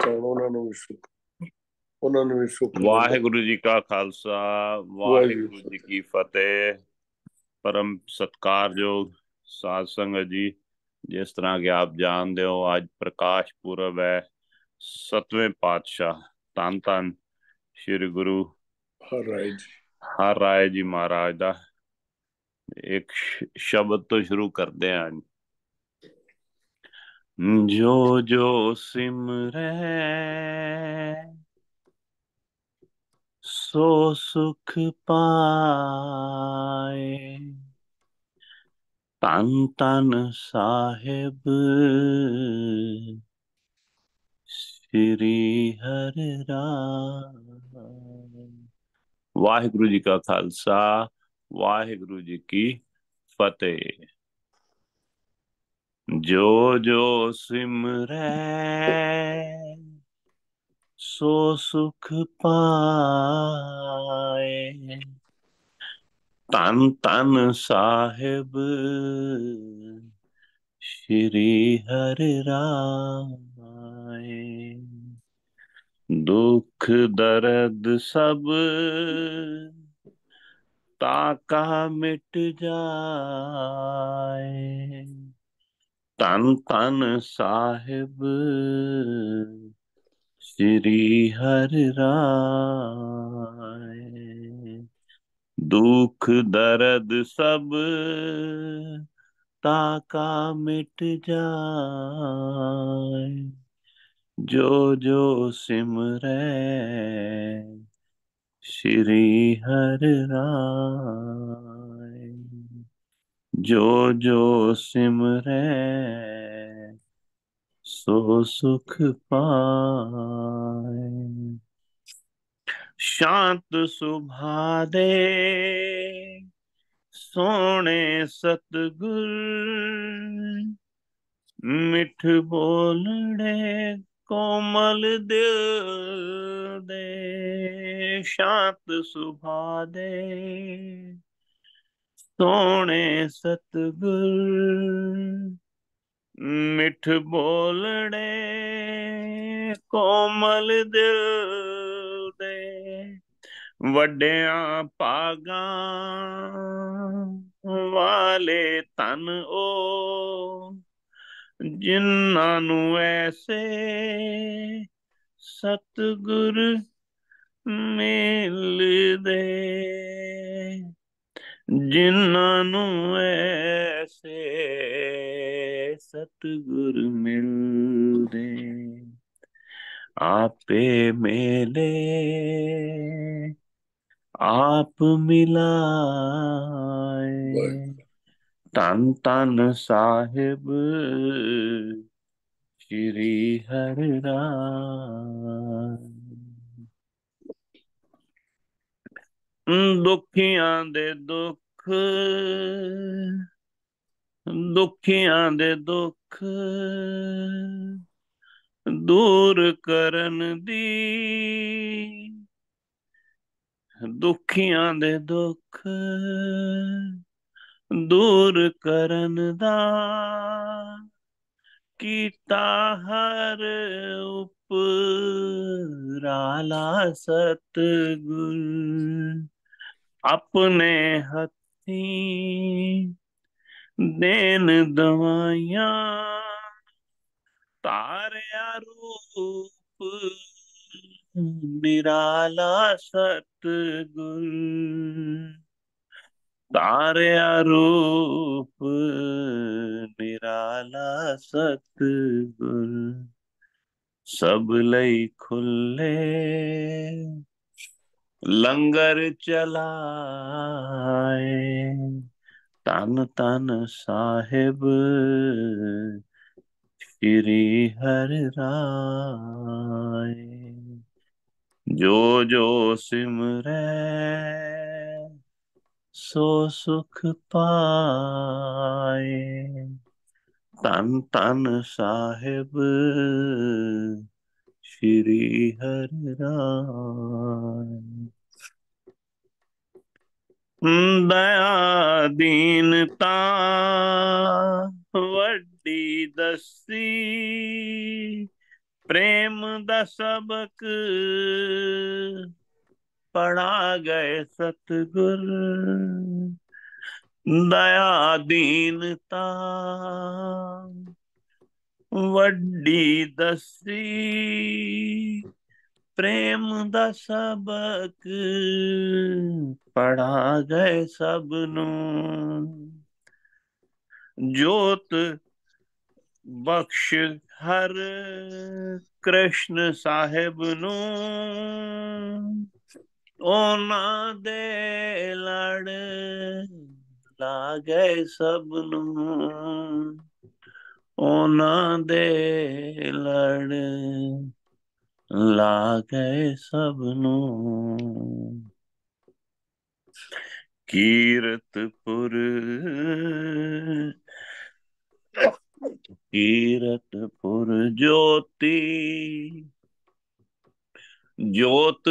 ਨੁਕਸਾਨ, ਉਹਨਾਂ ਨੂੰ ਵੀ ਸੁੱਖ, ਉਹਨਾਂ ਨੂੰ ਵੀ ਸੁੱਖ ਮਿਲੇ। ਵਾਹਿਗੁਰੂ ਜੀ ਕਾ ਖਾਲਸਾ, ਵਾਹਿਗੁਰੂ ਵਾਹਿਗੁਰੂ ਜੀ ਕੀ ਫਤਿਹ। परम सत्कारयोग साध संगत जी, जिस तरह के आप जानते हो आज प्रकाश पुरब है 7वें पातशाह धन धन श्री गुरु ਹਰ ਰਾਏ ਜੀ। हर राय जी महाराज का एक शब्द तो शुरू करते हैं। जो जो सिमरे सो सुख पाए, तन तन साहिब श्री हर राय। वाहिगुरु जी का खालसा, वाहिगुरु जी की फतेह। जो जो सिमरै सो सुख पाए, तन तन साहिब श्री हर राय। दुख दर्द सब ताका मिट जाए, तन तन साहिब श्री हर राय। दुख दर्द सब ताका मिट जाए, जो जो सिमरै श्री हर राय। जो जो सिमरै सो सुख पाए। शांत सुभादे सोने सतगुर, मिठ बोलड़े कोमल दिल दे। शांत सुभादे सोने सतगुर, मिठ बोलड़े कोमल दिल दे। वड्डियां भागां वाले तन ओ, जिन्हां नू ऐसे सतगुर मिलदे। जिन्हां नू ऐसे सतगुर मिलदे, आपे मेले आप मिलाए, तन तन साहिब श्री हर राय। दुखियां दे दुख, दुखियां दे दुख दूर करन दी, दुखियां दे दुख दूर करन दा कीता हर उपराला सतगुर। अपने हथी देन दवाइयां, तारया रूप निराला सतगुर। तारया रूप निराला सतगुर। सब लई खुले लंगर चलाए, तन तन साहिब श्री हर राय। जो जो सिमरै सो सुख पाए, तन तन साहिब श्री हर राय। दया दीनता वड्डी दसी, प्रेम दा सबक पढ़ा गए सतगुर, दया दीनता वड्डी दसी, प्रेम दा सबक पढ़ा गए सबनू, जोत बख्श हर कृष्ण साहिब नू, ਉਹਨਾਂ ਦੇ ਲੜ ਲਾ ਗਏ ਸਭ ਨੂੰ, ਉਹਨਾਂ ਦੇ ਲੜ ਲਾ ਗਏ ਸਭ ਨੂੰ। ਕੀਰਤਪੁਰ ਕੀਰਤਪੁਰ ਜੋਤੀ ਜੋਤ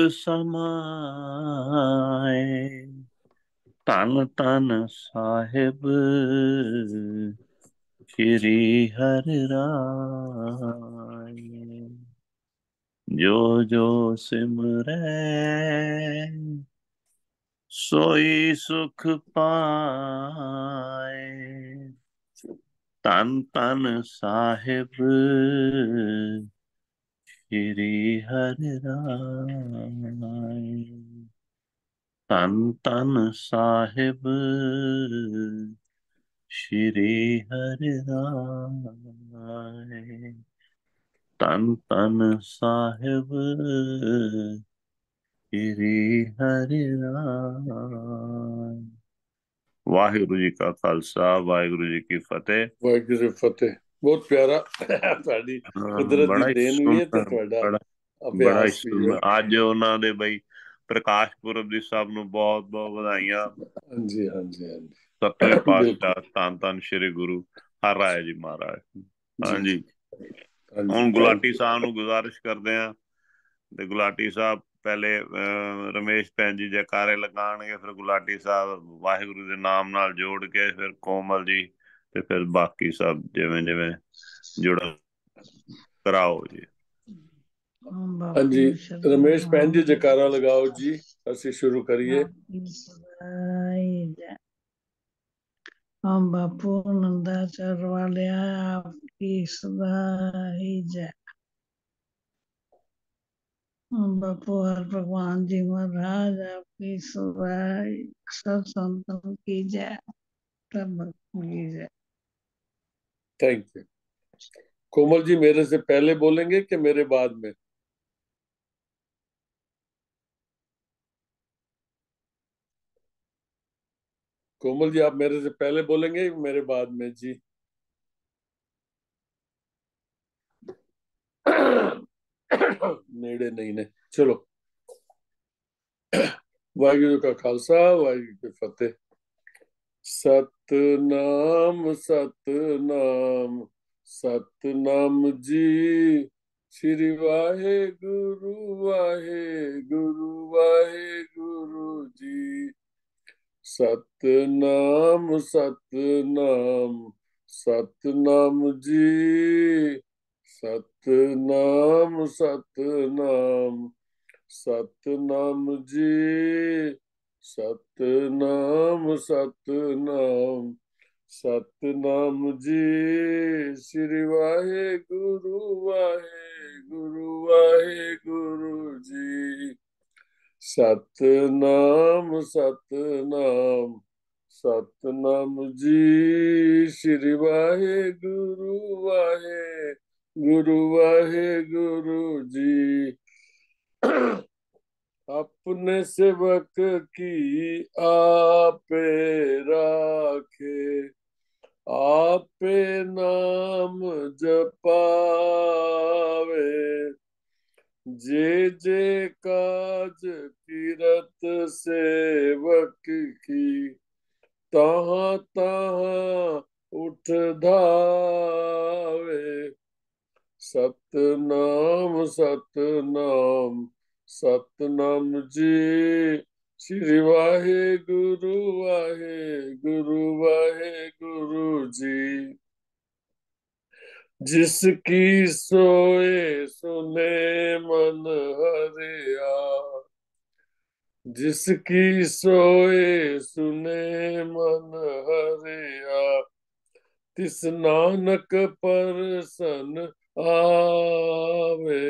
ਸਮਾਏ, ਧੰਨ ਧੰਨ ਸਾਹਿਬ ਸ਼੍ਰੀ ਹਰਿ ਰਾਏ। ਜੋ ਜੋ ਸਿਮਰੈ सोई सुख पाए, तन तन साहिब श्री हरि राय, तन तन साहिब श्री हरि राय, तन तन साहिब श्री हरि राय। ਵਾਹਿਗੁਰੂ ਜੀ ਕਾ ਖਾਲਸਾ, ਵਾਹਿਗੁਰੂ ਜੀ ਕੀ ਫਤਿਹ। ਵਾਹਿਗੁਰੂ ਜੀ ਫਤਿਹ। ਬਹੁਤ ਪਿਆਰਾ, ਤੁਹਾਡੀ ਕੁਦਰਤ ਦੀ ਬੜਾ ਹੀ ਦੇਣ ਵੀ ਹੈ ਤੇ ਸੁੰਦਰ, ਤੁਹਾਡਾ ਬੜਾ ਬੜਾ ਹੀ ਅਭਿਆਸ ਵੀ ਹੈ। ਸੁੰਦਰ। ਅੱਜ ਉਹਨਾਂ ਦੇ ਬਈ ਪ੍ਰਕਾਸ਼ ਪੁਰਬ ਦੀ ਸਭ ਨੂੰ ਬਹੁਤ ਬਹੁਤ ਵਧਾਈਆਂ। ਹਾਂਜੀ ਹਾਂਜੀ ਹਾਂਜੀ, ਸਤਵੇਂ ਬਿਲਕੁਲ ਪਾਤਸ਼ਾਹ ਧੰਨ ਧੰਨ ਸ੍ਰੀ ਗੁਰੂ ਹਰਿ ਰਾਏ ਜੀ ਮਹਾਰਾਜ। ਜੀ ਹਾਂਜੀ, ਜੀ। ਹਾਂਜੀ, ਹੁਣ ਥੈਂਕ ਗੁਲਾਟੀ ਯੂ। ਸਾਹਿਬ ਨੂੰ ਗੁਜ਼ਾਰਿਸ਼ ਕਰਦੇ ਆ, ਤੇ ਗੁਲਾਟੀ ਸਾਹਿਬ ਪਹਿਲੇ ਰਮੇਸ਼ ਭੈਣ ਜੀ ਜੈਕਾਰੇ ਲਗਾਉਣਗੇ, ਫਿਰ ਗੁਲਾਟੀ ਸਾਹਿਬ ਵਾਹਿਗੁਰੂ ਦੇ ਨਾਮ ਨਾਲ ਜੋੜ ਕੇ, ਫਿਰ ਕੋਮਲ ਜੀ, ਤੇ ਫਿਰ ਬਾਕੀ ਸਭ ਜਿਵੇਂ ਜਿਵੇਂ ਜੁੜਾ ਕਰਾਓ ਜੀ। ਹਾਂਜੀ, ਰਮੇਸ਼ ਭੈਣ ਜੀ ਜੈਕਾਰਾ ਲਗਾਓ ਜੀ, ਅਸੀਂ ਸ਼ੁਰੂ ਕਰੀਏ। हम बापू नंदा चरवालिया आपकी सदा ही जय। हम बापू हर भगवान जी महाराज आपकी सदा ही, सब संतों की जय, सब भक्तों की जय। Thank you. कोमल जी मेरे से पहले बोलेंगे कि मेरे बाद में? कोमल जी आप मेरे से पहले बोलेंगे मेरे बाद में जी? नेड़े नहीं ने, चलो। वाहिगुरु का खालसा, वाहिगुरु की फतेह। सतनाम सतनाम सतनाम जी, श्री वाहे गुरु जी। सतनाम सतनाम सतनाम जी, सतनाम सतनाम सतनाम जी, सतनाम सतनाम सतनाम जी, श्री वाहे गुरु जी। सतनाम सतनाम सतनाम जी, श्री वाहे गुरु जी। अपने सेवक की आपे राखे, आपे नाम जपावे, जे जे काज किरत सेवक की, तहाँ तहाँ उठ धावे। सतनाम सतनाम सतनाम जी, श्री वाहे गुरु जी। जिसकी सोए सुने मन हरिया, जिसकी सोए सुने मन हरिया, तिस नानक परसन आवे।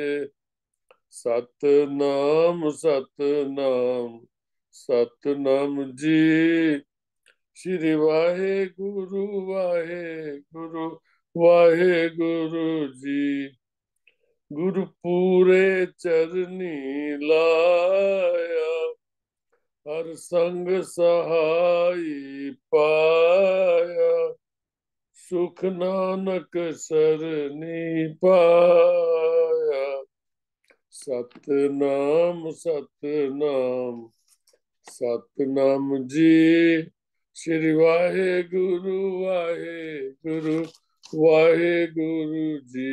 सतनाम सतनाम सतनाम जी। श्री वाहे गुरु वाहे गुरु वाहे गुरु जी। गुरु पूरे चरनी लाया, हर संग सहाई पाया। सुख नानक सरनी पाया। सतनाम सतनाम सतनाम जी। श्री वाहे गुरु वाहे गुरु जी।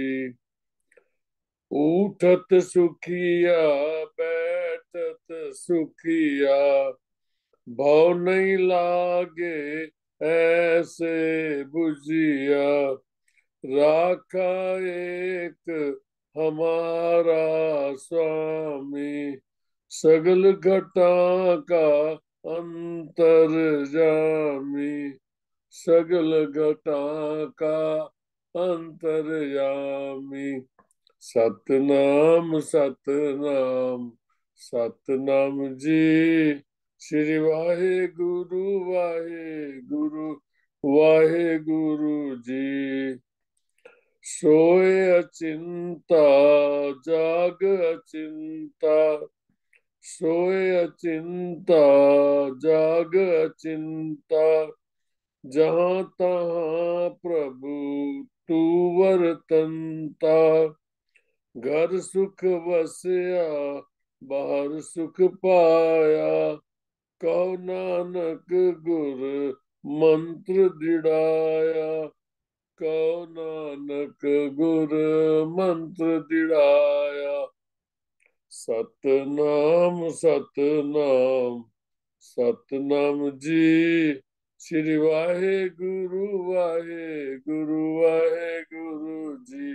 उठत सुखिया बैठत सुखिया, भव नहीं लागे ऐसे बुझिया। राखा एक हमारा स्वामी, सगल घटा का अंतर जामी। सगल घटा का अंतर्यामी। सतनाम सतनाम सतनाम जी। श्री वाहे गुरु वाहे गुरु जी। सोए अचिंता जाग अचिंता, सोए अचिंता जाग अचिंता। जहाँ तहाँ प्रभु तू वर्तनता। घर सुख बसया बाहर सुख पाया, कहो नानक गुर मंत्र दृढ़ाया। कहो नानक गुर मंत्र दृढ़ाया। सतनाम सतनाम सतनाम जी। श्री वाहे गुरु वाहे गुरु जी।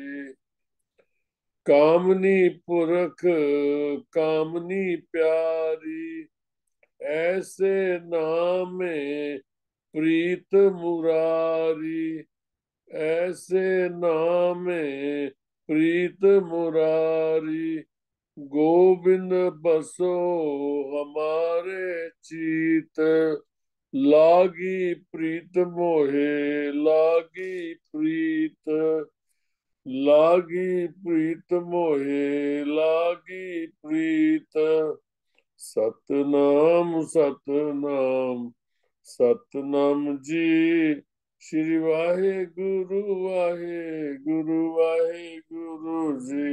कामनी पुरख कामनी प्यारी, ऐसे नामे प्रीत मुरारी। ऐसे नामे प्रीत मुरारी, गोविंद बसो हमारे चित। लागी प्रीत मोहे लागी प्रीत, लागी प्रीत मोहे लागी प्रीत। सतनाम सतनाम सतनाम जी। श्री वाहे गुरु वाहे गुरु जी।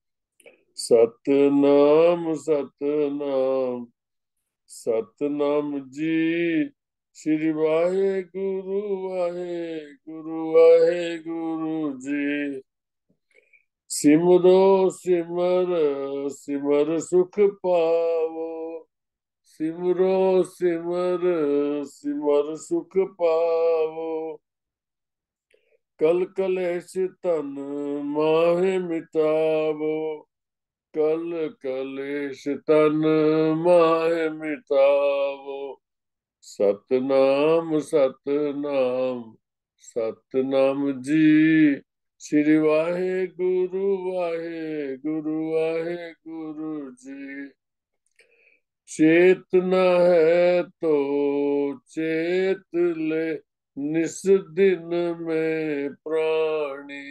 सतनाम सतनाम सतनाम जी। श्री वाहे गुरु वाहे गुरु जी। सिमरो सिमर सिमर सुख पावो, सिमरो सिमर सिमर सुख पावो। कल कलेश तन माहे मिटावो, कल कलेश तन माहे मिटावो। सतनाम सतनाम सतनाम जी। श्री वाहे गुरु वाहे गुरु जी। चेतना है तो चेत ले निस दिन में प्राणी।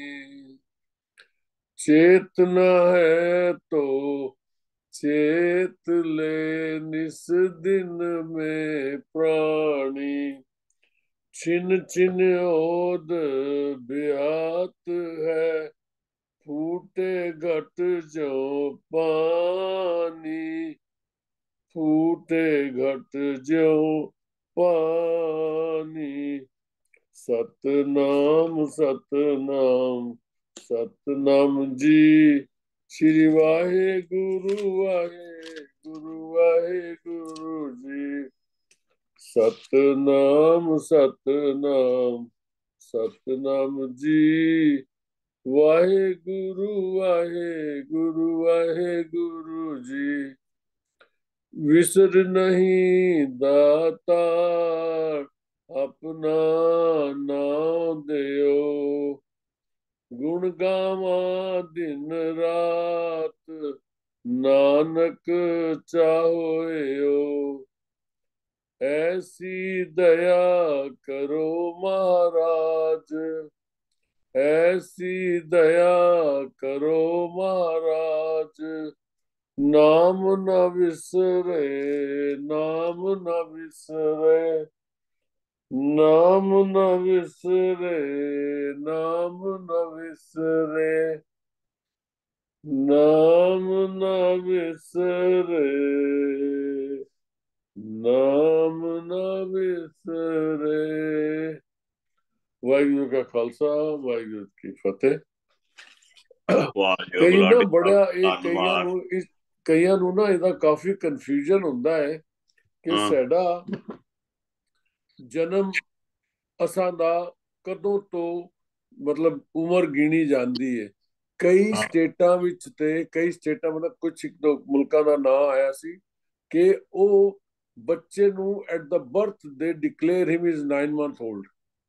चेतना है तो चेत ले निस दिन में प्राणी। छिन छिन ओद ब्यात है, फूटे घट जो पानी। फूटे घट जो पानी। सतनाम सतनाम सतनाम जी। श्री वाहे गुरु वाहे गुरु जी। सतनाम सतनाम सतनाम जी। वाहेगुरु वाहेगुरु वाहेगुरु जी, विसर नहीं दाता अपना नाम दियो, गुण गावा दिन रात नानक चाहोयो, ऐसी दया करो महाराज, ऐसी दया करो महाराज, नाम न विसरे, नाम न विसरे, नाम न विसरे, नाम न विसरे, नाम न विसरे, नाम न विसरे। वाहिगुरु का खालसा, वाहिगुरु की फतेह। ਵਾਹਿਗੁਰੂ ਕਈ ਨਾ ਬੁਲਾਡੇ ਸਾਹਿਬ ਬੜਾ ਇਹ ਧੰਨਵਾਦ। ਕਈਆਂ ਨੂੰ ਨਾ ਇਹਦਾ ਕਾਫੀ ਕਨਫਿਊਜ਼ਨ ਹੁੰਦਾ ਹੈ ਕਿ ਸਾਡਾ ਜਨਮ ਅਸਾਂ ਦਾ ਕਦੋਂ ਤੋਂ ਮਤਲਬ ਉਮਰ ਗਿਣੀ ਜਾਂਦੀ ਹੈ। ਕਈ ਸਟੇਟਾਂ ਵਿੱਚ ਤੇ ਕਈ ਸਟੇਟਾਂ ਮਤਲਬ ਕੁਝ ਇੱਕ ਦੋ ਮੁਲਕਾਂ ਦਾ ਨਾਂ ਆਇਆ ਸੀ ਕਿ ਉਹ ਬੱਚੇ ਨੂੰ at the birth they declare him is 9 month old.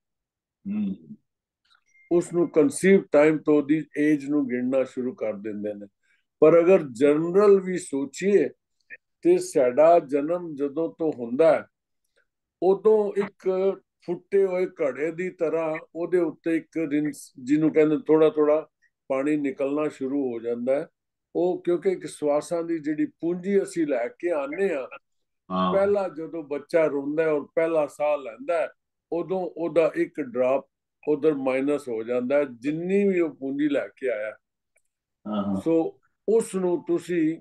ਉਸ ਨੂੰ ਕਨਸੀਵ ਟਾਈਮ ਤੋਂ ਦੀ ਏਜ ਨੂੰ ਗਿਣਨਾ ਸ਼ੁਰੂ ਕਰ ਦਿੰਦੇ ਨੇ। ਪਰ ਅਗਰ ਜਨਰਲ ਵੀ ਸੋਚੀਏ ਤੇ ਸਾਡਾ ਜਨਮ ਜਦੋਂ ਤੋਂ ਹੁੰਦਾ ਉਦੋਂ ਇੱਕ ਫੁੱਟੇ ਹੋਏ ਘੜੇ ਦੀ ਤਰ੍ਹਾਂ ਉਹਦੇ ਉੱਤੇ ਇੱਕ ਰਿੰਸ ਜਿਹਨੂੰ ਕਹਿੰਦੇ ਥੋੜਾ ਥੋੜਾ ਪਾਣੀ ਨਿਕਲਣਾ ਸ਼ੁਰੂ ਹੋ ਜਾਂਦਾ ਹੈ। ਉਹ ਕਿਉਂਕਿ ਇੱਕ ਸਵਾਸਾਂ ਦੀ ਜਿਹੜੀ ਪੂੰਜੀ ਅਸੀਂ ਲੈ ਕੇ ਆਨੇ ਆ, ਪਹਿਲਾ ਜਦੋਂ ਬੱਚਾ ਰੋਂਦਾ ਔਰ ਪਹਿਲਾ ਸਾਹ ਲੈਂਦਾ ਉਦੋਂ ਉਹਦਾ ਇੱਕ ਡ੍ਰੌਪ ਉਧਰ ਮਾਈਨਸ ਹੋ ਜਾਂਦਾ ਹੈ, ਜਿੰਨੀ ਵੀ ਉਹ ਪੂੰਜੀ ਲੈ ਕੇ ਆਇਆ। ਸੋ ਉਸ ਨੂੰ ਤੁਸੀਂ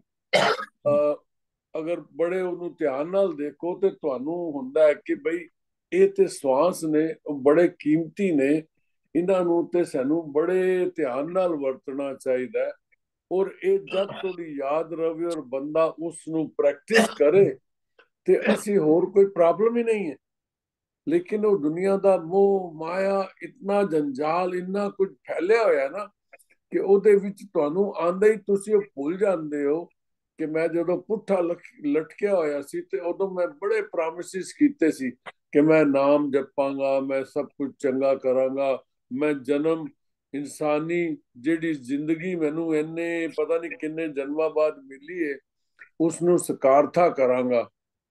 ਅਗਰ ਬੜੇ ਉਹਨੂੰ ਧਿਆਨ ਨਾਲ ਦੇਖੋ ਤੇ ਤੁਹਾਨੂੰ ਹੁੰਦਾ ਹੈ ਕਿ ਬਈ ਇਹ ਤੇ ਸਵਾਸ ਨੇ, ਬੜੇ ਕੀਮਤੀ ਨੇ, ਇਹਨਾਂ ਨੂੰ ਤੇ ਸਾਨੂੰ ਬੜੇ ਧਿਆਨ ਨਾਲ ਵਰਤਣਾ ਚਾਹੀਦਾ ਹੈ। ਔਰ ਇਹ ਜਦ ਤੁਹਾਡੀ ਯਾਦ ਰਵੇ ਔਰ ਬੰਦਾ ਉਸ ਨੂੰ ਪ੍ਰੈਕਟਿਸ ਕਰੇ ਤੇ ਅਸੀਂ ਹੋਰ ਕੋਈ ਪ੍ਰੋਬਲਮ ਹੀ ਨਹੀਂ ਹੈ। ਲੇਕਿਨ ਉਹ ਦੁਨੀਆ ਦਾ ਮੋਹ ਮਾਇਆ ਇਤਨਾ ਜੰਜਾਲ ਇੰਨਾ ਕੁਝ ਫੈਲਿਆ ਹੋਇਆ ਨਾ ਕਿ ਉਹਦੇ ਵਿੱਚ ਤੁਹਾਨੂੰ ਆਂਦਾ ਹੀ ਤੁਸੀਂ ਉਹ ਭੁੱਲ ਜਾਂਦੇ ਹੋ ਕਿ ਮੈਂ ਜਦੋਂ ਪੁੱਠਾ ਲਟਕਿਆ ਹੋਇਆ ਸੀ ਤੇ ਉਦੋਂ ਮੈਂ ਬੜੇ ਪ੍ਰੋਮਿਸਿਸ ਕੀਤੇ ਸੀ ਕਿ ਮੈਂ ਨਾਮ ਜਪਾਂਗਾ, ਮੈਂ ਸਭ ਕੁਝ ਚੰਗਾ ਕਰਾਂਗਾ, ਮੈਂ ਜਨਮ ਇਨਸਾਨੀ ਜਿਹੜੀ ਜ਼ਿੰਦਗੀ ਮੈਨੂੰ ਇੰਨੇ ਪਤਾ ਨਹੀਂ ਕਿੰਨੇ ਜਨਮਾਂ ਬਾਅਦ ਮਿਲੀ ਹੈ ਉਸ ਨੂੰ ਸਕਾਰਥਾ ਕਰਾਂਗਾ।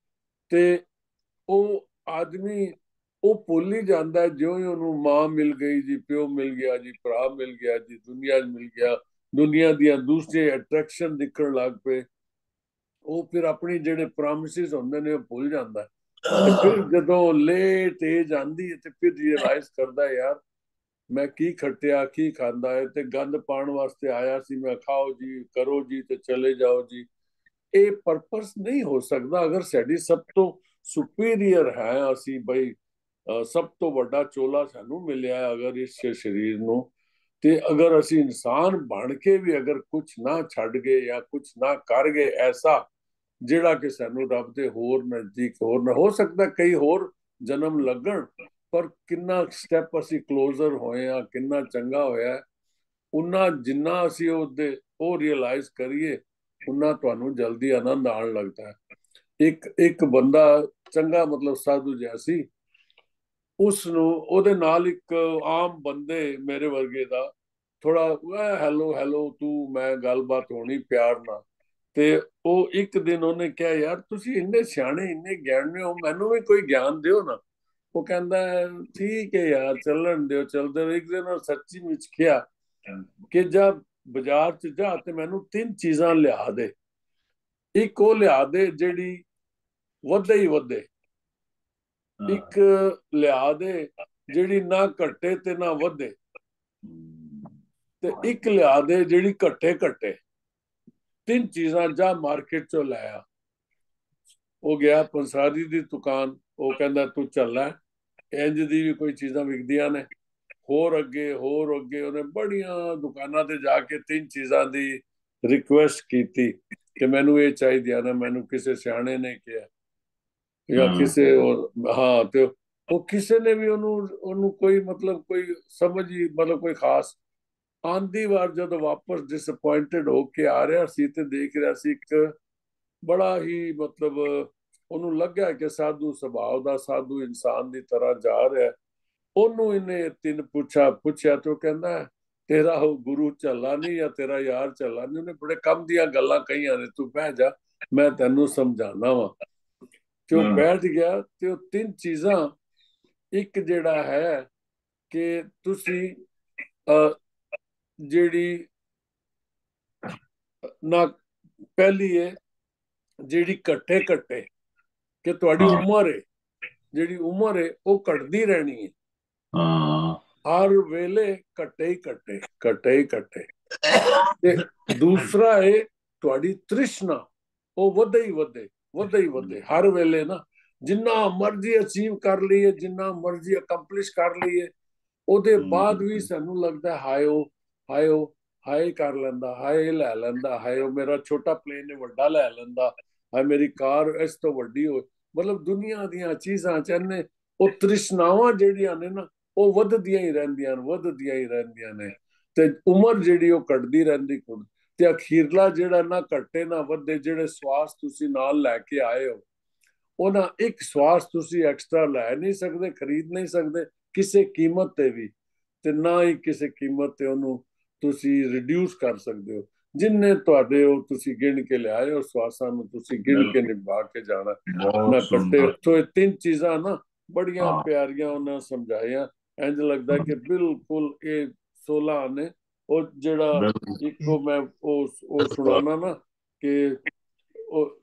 ਤੇ ਉਹ ਆਦਮੀ ਉਹ ਭੁੱਲ ਹੀ ਜਾਂਦਾ ਜਿਉਂ ਹੀ ਉਹਨੂੰ ਮਾਂ ਮਿਲ ਗਈ ਜੀ, ਪਿਓ ਮਿਲ ਗਿਆ ਜੀ, ਭਰਾ ਮਿਲ ਗਿਆ ਜੀ, ਦੁਨੀਆ 'ਚ ਮਿਲ ਗਿਆ, ਦੁਨੀਆ ਦੀਆਂ ਦੂਸਰੇ ਅਟਰੈਕਸ਼ਨ ਦਿਖਣ ਲੱਗ ਪਏ, ਉਹ ਫਿਰ ਆਪਣੀ ਜਿਹੜੇ ਪ੍ਰੋਮਿਸਿਸ ਹੁੰਦੇ ਨੇ ਉਹ ਭੁੱਲ ਜਾਂਦਾ। ਤੇ ਫਿਰ ਜਦੋਂ ਲੇਟ ਏਜ ਆਂਦੀ ਹੈ ਤੇ ਫਿਰ ਰੀਅਲਾਈਜ਼ ਕਰਦਾ ਯਾਰ ਮੈਂ ਕੀ ਖੱਟਿਆ ਕੀ ਖਾਂਦਾ ਹੈ, ਤੇ ਗੰਦ ਪਾਉਣ ਵਾਸਤੇ ਆਇਆ ਸੀ ਮੈਂ, ਖਾਓ ਜੀ ਕਰੋ ਜੀ ਤੇ ਚਲੇ ਜਾਓ ਜੀ। ਇਹ ਪਰਪਸ ਨਹੀਂ ਹੋ ਸਕਦਾ ਅਗਰ ਸਾਡੀ ਸਭ ਤੋਂ ਸੁਪੀਰੀਅਰ ਹੈ ਅਸੀਂ ਬਈ ਸਭ ਤੋਂ ਵੱਡਾ ਚੋਲਾ ਸਾਨੂੰ ਮਿਲਿਆ ਅਗਰ ਇਸ ਸਰੀਰ ਨੂੰ, ਤੇ ਅਗਰ ਅਸੀਂ ਇਨਸਾਨ ਬਣ ਕੇ ਵੀ ਅਗਰ ਕੁਝ ਨਾ ਛੱਡ ਗਏ ਜਾਂ ਕੁਝ ਨਾ ਕਰ ਗਏ ਐਸਾ ਜਿਹੜਾ ਕਿ ਸਾਨੂੰ ਰੱਬ ਦੇ ਹੋਰ ਨਜ਼ਦੀਕ ਹੋਰ ਨਾ ਹੋ ਸਕਦਾ, ਕਈ ਹੋਰ ਜਨਮ ਲੱਗਣ, ਪਰ ਕਿੰਨਾ ਸਟੈਪ ਅਸੀਂ ਕਲੋਜ਼ਰ ਹੋਏ ਆ, ਕਿੰਨਾ ਚੰਗਾ ਹੋਇਆ ਉਨਾ ਜਿੰਨਾ ਅਸੀਂ ਉਹਦੇ ਉਹ ਰਿਅਲਾਈਜ਼ ਕਰੀਏ ਉਨਾ ਤੁਹਾਨੂੰ ਜਲਦੀ ਆਨੰਦ ਆਉਣ ਲੱਗਦਾ ਹੈ। ਇੱਕ ਬੰਦਾ ਚੰਗਾ ਮਤਲਬ ਸਾਧੂ ਜਿਹਾ ਸੀ, ਉਸ ਨੂੰ ਉਹਦੇ ਨਾਲ ਇੱਕ ਆਮ ਬੰਦੇ ਮੇਰੇ ਵਰਗੇ ਦਾ ਥੋੜਾ ਹੈਲੋ ਹੈਲੋ ਤੂੰ ਮੈਂ ਗੱਲਬਾਤ ਹੋਣੀ ਪਿਆਰ ਨਾਲ, ਤੇ ਉਹ ਇੱਕ ਦਿਨ ਉਹਨੇ ਕਿਹਾ ਯਾਰ ਤੁਸੀਂ ਇੰਨੇ ਸਿਆਣੇ ਇੰਨੇ ਗਿਆਨੀ ਹੋ, ਮੈਨੂੰ ਵੀ ਕੋਈ ਗਿਆਨ ਦਿਓ ਨਾ। ਉਹ ਕਹਿੰਦਾ ਠੀਕ ਹੈ ਯਾਰ ਚੱਲਣ ਦਿਓ ਚੱਲਦੇ ਰਹੋ। ਇੱਕ ਦਿਨ ਉਹ ਸੱਚੀ ਵਿੱਚ ਕਿਹਾ ਕਿ ਜਦ ਬਾਜ਼ਾਰ 'ਚ ਜਾ ਤੇ ਮੈਨੂੰ 3 ਚੀਜ਼ਾਂ ਲਿਆ ਦੇ, ਇੱਕ ਉਹ ਲਿਆ ਦੇ ਜਿਹੜੀ ਵਧੇ ਹੀ ਵਧੇ, ਇੱਕ ਲਿਆ ਦੇ ਜਿਹੜੀ ਨਾ ਘਟੇ ਤੇ ਨਾ ਵਧੇ, ਤੇ ਇੱਕ ਲਿਆ ਦੇ ਜਿਹੜੀ ਘਟੇ ਘਟੇ। 3 ਚੀਜ਼ਾਂ ਜਾ ਮਾਰਕੀਟ ਚੋਂ ਲਾਇਆ। ਉਹ ਗਿਆ ਪੰਸਾਰੀ ਦੀ ਦੁਕਾਨ, ਉਹ ਕਹਿੰਦਾ ਤੂੰ ਚੱਲ ਇੰਜ ਦੀ ਵੀ ਕੋਈ ਚੀਜ਼ਾਂ ਵਿਕਦੀਆਂ ਨੇ। ਹੋਰ ਅੱਗੇ ਉਹਨੇ ਬੜੀਆਂ ਦੁਕਾਨਾਂ ਤੇ ਜਾ ਕੇ 3 ਚੀਜ਼ਾਂ ਦੀ ਰਿਕੁਐਸਟ ਕੀਤੀ ਕਿ ਮੈਨੂੰ ਇਹ ਚਾਹੀਦੀਆਂ ਨੇ, ਮੈਨੂੰ ਕਿਸੇ ਸਿਆਣੇ ਨੇ ਕਿਹਾ ਜਾਂ ਕਿਸੇ ਹਾਂ, ਤੇ ਉਹ ਕਿਸੇ ਨੇ ਵੀ ਉਹਨੂੰ ਕੋਈ ਮਤਲਬ ਕੋਈ ਸਮਝ ਹੀ ਮਤਲਬ ਕੋਈ ਖਾਸ ਆਂਦੀ ਵਾਰ ਜਦੋਂ ਵਾਪਸ ਡਿਸਪੁਆਇੰਟਡ ਹੋ ਕੇ ਆ ਰਿਹਾ ਸੀ ਤੇ ਦੇਖ ਰਿਹਾ ਸੀ ਇੱਕ ਬੜਾ ਹੀ ਮਤਲਬ ਉਹਨੂੰ ਲੱਗਿਆ ਕਿ ਸਾਧੂ ਸੁਭਾਅ ਦਾ, ਸਾਧੂ ਇਨਸਾਨ ਦੀ ਤਰ੍ਹਾਂ ਜਾ ਰਿਹਾ। ਉਹਨੂੰ ਇਹਨੇ ਤਿੰਨ ਪੁੱਛਿਆ ਤੇ ਉਹ ਕਹਿੰਦਾ ਤੇਰਾ ਉਹ ਗੁਰੂ ਚੱਲਾ ਨਹੀਂ ਜਾਂ ਤੇਰਾ ਯਾਰ ਚੱਲਾ ਨਹੀਂ। ਉਹਨੇ ਬੜੇ ਕੰਮ ਦੀਆਂ ਗੱਲਾਂ ਕਹੀਆਂ ਨੇ, ਤੂੰ ਬਹਿ ਜਾ ਮੈਂ ਤੈਨੂੰ ਸਮਝਾਣਾ ਵਾ। ਤੇ ਉਹ ਬੈਠ ਗਿਆ ਤੇ ਉਹ ਤਿੰਨ ਚੀਜ਼ਾਂ, ਇੱਕ ਜਿਹੜਾ ਹੈ ਕਿ ਤੁਸੀਂ ਜਿਹੜੀ ਨਾ ਪਹਿਲੀ ਹੈ ਜਿਹੜੀ ਘੱਟੇ ਕਿ ਤੁਹਾਡੀ ਉਮਰ ਹੈ, ਜਿਹੜੀ ਉਮਰ ਹੈ ਉਹ ਘਟਦੀ ਰਹਿਣੀ ਹੈ। ਹਰ ਵੇਲੇ ਘਟੇ ਹੀ ਘਟੇ। ਤੇ ਦੂਸਰਾ ਹੈ ਤੁਹਾਡੀ ਤ੍ਰਿਸ਼ਨਾ, ਉਹ ਵਧੇ ਹੀ ਵਧੇ ਹਰ ਵੇਲੇ ਨਾ। ਜਿੰਨਾ ਮਰਜ਼ੀ ਅਚੀਵ ਕਰ ਲਈਏ, ਜਿੰਨਾ ਮਰਜ਼ੀ ਅਕੰਪਲਿਸ਼ ਕਰ ਲਈਏ, ਉਹਦੇ ਬਾਅਦ ਵੀ ਸਾਨੂੰ ਲੱਗਦਾ ਹਾਏ ਕਰ ਲੈਂਦਾ, ਹਾਏ ਲੈ ਲੈਂਦਾ, ਹਾਏ ਉਹ ਮੇਰਾ ਛੋਟਾ ਪਲੇਨ ਹੈ ਵੱਡਾ ਲੈ ਲੈਂਦਾ, ਹਾਏ ਮੇਰੀ ਕਾਰ ਇਸ ਤੋਂ ਵੱਡੀ ਹੋ। ਮਤਲਬ ਦੁਨੀਆ ਦੀਆਂ ਚੀਜ਼ਾਂ ਚਾਹਨੇ ਉਹ ਤ੍ਰਿਸ਼ਨਾਵਾਂ ਜਿਹੜੀਆਂ ਨੇ ਨਾ ਉਹ ਵਧਦੀਆਂ ਹੀ ਰਹਿੰਦੀਆਂ ਨੇ। ਤੇ ਉਮਰ ਜਿਹੜੀ ਉਹ ਘਟਦੀ ਰਹਿੰਦੀ ਤੇ ਅਖੀਰਲਾ ਜਿਹੜਾ ਨਾ ਘਟੇ ਨਾ ਵਧੇ, ਜਿਹੜੇ ਸਵਾਸ ਤੁਸੀਂ ਨਾਲ ਲੈ ਕੇ ਆਏ ਹੋ, ਉਹਨਾਂ ਇੱਕ ਸਵਾਸ ਤੁਸੀਂ ਐਕਸਟਰਾ ਲੈ ਨਹੀਂ ਸਕਦੇ, ਖਰੀਦ ਨਹੀਂ ਸਕਦੇ ਕਿਸੇ ਕੀਮਤ ਤੇ ਵੀ, ਤੇ ਨਾ ਹੀ ਕਿਸੇ ਕੀਮਤ ਤੇ ਉਹਨੂੰ ਤੁਸੀਂ ਰਿਡਿਊਸ ਕਰ ਸਕਦੇ ਹੋ। ਜਿੰਨੇ ਤੁਹਾਡੇ ਉਹ ਤੁਸੀਂ ਗਿਣ ਕੇ ਲਿਆਏ ਹੋ ਸਵਾਸਾਂ ਨੂੰ ਤੁਸੀਂ ਗਿਣ ਕੇ ਨਿਭਾ ਕੇ ਜਾਣਾ ਨਾ ਕੱਟੇ। ਤੋਂ ਇਹ ਤਿੰਨ ਚੀਜ਼ਾਂ ਨਾ ਬੜੀਆਂ ਪਿਆਰੀਆਂ ਉਹਨਾਂ ਸਮਝਾਈਆਂ। ਇੰਜ ਲੱਗਦਾ ਕਿ ਬਿਲਕੁਲ ਇਹ 16 ਨੇ। ਉਹ ਜਿਹੜਾ ਇੱਕੋ ਮੈਂ ਉਹ ਸੁਣਾਣਾ ਨਾ ਕਿ ਉਹ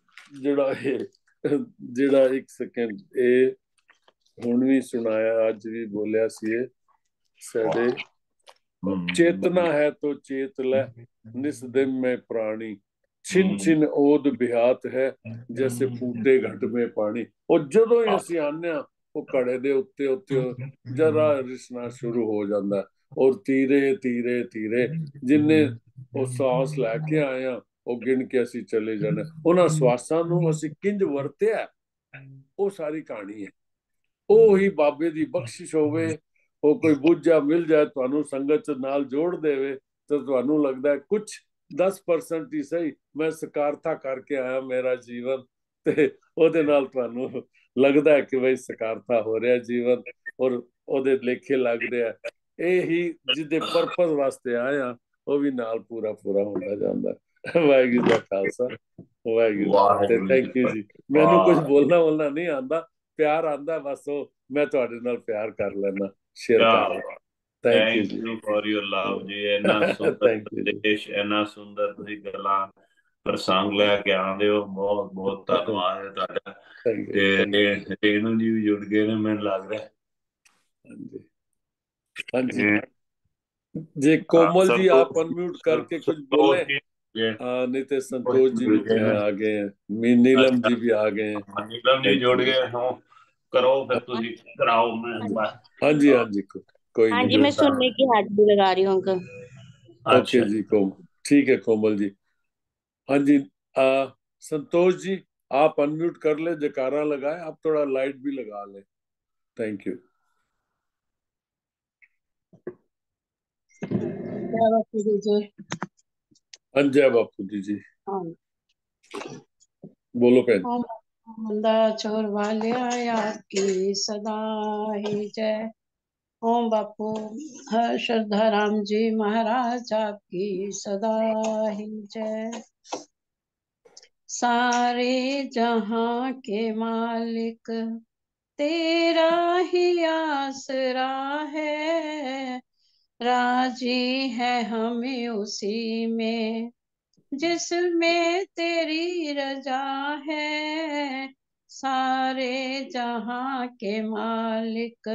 ਜਿਹੜਾ ਇੱਕ ਸੈਕਿੰਡ, ਇਹ ਹੁਣ ਵੀ ਸੁਣਾਇਆ ਅੱਜ ਵੀ ਬੋਲਿਆ ਸੀ ਇਹ ਸਾਡੇ। चेतना है तो चेत ले निस दिन में प्राणी, छिन छिन ओद बिहात है जैसे फूटे घट में पानी। और ਜਦੋਂ ਹੀ ਅਸੀਂ ਆਨੇ ਆ ਉਹ ਘੜੇ ਦੇ ਉੱਤੇ ਜਰਾ ਰਿਸਣਾ ਸ਼ੁਰੂ ਹੋ ਜਾਂਦਾ। ਔਰ ਧੀਰੇ ਜਿੰਨੇ ਉਹ ਸਾਹਸ ਲੈ ਕੇ ਆਏ ਆ ਉਹ ਗਿਣ ਕੇ ਅਸੀਂ ਚਲੇ ਜਾਣਾ। ਉਹਨਾਂ ਸਵਾਸਾਂ ਨੂੰ ਅਸੀਂ ਕਿੰਜ ਵਰਤਿਆ ਉਹ ਸਾਰੀ ਕਹਾਣੀ ਹੈ। ਉਹ ਹੀ ਬਾਬੇ ਦੀ ਬਖਸ਼ਿਸ਼ ਹੋਵੇ, ਉਹ ਕੋਈ ਬੁੱਝਾ ਮਿਲ ਜਾਏ ਤੁਹਾਨੂੰ ਸੰਗਤ ਨਾਲ ਜੋੜ ਦੇਵੇ ਤਾਂ ਤੁਹਾਨੂੰ ਲੱਗਦਾ ਕੁਝ 10% ਹੀ ਸਹੀ ਮੈਂ ਸਕਾਰਤਾ ਕਰਕੇ ਆਇਆ ਮੇਰਾ ਜੀਵਨ, ਤੇ ਉਹਦੇ ਨਾਲ ਤੁਹਾਨੂੰ ਲੱਗਦਾ ਹੈ ਕਿ ਬਈ ਸਕਾਰਤਾ ਹੋ ਰਿਹਾ ਜੀਵਨ ਔਰ ਉਹਦੇ ਲੇਖੇ ਲੱਗ ਰਿਹਾ। ਇਹ ਹੀ ਜਿਹਦੇ ਪਰਪਸ ਵਾਸਤੇ ਆਇਆ ਉਹ ਵੀ ਨਾਲ ਪੂਰਾ ਹੁੰਦਾ ਜਾਂਦਾ। ਵਾਹਿਗੁਰੂ ਦਾ ਖਾਲਸਾ, ਵਾਹਿਗੁਰੂ ਤੇ ਥੈਂਕ ਯੂ ਜੀ। ਮੈਨੂੰ ਕੁਝ ਬੋਲਣਾ ਨਹੀਂ ਆਉਂਦਾ, ਪਿਆਰ ਆਉਂਦਾ ਬਸ, ਉਹ ਮੈਂ ਤੁਹਾਡੇ ਨਾਲ ਪਿਆਰ ਕਰ ਲੈਣਾ, ਸ਼ੇਅਰ ਕਰ ਲੈਣਾ। Thank you for your love ji. ਇੰਨਾ ਸੁੰਦਰ ਦੇਸ਼, ਇੰਨਾ ਸੁੰਦਰ ਤੁਸੀਂ ਗੱਲਾਂ ਪ੍ਰਸੰਗ ਲੈ ਕੇ ਆਉਂਦੇ ਹੋ, ਬਹੁਤ ਧੰਨਵਾਦ ਹੈ ਤੁਹਾਡਾ। ਤੇ ਰੇਣੂ ਜੀ ਵੀ ਜੁੜ ਗਏ ਨੇ ਮੈਨੂੰ ਲੱਗ ਰਿਹਾ। ਹਾਂਜੀ ਜੇ ਕੋਮਲ जी आप अनम्यूट करके कुछ बोले। नहीं तो संतोष जी भी आ गए हैं, नीलम जी भी आ गए हैं। नीलम जी जुड़ गए हो, करो फिर तुझे कराओ। मैं हाँ जी कोई हाँ जी, मैं सुनने की हाजिरी लगा रही हूँ अंकल। ओके जी कोमल, ठीक है कोमल जी। हाँ जी संतोष जी आप अनम्यूट कर ले, जयकारा लगाए, आप थोड़ा लाइट भी लगा ले। Thank you. जय बापू जी बोलो पहले। बंदा छोर वाले आपकी सदा ही जय। ओम बापू श्रद्धा राम जी महाराज आपकी सदा ही जय। सारे जहां के मालिक तेरा ही आसरा है, राजी है हमें उसी में जिसमें तेरी रजा है। सारे जहां के मालिक,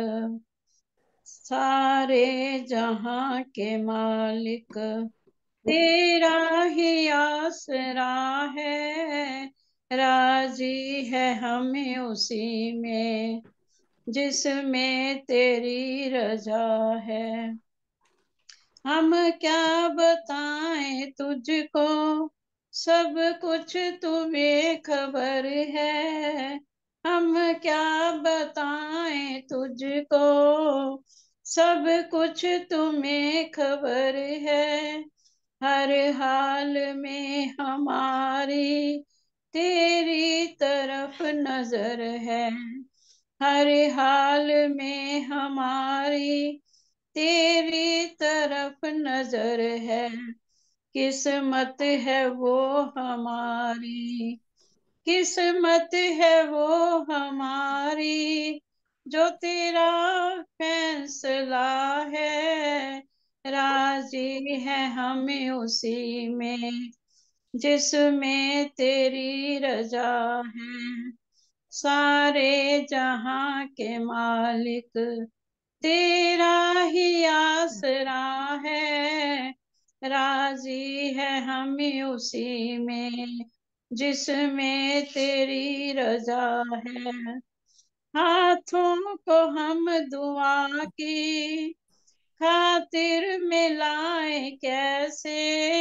सारे जहां के मालिक तेरा ही आसरा है, राजी है हमें उसी में जिसमें तेरी रजा है। हम क्या बताएं तुझको, सब कुछ तुम्हें खबर है। हम क्या बताएं तुझको, सब कुछ तुम्हें खबर है, हर हाल में हमारी तेरी तरफ नजर है, हर हाल में हमारी तेरी तरफ नजर है। किस्मत है वो हमारी, किस्मत है वो हमारी, जो तेरा फैसला है। राजी है हमें उसी में, जिसमें तेरी रजा है। सारे जहां के मालिक तेरा ही आसरा है। राजी है हमें उसी में, जिसमें तेरी रजा है। हाथों को हम दुआ की खातिर मिलाए कैसे,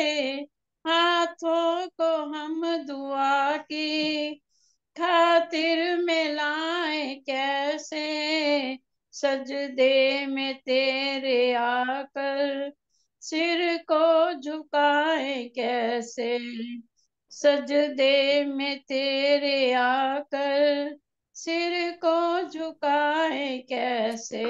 हाथों को हम दुआ की खातिर मिलाए कैसे। सजदे में तेरे आकर सिर को झुकाए कैसे, सजदे में तेरे आकर सिर को झुकाए कैसे।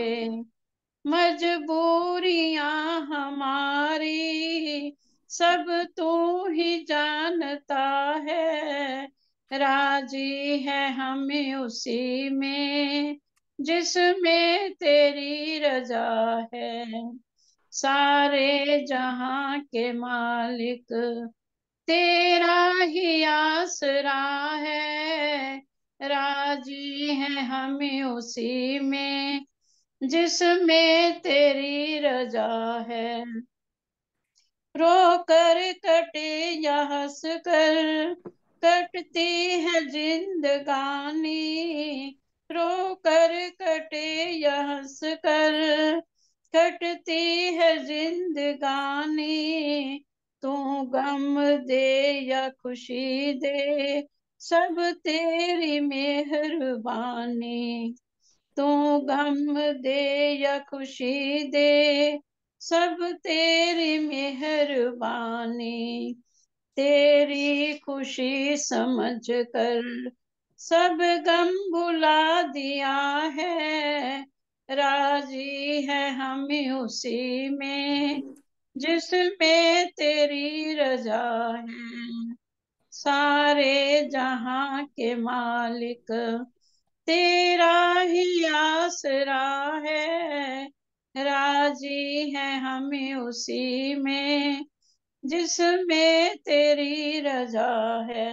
मजबूरियां हमारी सब तू ही जानता है। राजी है हमें उसी में, जिसमें तेरी रजा है। सारे जहां के मालिक तेरा ही आसरा है। राजी है हमें उसी में, जिसमें तेरी रजा है। रो कर कटे या हंस कर कटती है जिंदगानी, रो कर कटे या हंस कर कटती है जिंदगानी। तू गम दे या खुशी दे, सब तेरी मेहरबानी। तू गम दे या खुशी दे, सब तेरी मेहरबानी। तेरी खुशी समझ कर सब गम भुला दिया है। राजी है हमें उसी में, जिसमें तेरी रजा है। सारे जहां के मालिक तेरा ही आसरा है। राजी है हमें उसी में, जिसमें तेरी रजा है।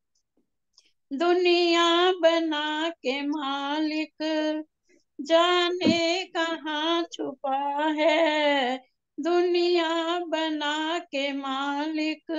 दुनिया बना के मालिक जाने कहाँ छुपा है। दुनिया बना के मालिक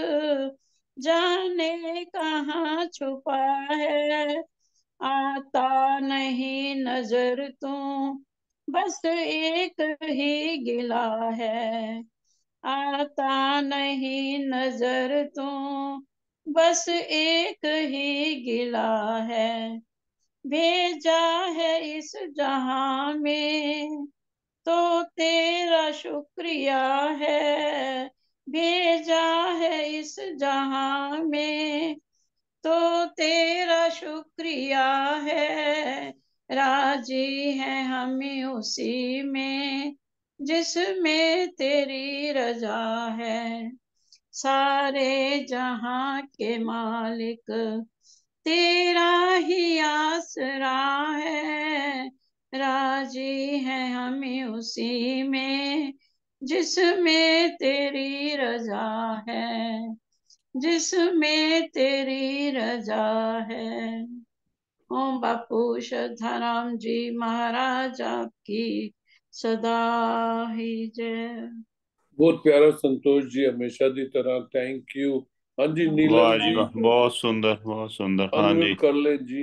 जाने कहाँ छुपा है। आता नहीं नजर तू, बस एक ही गिला है। आता नहीं नजर तू, बस एक ही गिला है। भेजा है इस जहां में तो तेरा शुक्रिया है। भेजा है इस जहां में तो तेरा शुक्रिया है। राजी है हमें उसी में, जिसमें तेरी रजा है। सारे जहां के मालिक तेरा ही आसरा है। राजी है हमें उसी में, जिसमें तेरी रजा है, जिसमें तेरी रजा है। ओम बापू श्रद्धाराम जी महाराज आपकी सदा ही जय। बहुत प्यारा संतोष जी, हमेशा की तरह, थैंक यू। हाँ जी नीलम वाह जी जी, वाह, बहुत सुंदर बहुत सुंदर। हाँ जी। अनम्यूट कर ले जी।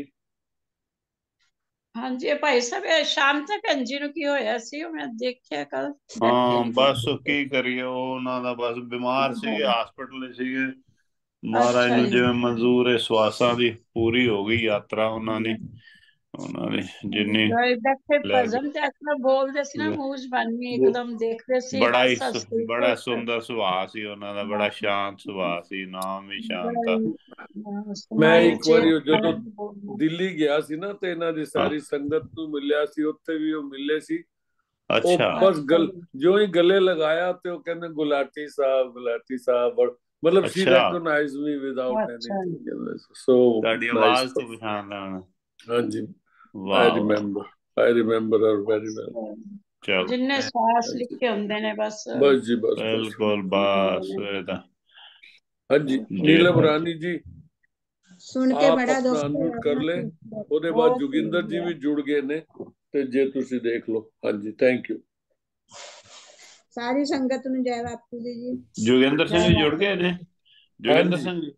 हाँ जी भाई साहब ये शाम तक ਭੈਣ ਜੀ ਨੂੰ ਕੀ ਹੋਇਆ ਸੀ ਉਹ ਮੈਂ ਦੇਖਿਆ ਕੱਲ ਬੈਠੇ ਹਾਂ ਨਹੀਂ ਬਸ ਕੀ ਕਰੀਏ, ਉਹ ਉਹਨਾਂ ਦਾ ਬਸ ਬਿਮਾਰ ਸੀਗੇ, ਹਸਪੀਟਲ ਸੀਗੇ। ਮਹਾਰਾਜ ਅੱਛਾ ਨੂੰ ਜੀ ਜਿਵੇਂ ਮਨਜ਼ੂਰ ਹੈ, ਸਵਾਸਾਂ ਦੀ ਪੂਰੀ ਹੋ ਗਈ ਯਾਤਰਾ ਉਹਨਾਂ ਦੀ। ਉਹਨਾਂ ਦੀ ਜਿੰਨੀ ਗਏ ਬੈਠੇ ਲੈ ਭਜਨ ਤੇ ਅਕਸਰ ਬੋਲਦੇ ਸੀ ਨਾ, ਮੂੰਹ ਜ਼ਬਾਨੀ ਇੱਕਦਮ ਦੇਖਦੇ ਸੀ, ਬੜਾ ਹੀ ਹੱਸ ਹੱਸ ਕੇ ਬੜਾ ਸੁੰਦਰ ਸੁਭਾਅ ਸੀ ਉਹਨਾਂ ਦਾ, ਬੜਾ ਸ਼ਾਂਤ ਸੁਭਾਅ ਸੀ, ਨਾਮ ਵੀ ਸ਼ਾਂਤ ਆ। ਮੈਂ ਸਮਾਈਲ ਇੱਕ ਵਾਰੀ ਜਦੋਂ ਚਿਹਰਾ ਦਿੱਲੀ ਗਿਆ ਸੀ ਨਾ ਤੇ ਇਹਨਾਂ ਦੀ ਸਾਰੀ ਸੰਗਤ ਨੂੰ ਮਿਲਿਆ ਸੀ, ਉੱਥੇ ਵੀ ਉਹ ਮਿਲੇ ਸੀ। ਉਹ ਅੱਛਾ ਬਸ ਜੋ ਹੀ ਗਲੇ ਲਗਾਇਆ ਤੇ ਉਹ ਕਹਿੰਦੇ ਗੁਲਾਟੀ ਸਾਹਿਬ, ਗੁਲਾਟੀ ਸਾਹਿਬ, ਮਤਲਬ she ਅੱਛਾ recognized me without ਅੱਛਾ anything, so ਤੁਹਾਡੀ nice. ਆਵਾਜ਼ ਤੋਂ ਪਛਾਣ ਲੈਣਾ। ਹਾਂਜੀ, I ਵਾਹ remember her very well. ਚਲੋ ਜਿੰਨੇ ਸਾਸ ਲਿਖੇ ਹੁੰਦੇ ਨੇ ਬਸ ਜੀ ਬਸ ਬਿਲਕੁਲ ਬਸ ਇਹ ਤਾਂ ਹਾਂਜੀ। ਜੀ ਨੀਲਮ ਰਾਣੀ ਜੀ ਸੁਣ ਕੇ ਆਪ ਬੜਾ ਦੁੱਖ ਆਪਣਾ ਅਨਮਿਊਟ ਕਰ ਲੈ, ਹੋਇਆ। ਉਹਦੇ ਬਾਅਦ ਜੋਗਿੰਦਰ ਜੀ ਵੀ ਜੁੜ ਗਏ ਨੇ, ਤੇ ਜੇ ਤੁਸੀਂ ਦੇਖ ਲਓ। ਹਾਂਜੀ, ਥੈਂਕ ਯੂ। ਸਾਰੀ ਸੰਗਤ ਨੂੰ ਜੈ ਬਾਪੂ ਦੀ ਜੀ। ਜੋਗਿੰਦਰ ਸਿੰਘ ਜੀ ਜੁੜ ਗਏ ਨੇ? ਜੋਗਿੰਦਰ ਸਿੰਘ ਜੀ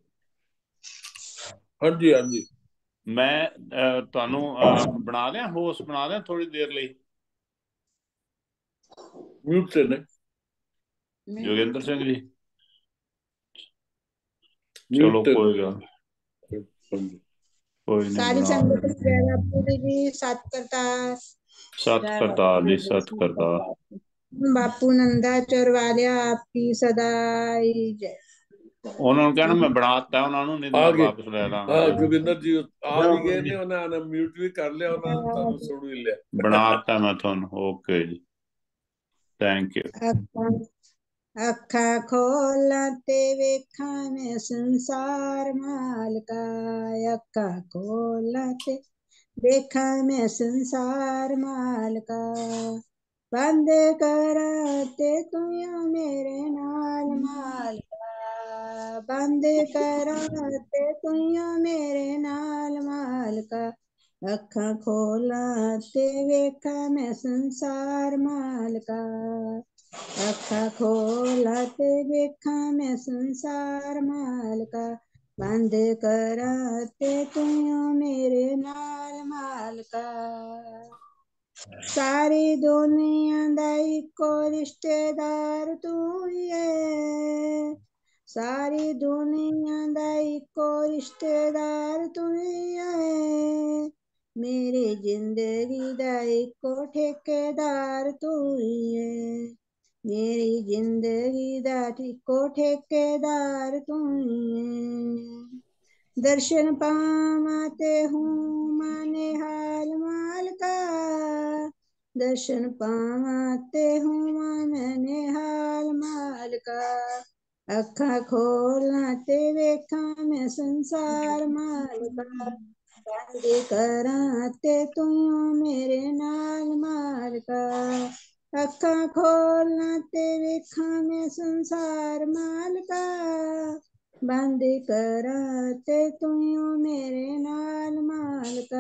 ਹਾਂਜੀ ਹਾਂਜੀ। ਮੈਂ ਤੁਹਾਨੂੰ ਬਣਾ ਦਿਆਂ, ਹੋਸਟ ਬਣਾ ਦਿਆਂ ਥੋੜੀ ਦੇਰ ਲਈ? ਮਿਊਟ ਤੇ ਨੇ ਜੋਗਿੰਦਰ ਸਿੰਘ ਜੀ, ਚਲੋ ਮਿਊਟ ਤੇ ਕੋਈ ਗੱਲ ਕੋਈ ਨਹੀਂ। ਸਾਰੀ ਸੰਗਤ ਨੂੰ ਜੈ ਬਾਪੂ ਦੀ ਜੀ। ਸਤ ਕਰਤਾਰ, ਸਤ ਕਰਤਾਰ ਜੀ, ਸਤ ਕਰਤਾਰ। ਬਾਪੂ ਨੰਦਾ ਚੋਰ ਵਾਲਿਆ ਆਪਕੀ ਸਦਾਈ ਜੈ। ਉਹਨਾਂ ਨੂੰ ਕਹਿਣਾ ਮੈਂ ਬਣਾਤਾ ਉਹਨਾਂ ਨੂੰ, ਨਹੀਂ ਮੈਂ ਵਾਪਸ ਲੈ ਲਾਂਗਾ। ਹਾਂ ਜੋਗਿੰਦਰ ਜੀ ਆ ਵੀ ਗਏ ਨੇ, ਉਹਨਾਂ ਨੇ ਮਿਊਟ ਵੀ ਕਰ ਲਿਆ, ਉਹਨਾਂ ਨੇ ਤੁਹਾਨੂੰ ਸੁਣ ਵੀ ਲਿਆ। ਬਣਾਤਾ ਮੈਂ ਤੁਹਾਨੂੰ। ਓਕੇ ਜੀ, ਥੈਂਕ ਯੂ। ਅੱਖਾਂ ਖੋਲਾਂ ਤੇ ਵੇਖਾਂ ਮੈਂ ਸੰਸਾਰ ਮਾਲਕਾ, ਅੱਖਾਂ ਖੋਲਾਂ ਤੇ ਵੇਖਾਂ ਮੈਂ ਸੰਸਾਰ ਮਾਲਕਾ, ਬੰਦ ਕਰਾਂ ਤੇ ਤੂੰ ਮੇਰੇ ਨਾਲ ਮਾਲਕਾ, ਬੰਦ ਕਰਾਂ ਤੇ ਤੂੰ ਮੇਰੇ ਨਾਲ ਮਾਲਕਾ, ਅੱਖਾਂ ਖੋਲਾਂ ਤੇ ਵੇਖਾਂ ਮੈਂ ਸੰਸਾਰ ਮਾਲਕਾ, ਅੱਖਾਂ ਖੋਲਾਂ ਤੇ ਵੇਖਾਂ ਮੈਂ ਸੰਸਾਰ ਮਾਲਕਾ, ਬੰਦ ਕਰਾਂ ਤੇ ਤੂੰ ਮੇਰੇ ਨਾਲ ਮਾਲਕਾ, ਸਾਰੀ ਦੁਨੀਆ ਦਾ ਇੱਕੋ ਰਿਸ਼ਤੇਦਾਰ ਤੂੰ ਹੀ ਹੈ, ਸਾਰੀ ਦੁਨੀਆ ਦਾ ਇੱਕੋ ਰਿਸ਼ਤੇਦਾਰ ਤੂੰ ਹੀ ਹੈ, ਮੇਰੀ ਜ਼ਿੰਦਗੀ ਦਾ ਇੱਕੋ ਠੇਕੇਦਾਰ ਤੂੰ ਹੀ ਹੈ, ਮੇਰੀ ਜ਼ਿੰਦਗੀ ਦਾ ਇੱਕੋ ਠੇਕੇਦਾਰ ਤੂੰ ਹੀ ਹੈ, ਦਰਸ਼ਨ ਪਾਵਾਂ ਤੇ ਹੂੰ ਮਾਨੇ ਹਾਲ ਮਾਲਕਾ, ਦਰਸ਼ਨ ਪਾਵਾਂ ਤੇ ਹੂੰ ਮਾਨੇ ਹਾਲ ਮਾਲਕਾ, ਅੱਖਾਂ ਖੋਲਾਂ ਤੇ ਵੇਖਾਂ ਮੈਂ ਸੰਸਾਰ ਮਾਲਕਾ, ਬੰਦ ਕਰਾਂ ਤੇ ਤੂੰ ਮੇਰੇ ਨਾਲ ਮਾਲਕਾ, ਅੱਖਾਂ ਖੋਲਾਂ ਤੇ ਵੇਖਾਂ ਮੈਂ ਸੰਸਾਰ ਮਾਲਕਾ, ਬੰਦ ਕਰਾਂ ਤੇ ਤੂੰ ਮੇਰੇ ਨਾਲ ਮਾਲਕਾ,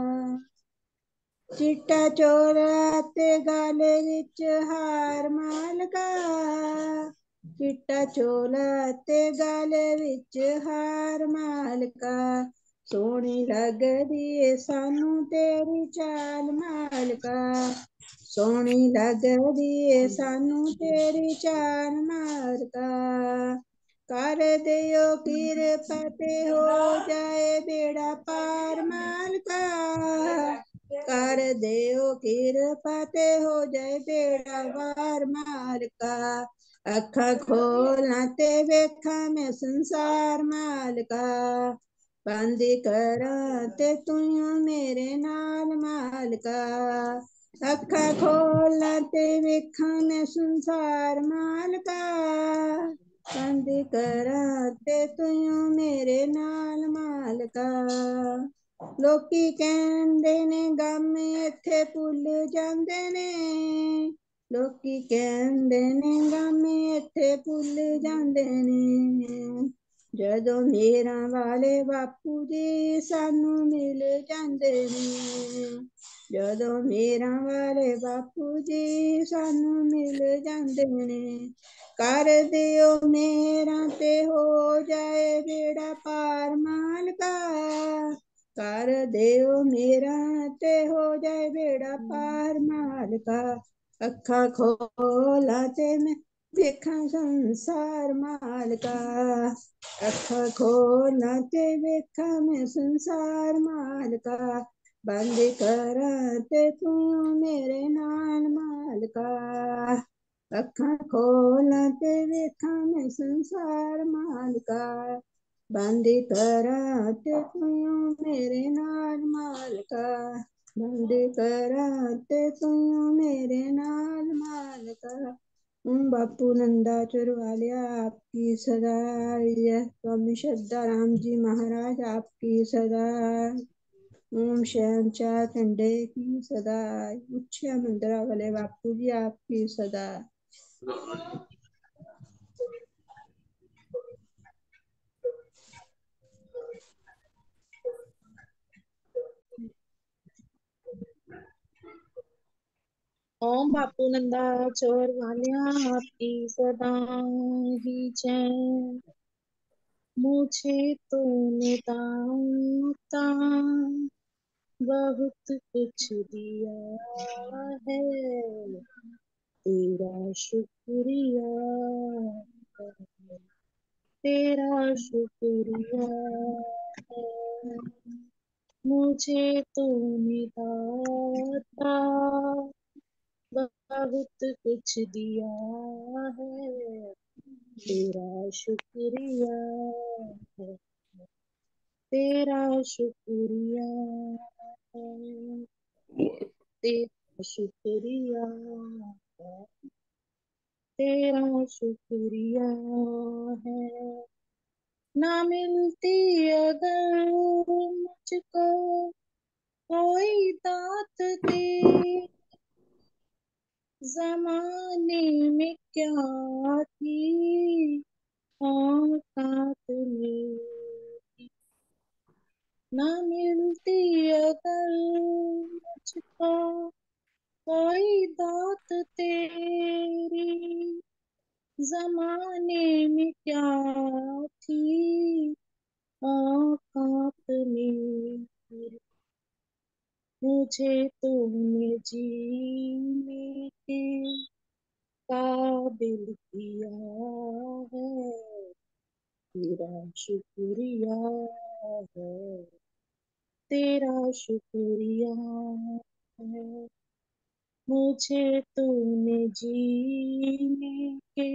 ਚਿੱਟਾ ਚੋਲਾ ਤੇ ਗਾਲੇ ਵਿੱਚ ਹਾਰ ਮਾਲਕਾ, ਚਿੱਟਾ ਚੋਲਾ ਤੇ ਗਾਲੇ ਵਿੱਚ ਹਾਰ ਮਾਲਕਾ, ਸੋਹਣੀ ਲੱਗਦੀ ਏ ਸਾਨੂੰ ਤੇਰੀ ਚਾਲ ਮਾਲਕਾ, ਸੋਹਣੀ ਲੱਗਦੀ ਏ ਸਾਨੂੰ ਤੇਰੀ ਚਾਲ ਮਾਲਕਾ, ਕਰ ਦਿਓ ਕਿਰਪਾ ਤੇ ਹੋ ਜਾਏ ਬੇੜਾ ਪਾਰ ਮਾਲਕਾ, ਕਰ ਦਿਓ ਕਿਰਪਾ ਤੇ ਹੋ ਜਾਏ ਬੇੜਾ ਪਾਰ ਮਾਲਕਾ, ਅੱਖਾਂ ਖੋਲਾਂ ਤੇ ਵੇਖਾਂ ਮੈਂ ਸੰਸਾਰ ਮਾਲਕਾ, ਬੰਦ ਕਰਾਂ ਤੇ ਤੂੰ ਮੇਰੇ ਨਾਲ ਮਾਲਕਾ, ਅੱਖਾਂ ਖੋਲਾਂ ਤੇ ਵੇਖਾਂ ਮੈਂ ਸੰਸਾਰ ਮਾਲਕਾ, ਬੰਦ ਕਰਾਂ ਤੇ ਤੂੰ ਮੇਰੇ ਨਾਲ ਮਾਲਕਾ, ਲੋਕੀ ਕਹਿੰਦੇ ਨੇ ਗਮ ਇੱਥੇ ਭੁੱਲ ਜਾਂਦੇ ਨੇ, ਲੋਕੀ ਕਹਿੰਦੇ ਨੇ ਗਮ ਇੱਥੇ ਭੁੱਲ ਜਾਂਦੇ ਨੇ, ਜਦੋਂ ਮੇਰਾਂ ਵਾਲੇ ਬਾਪੂ ਜੀ ਸਾਨੂੰ ਮਿਲ ਜਾਂਦੇ ਨੇ, ਜਦੋਂ ਮੇਰਾਂ ਵਾਲੇ ਬਾਪੂ ਜੀ ਸਾਨੂੰ ਮਿਲ ਜਾਂਦੇ ਨੇ, ਕਰ ਦਿਓ ਮੇਰਾ ਤੇ ਹੋ ਜਾਏ ਬੇੜਾ ਪਾਰ ਮਾਲਕਾ, ਕਰ ਦਿਓ ਮੇਰਾ ਤੇ ਹੋ ਜਾਏ ਬੇੜਾ ਪਾਰ ਮਾਲਕਾ, ਅੱਖਾਂ ਖੋਲਾਂ ਤੇ ਮੈਂ ਵੇਖਾਂ ਸੰਸਾਰ ਮਾਲਕਾ, ਅੱਖਾਂ ਖੋਲਾਂ ਤੇ ਵੇਖਾਂ ਮੈਂ ਸੰਸਾਰ ਮਾਲਕਾ, बंद कराते तू मेरे नाल मालका, अखा खोला ते देखा मैं संसार मालका, बंद कराते तू मेरे नाल मालका, बंद कराते तू मेरे नाल मालका। बापू नंदा चुरवालिया आपकी सदा, स्वामी श्रद्धा राम जी महाराज आपकी सदा, ओम शहनशाह ठंडे की सदा, उच्च मुद्रा वाले बापू जी आपकी सदा। ओम बापू नंदा चोर वालिया आपकी सदा ही जय। मुझे तूने दाता बहुत कुछ दिया है, तेरा शुक्रिया, तेरा शुक्रिया है। मुझे तूने दाता बहुत कुछ दिया है, तेरा शुक्रिया है, तेरा शुक्रिया है, तेरा शुक्रिया है, तेरा शुक्रिया है। ना मिलती अगर मुझको कोई दात तेरी, जमाने में क्या थी औकात मेरी। ना मिलती अगर मुझको कोई दात तेरी, जमाने में क्या थी औकात मेरी। मुझे तुमने जीने के काबिल किया है, तेरा शुक्रिया है, तेरा शुक्रिया है। मुझे तूने जीने के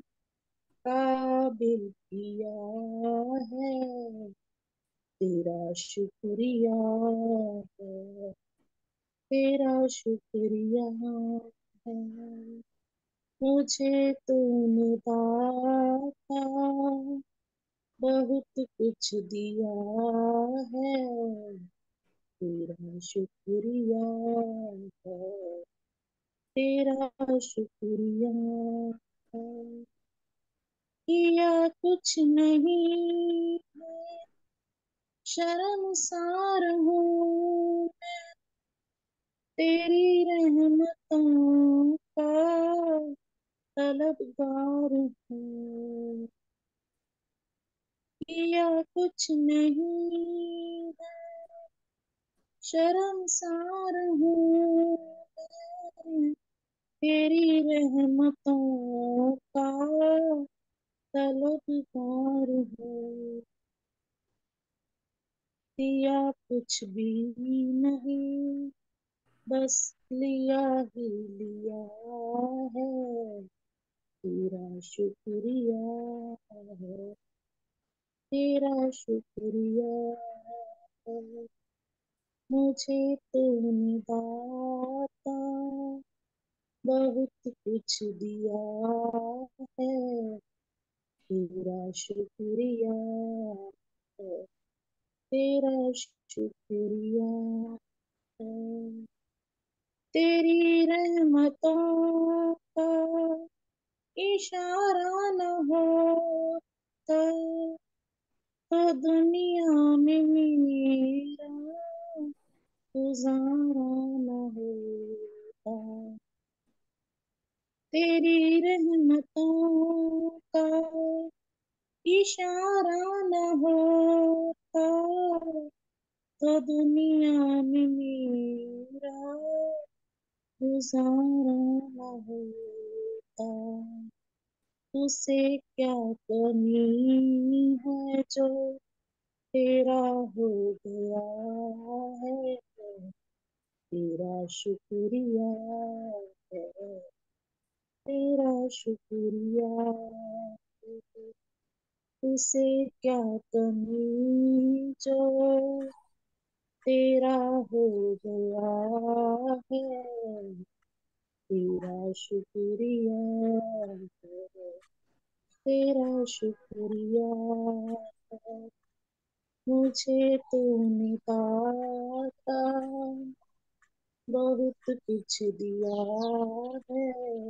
काबिल किया है, तेरा शुक्रिया है, तेरा शुक्रिया है। मुझे तूने दाता बहुत कुछ दिया है, तेरा शुक्रिया है, तेरा शुक्रिया है। किया कुछ नहीं है, शर्मसार हूँ मैं, तेरी रहमतों का तलबगार हूँ। किया कुछ नहीं है, शर्मसार हूँ मैं, तेरी रहमतों का तलबगार हूँ। दिया कुछ भी नहीं, बस लिया ही लिया है, तेरा शुक्रिया है, तेरा शुक्रिया है। मुझे तूने दाता बहुत कुछ दिया है, तेरा शुक्रिया है, तेरा शुक्रिया है। तेरी रहमतों का इशारा न होता तो दुनिया में मेरा गुजारा न होता। तेरी रहमतों का इशारा न होता तो दुनिया में मेरा गुजारा न होता। तुझसे क्या कमी है जो तेरा हो गया है, शुक्रिया है, तेरा शुक्रिया है। उसे क्या कमी जो तेरा हो गया है, तेरा शुक्रिया है, तेरा शुक्रिया है। मुझे तूने दाता बहुत कुछ दिया है,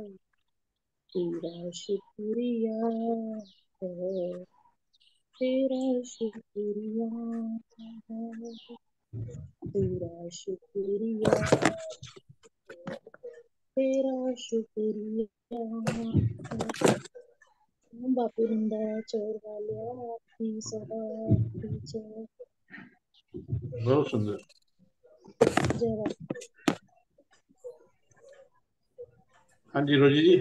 तेरा शुक्रिया है, तेरा शुक्रिया है, तेरा शुक्रिया, तेरा शुक्रिया है। बापू नंदा चोर वालिया आपकी सदा आपकी जय। बहुत सुंदर। जय बापू। हाँ जी रोजी जी।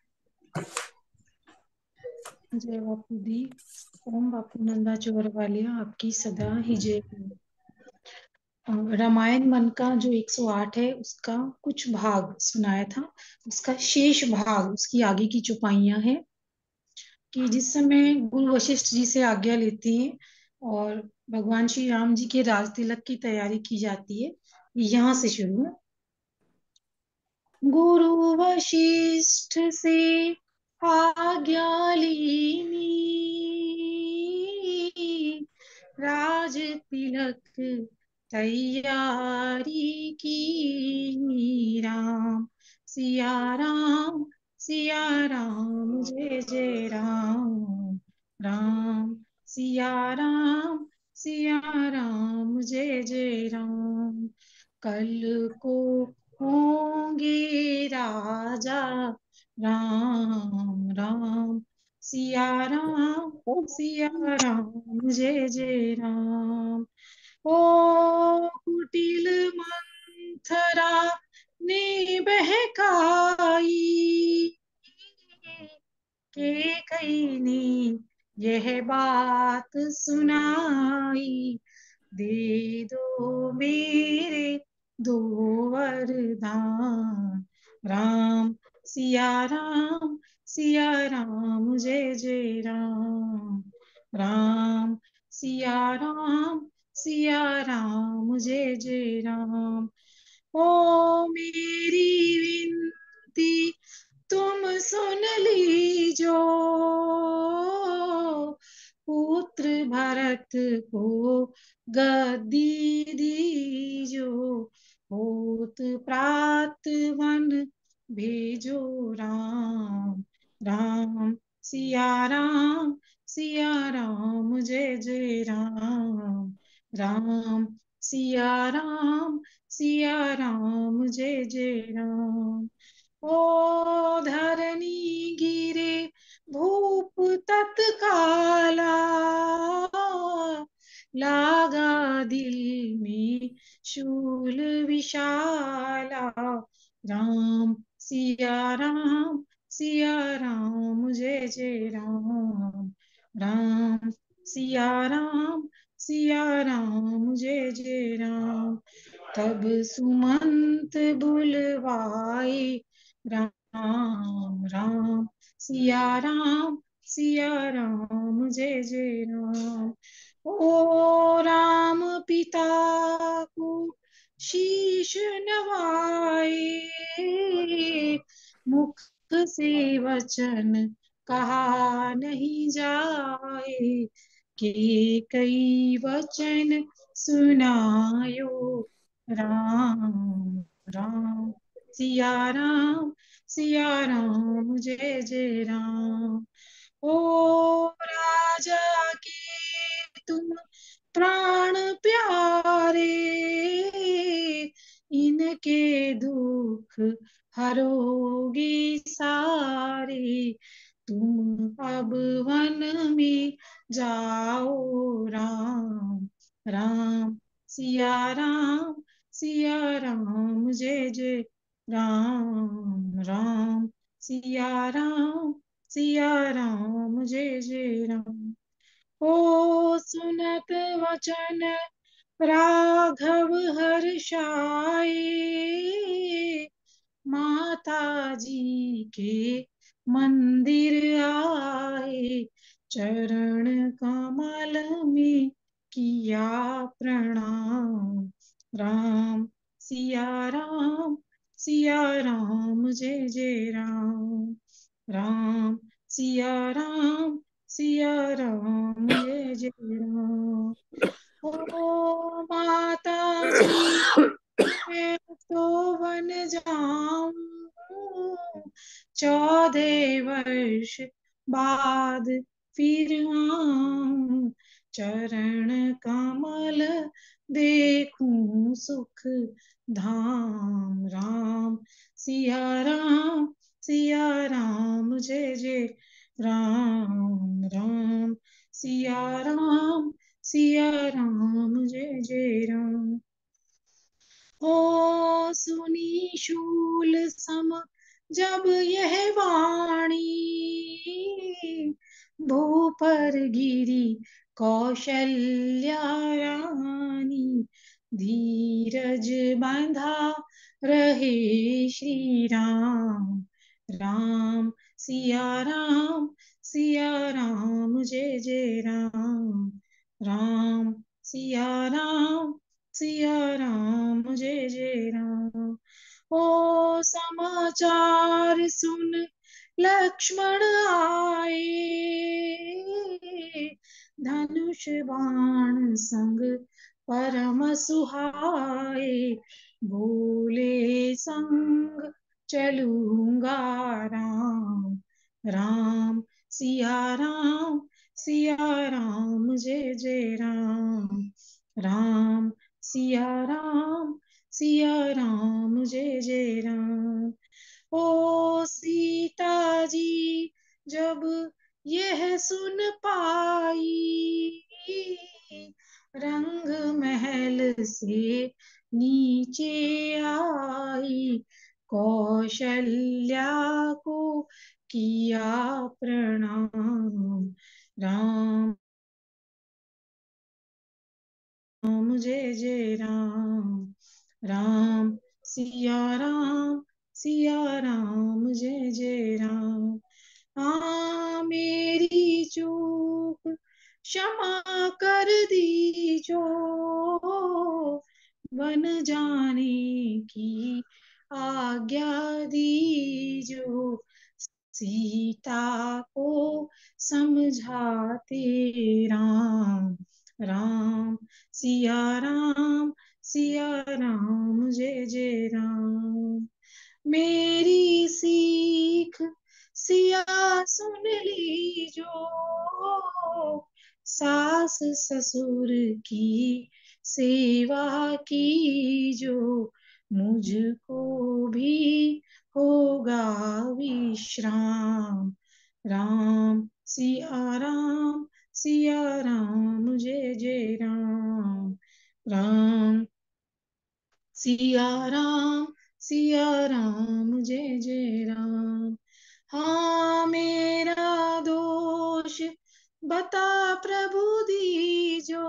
जय बापू दी। ओम बापू नंदा चोर वालिया आपकी सदा ही जय हो। रामायण मन का जो 108 है उसका कुछ भाग सुनाया था, उसका शेष भाग उसकी आगे की चौपाइयां हैं कि जिस समय गुरु वशिष्ठ जी से आज्ञा लेती हैं और भगवान श्री राम जी के राज तिलक की तैयारी की जाती है, यहाँ से शुरू है। गुरु वशिष्ठ से आज्ञा लीनी, राज तिलक तैयारी की, राम सिया राम सिया राम जय जय राम, राम सिया राम जय जय राम। कल को होंगे राजा राम, राम सिया राम जय जय राम। ओ कुटिल मंथरा ने बहकाई, के कई ने यह बात सुनाई, दे दो मेरे दो वरदान, राम सिया राम जय जय राम, राम सिया राम जय जय राम। ओ मेरी विनती तुम सुन लीजो, पुत्र भरत को गद्दी दीजो, होत प्रात वन भेजो राम, राम सिया राम जय जय राम, राम सिया राम जय जय राम। ओ धरनी गिरे भूप तत्काला, लागा दिल में शूल विशाला, राम सिया राम जय जय राम, राम सिया राम जय जय राम। तब सुमंत बुलवाए राम, राम सिया राम जय जय राम। ओ राम पिता को शीश नवाए, मुख से वचन कहा नहीं जाए, के कई वचन सुनायो राम, राम सिया राम जय जय राम। ओ राजा के तुम प्राण प्यारे, इनके दुख हरोगे सारे, तुम अब वन में जाओ राम, राम सिया राम जय जय राम, राम सिया राम जय जय राम। ओ सुनत वचन राघव हर्षाए माता जी के मंदिर आए, चरण कमल में किया प्रणाम। राम सिया राम जय जय राम। राम सिया राम जय जय राम। ओ माता जी मैं तो वन जाऊं, 14 वर्ष बाद फिर आऊं, चरण कमल देखूं सुख धाम। राम सिया राम जय जय राम। राम सिया राम जय जय राम। हो सुनी शूल सम जब यह वाणी, भूपर गिरी कौशल्या रानी, धीरज बंधा रहे श्री राम। राम सिया राम जय जय राम। राम सिया राम जय जय राम। ओ समाचार सुन लक्ष्मण आए, धनुष बाण संग परम सुहाए, बोले संग चलूंगा राम। राम सिया राम जय जय राम। राम सिया राम जय जय राम। ओ सीता जी जब यह सुन पाई, रंग महल से नीचे आई, कौशल्या को किया प्रणाम। राम जय जय राम। राम सिया राम जय जय राम। हाँ मेरी चूक क्षमा कर दीजो, वन जाने की आज्ञा दीजो, सीता को समझाते राम। राम सिया राम जय जय राम। मेरी सीख सिया सुन लीजो, सास ससुर की सेवा कीजो, मुझको भी होगा विश्राम। राम सिया राम जय जय राम। राम सिया राम जय जय राम। हाँ मेरा दोष बता प्रभु दीजो,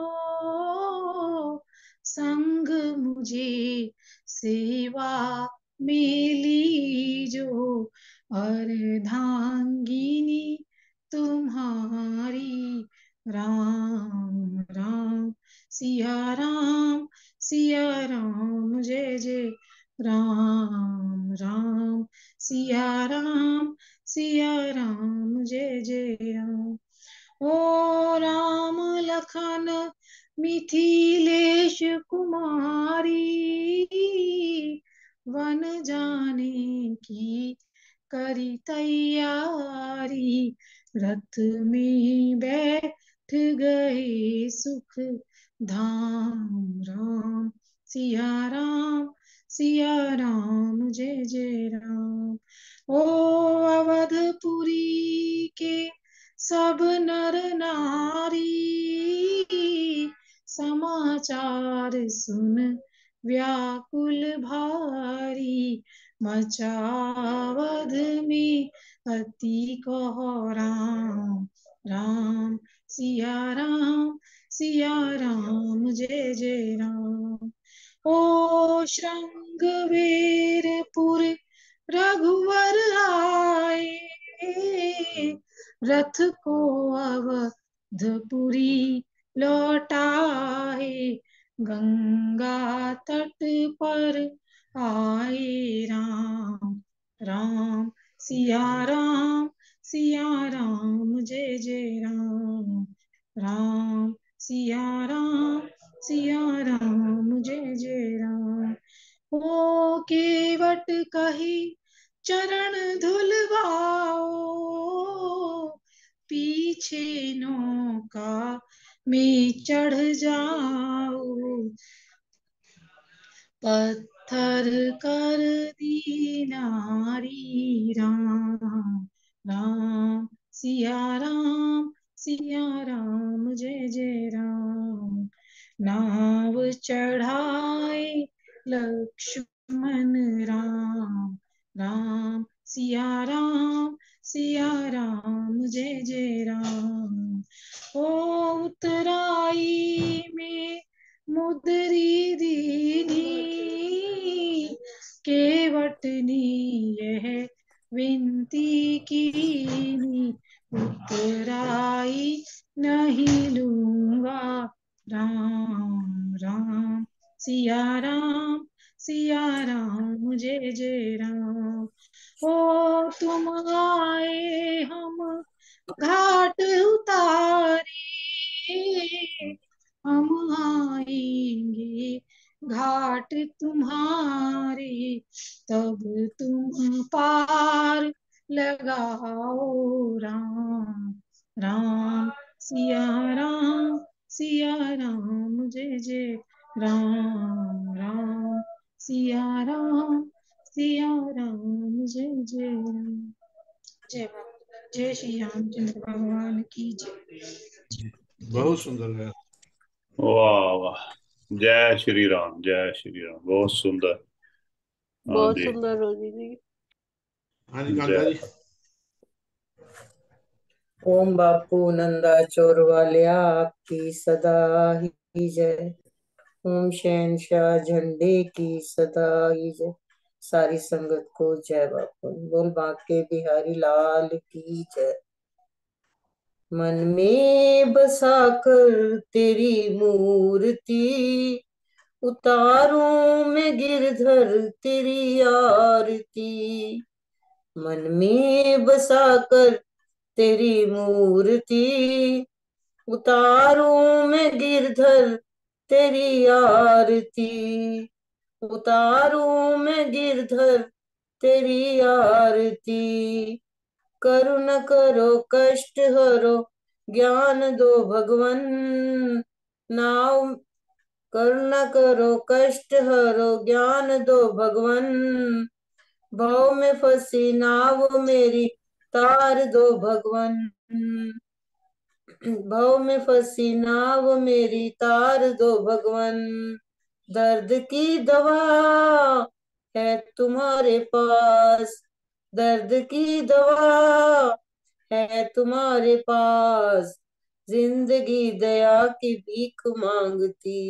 संग मुझे सेवा में लीजो, अर्धांगिनी तुम्हारी राम। राम सिया राम जय जय राम। राम सिया राम जय जय राम। ओ राम लखन मिथिलेश कुमारी, वन जाने की करी तैयारी, रथ में बैठ गए सुख धाम। राम सिया राम जय जय राम। ओ अवधपुरी के सब नर नारी, समाचार सुन व्याकुल भारी, मचावध में अति कोहराम। राम सिया राम जय जय राम। श्रृंगवीरपुर रघुवर आए, रथ को अवधपुरी लौटाए, गंगा तट पर आए राम। राम सिया राम जय जय राम। राम सिया राम जय जय राम। ओ केवट कही चरण धुलवाओ, पीछे नौका में चढ़ जाओ, पत्थर कर दी नारी राम। राम सिया राम जय जय राम। नाव चढ़ाए लक्ष्मण राम। राम सिया राम जय जय राम। ओ उतराई में मुद्री दीनी, केवटनी यह विनती कीनी, उतराई नहीं लूंगा राम। राम सिया राम जय जय राम। ओ तुम आए हम घाट उतारे, हम आएंगे घाट तुम्हारे, तब तुम पार लगाओ राम। राम सिया राम जय जय राम। राम सिया राम जय जय राम। जय बाबा, जय श्री रामचंद्र भगवान की जय। बहुत सुंदर है। वाह वाह, जय श्री राम, बहुत सुंदर। हाँ बहुत जी, सुंदर रोजी जी। हाँ जी कांता जी। जय। ओम बापू नंदा चोर वालिया आपकी सदा ही जय। ओम शहनशाह झंडे की सदा ही जय। सारी संगत को जय बापू। बोल बांके बिहारी लाल की जय। मन में बसाकर तेरी मूर्ति, उतारूं मैं गिरधर तेरी आरती। मन में बसाकर तेरी मूर्ति, उतारूं मैं गिरधर तेरी आरती। उतारूं मैं गिरधर तेरी आरती। करो न करो कष्ट हरो ज्ञान दो भगवन। नाव करुणा करो कष्ट हरो ज्ञान दो भगवन। भाव में फंसी नाव मेरी तार दो भगवन। भाव में फंसी नाव मेरी तार दो भगवन। दर्द की दवा है तुम्हारे पास, दर्द की दवा है तुम्हारे पास। जिंदगी दया की भीख मांगती,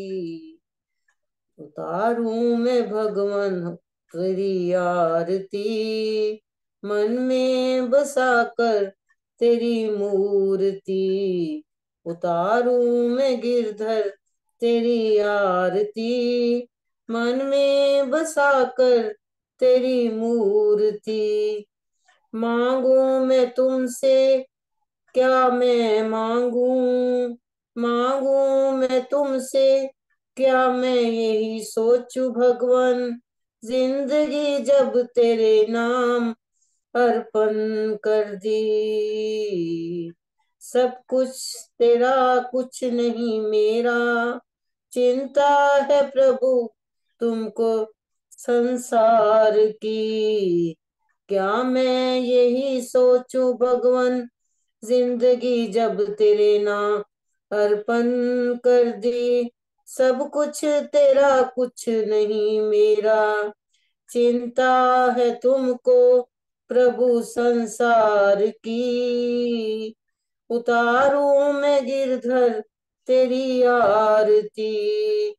उतारूं मैं भगवन तेरी आरती। मन में बसाकर तेरी मूर्ति, उतारूं मैं गिरधर तेरी आरती। मन में बसाकर तेरी मूर्ति। मांगू मैं तुमसे क्या मैं मांगू, मांगू मैं तुमसे क्या मैं यही सोचूं भगवन। जिंदगी जब तेरे नाम अर्पण कर दी। सब कुछ तेरा कुछ नहीं मेरा, चिंता है प्रभु तुमको संसार की। क्या मैं यही सोचूं भगवन, जिंदगी जब तेरे नाम अर्पण कर दी। सब कुछ तेरा कुछ नहीं मेरा, चिंता है तुमको प्रभु संसार की। उतारूं मैं गिरधर तेरी आरती,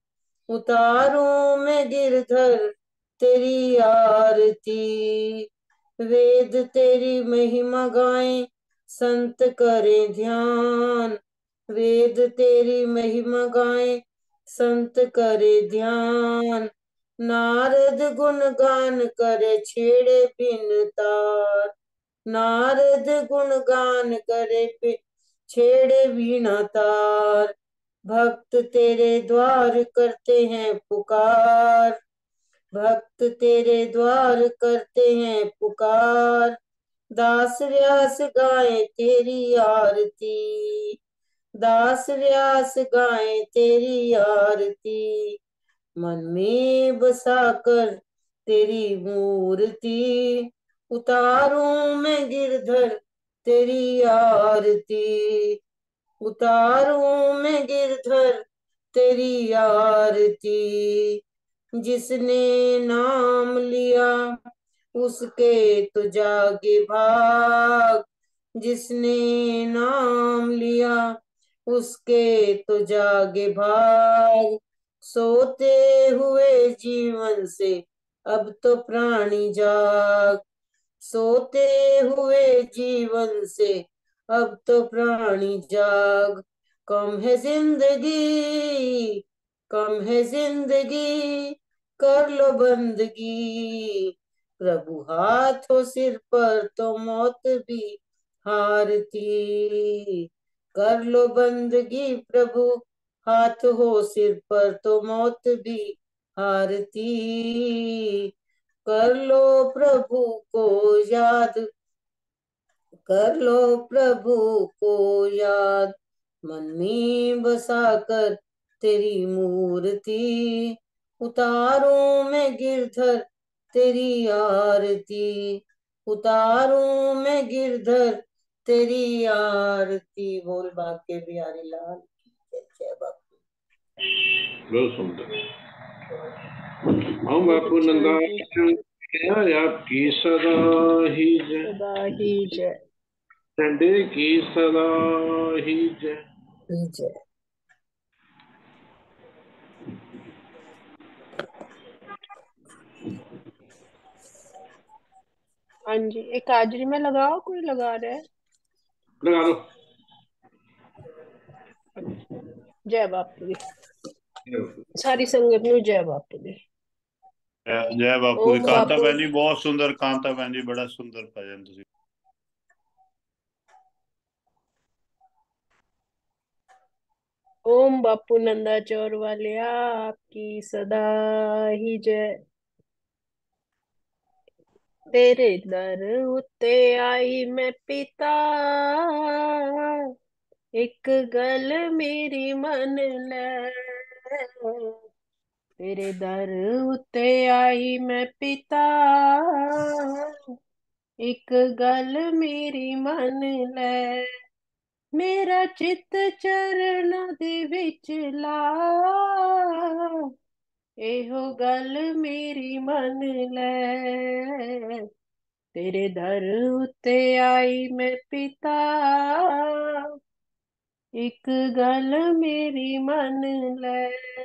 उतारूं मैं गिरधर तेरी आरती। वेद तेरी महिमा गाएं संत करें ध्यान। वेद तेरी महिमा गाएं संत करे ध्यान। नारद गुणगान करे छेड़े बिन तार। नारद गुणगान करे छेड़े बिना तार। भक्त तेरे द्वार करते हैं पुकार। भक्त तेरे द्वार करते हैं पुकार। दास व्यास गाए तेरी आरती। दास व्यास गाए तेरी आरती। मन में बसाकर तेरी मूर्ति। उतारूं मैं गिरधर तेरी आरती। उतारूं मैं गिरधर तेरी आरती। जिसने नाम लिया उसके तो जागे भाग। जिसने नाम लिया उसके तो जागे भाग। सोते हुए जीवन से अब तो प्राणी जाग। सोते हुए जीवन से अब तो प्राणी जाग। कम है जिंदगी, कम है जिंदगी, कर लो बंदगी। प्रभु हाथ हो सिर पर तो मौत भी हारती। कर लो बंदगी प्रभु हाथ हो सिर पर तो मौत भी हारती। कर लो प्रभु को याद, कर लो प्रभु को याद। मन में बसाकर तेरी मूर्ति। उतारूं मैं गिरधर तेरी आरती। उतारूं मैं गिरधर तेरी आरती। बोल बाके बिहारी लाल की जय। जय बापू। बहुत सुंदर। हम बापू नंदा आपकी सदा ही जय। सदा ही जय। झंडे की सदा ही जय। जय। हाँ जी, एक हाजरी में लगाओ, कोई लगा रहा है? लगा लो। जय बापू दी। सारी संगत नु जय बापू दी। जय बापू दी। ओम कांता बापू भैन जी बहुत सुंदर, कांता भैन जी बड़ा सुंदर भजन तुसी। ओम बापू नंदा चौर वाले आपकी सदा ही जय। तेरे दर उत्ते आई मैं पिता, एक गल मेरी मन ले। तेरे दर उत्ते आई मैं पिता, एक गल मेरी मन ले। मेरा चित चरना दे विच ला, एहो गल मेरी मन ले। तेरे दर उत्ते आई मैं पिता, एक गल मेरी मन ले।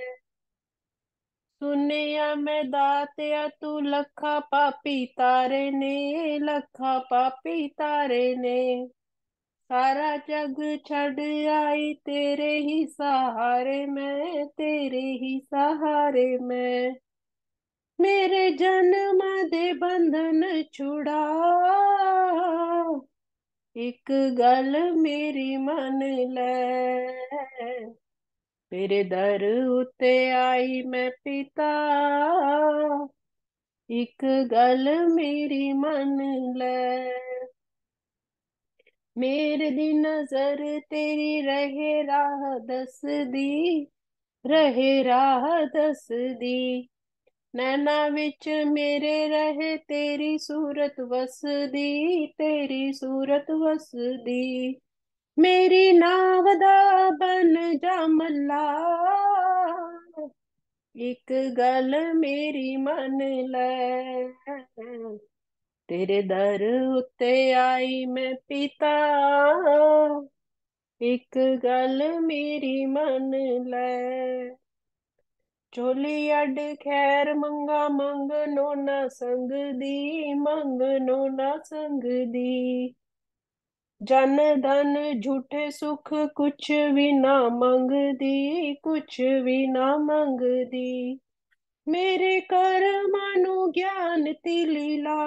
सुनिया मैं दातिया तू लखा पापी तारे ने, लखा पापी तारे ने। सारा जग छड़ आई तेरे ही सहारे में, तेरे ही सहारे में। मेरे जन्म दे बंधन छुड़ा, एक गल मेरी मन ले। तेरे दर उत्ते आई मैं पिता, एक गल मेरी मन ले। मेरे दी नजर तेरी रहे राह दस दी, रहे राह दस दी। नैना विच मेरे रहे तेरी सूरत वस दी, तेरी सूरत वस दी। मेरी नाव दा बन जा मल्ला, एक गल मेरी मन ले। तेरे दर उत्ते आई मैं पिता, एक गल मेरी मन ले। चोली अड खैर मंगा मंगनो ना संग दी, मंगनो ना संग दी। जन धन झूठे सुख कुछ भी ना मंगदी, कुछ भी ना मंगदी। मेरे कर्मानु ज्ञान ती लीला,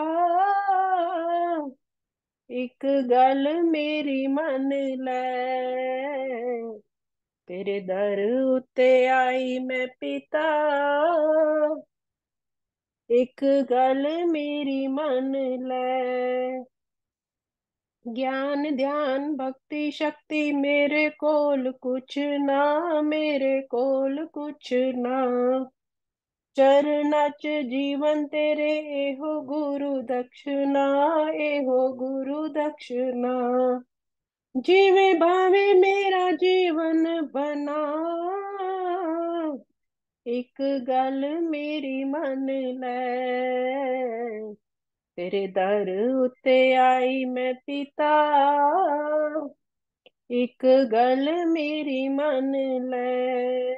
एक गल मेरी मन लै। तेरे दर उत्ते आई मैं पिता, एक गल मेरी मन लै। ज्ञान ध्यान भक्ति शक्ति मेरे कोल कुछ ना, मेरे कोल कुछ ना। चरना च जीवन तेरे एहो गुरु दक्षिणा, एहो गुरु दक्षिणा। जीवे भावे मेरा जीवन बना, एक गल मेरी मन लै। तेरे दर उत्ते आई मैं पिता, एक गल मेरी मन लै।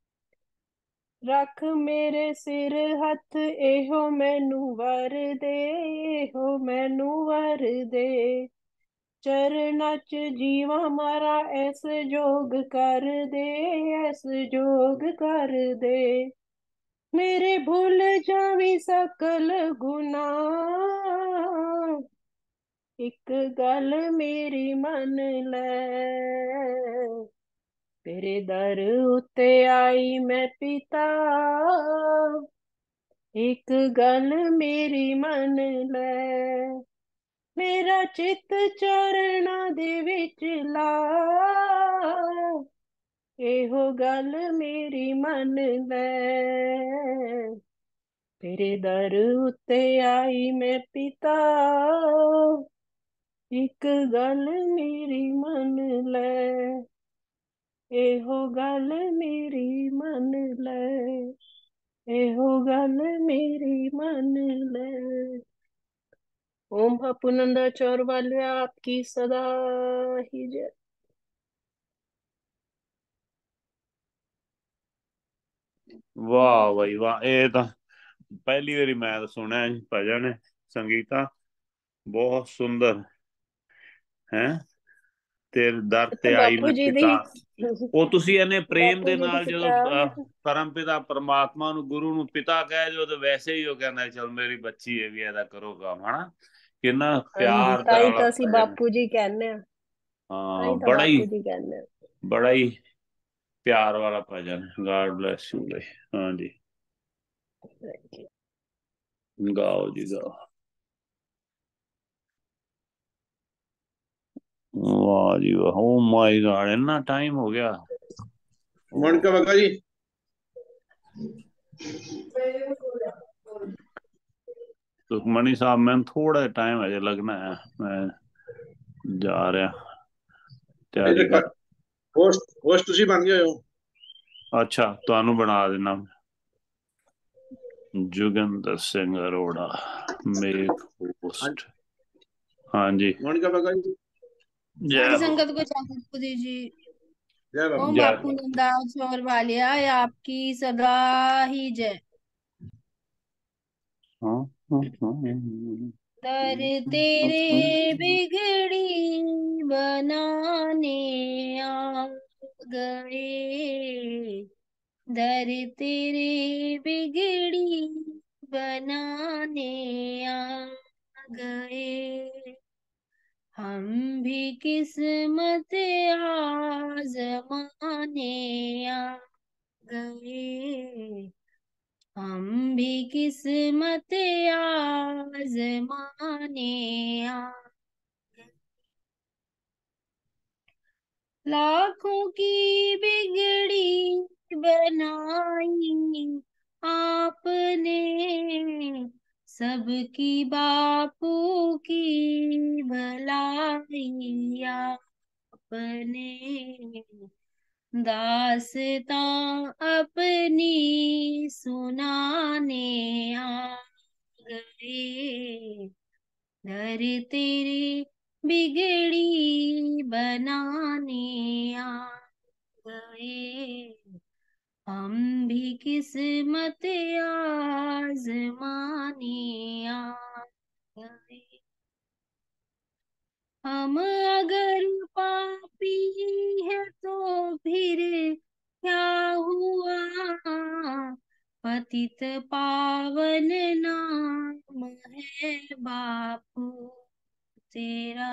रख मेरे सिर हथ एहो मैनू वर दे, एहो मैनू वर दे। चरना च जीवा मारा ऐस जोग कर दे, ऐस जोग कर दे। मेरे भूल जावी सकल गुनाह, एक गल मेरी मन लै। तेरे दर उत्ते आई मैं पिता, एक गल मेरी मन लै। मेरा चित चरना दे विच ला, एहो गल मेरी मन लै। तेरे दर उत्ते आई मैं पिता, एक गल मेरी मन लै। एहो गल मेरी मन लै, एहो गल मेरी मन लै। ओम भपुनंदा चौर वाले आपकी सदा ही जय। वाह भाई वाह, ये तो पहली बारी मैं तो सुना भजन संगीता, बहुत सुंदर है। तेरे दर तो ते आई बापू मैं जी दी पिता, ਉਹ ਤੁਸੀਂ ਇਹਨੇ ਪ੍ਰੇਮ ਬਾਪੂ ਦੇ ਜੀ ਦੀ ਨਾਲ ਜਦੋਂ ਕਿਤਾਬ। ਪਰਮ ਪਿਤਾ ਪਰਮਾਤਮਾ ਨੂੰ ਗੁਰੂ ਨੂੰ ਪਿਤਾ ਕਹਿ ਜੋ ਤੇ ਵੈਸੇ ਹੀ ਉਹ ਕਹਿੰਦਾ ਚਲ ਮੇਰੀ ਬੱਚੀ ਹੈ ਵੀ ਇਹਦਾ ਕਰੋ ਕੰਮ, ਹਨਾ ਕਿੰਨਾ ਹਾਂਜੀ ਪਿਆਰ ਤਾਈ ਵਾਲਾ ਤਾਂ ਅਸੀਂ ਭਜਨ। ਬਾਪੂ ਜੀ ਕਹਿੰਦੇ ਆ, ਹਾਂ ਤਾਈ ਤਾਂ ਬਾਪੂ ਜੀ ਕਹਿੰਦੇ ਆ। ਬੜਾ ਹੀ ਪਿਆਰ ਵਾਲਾ ਭਜਨ। ਗॉड ब्लेस यू ਲਈ। ਹਾਂਜੀ ਗਾਓ ਜੀ ਗਾਓ। वाह जी वाह, ओ माय गॉड, इतना टाइम हो गया। मोनिका बका जी, तो मणि साहब मैंने थोड़ा टाइम अजे लगना है, मैं जा रहा तैयारी कर। होस्ट होस्ट ਤੁਸੀਂ ਬਣ ਗਏ ਹੋ। अच्छा ਤੁਹਾਨੂੰ बना देना। Joginder Singh Arora make host. हाँ जी मोनिका बका जी, जय सारी हो। संगत को जागृत दीजिए। जय बाबा। ओम जय बापू नंदास और वालिया आपकी सदा ही जय। हाँ दर तेरे बिगड़ी बनाने आ गए, दर तेरे बिगड़ी बनाने आ गए। हम भी किस्मत आजमाने आ गए, हम भी किस्मत आजमाने आ। लाखों की बिगड़ी बनाई आपने, सबकी बापू की भलाई आपने। दास्तां अपनी सुनाने आ गए, दर तेरी बिगड़ी बनाने आ गए। हम भी किस्मत आजमाने आ गए। हम अगर पापी है तो फिर क्या हुआ, पतित पावन नाम है बापू तेरा।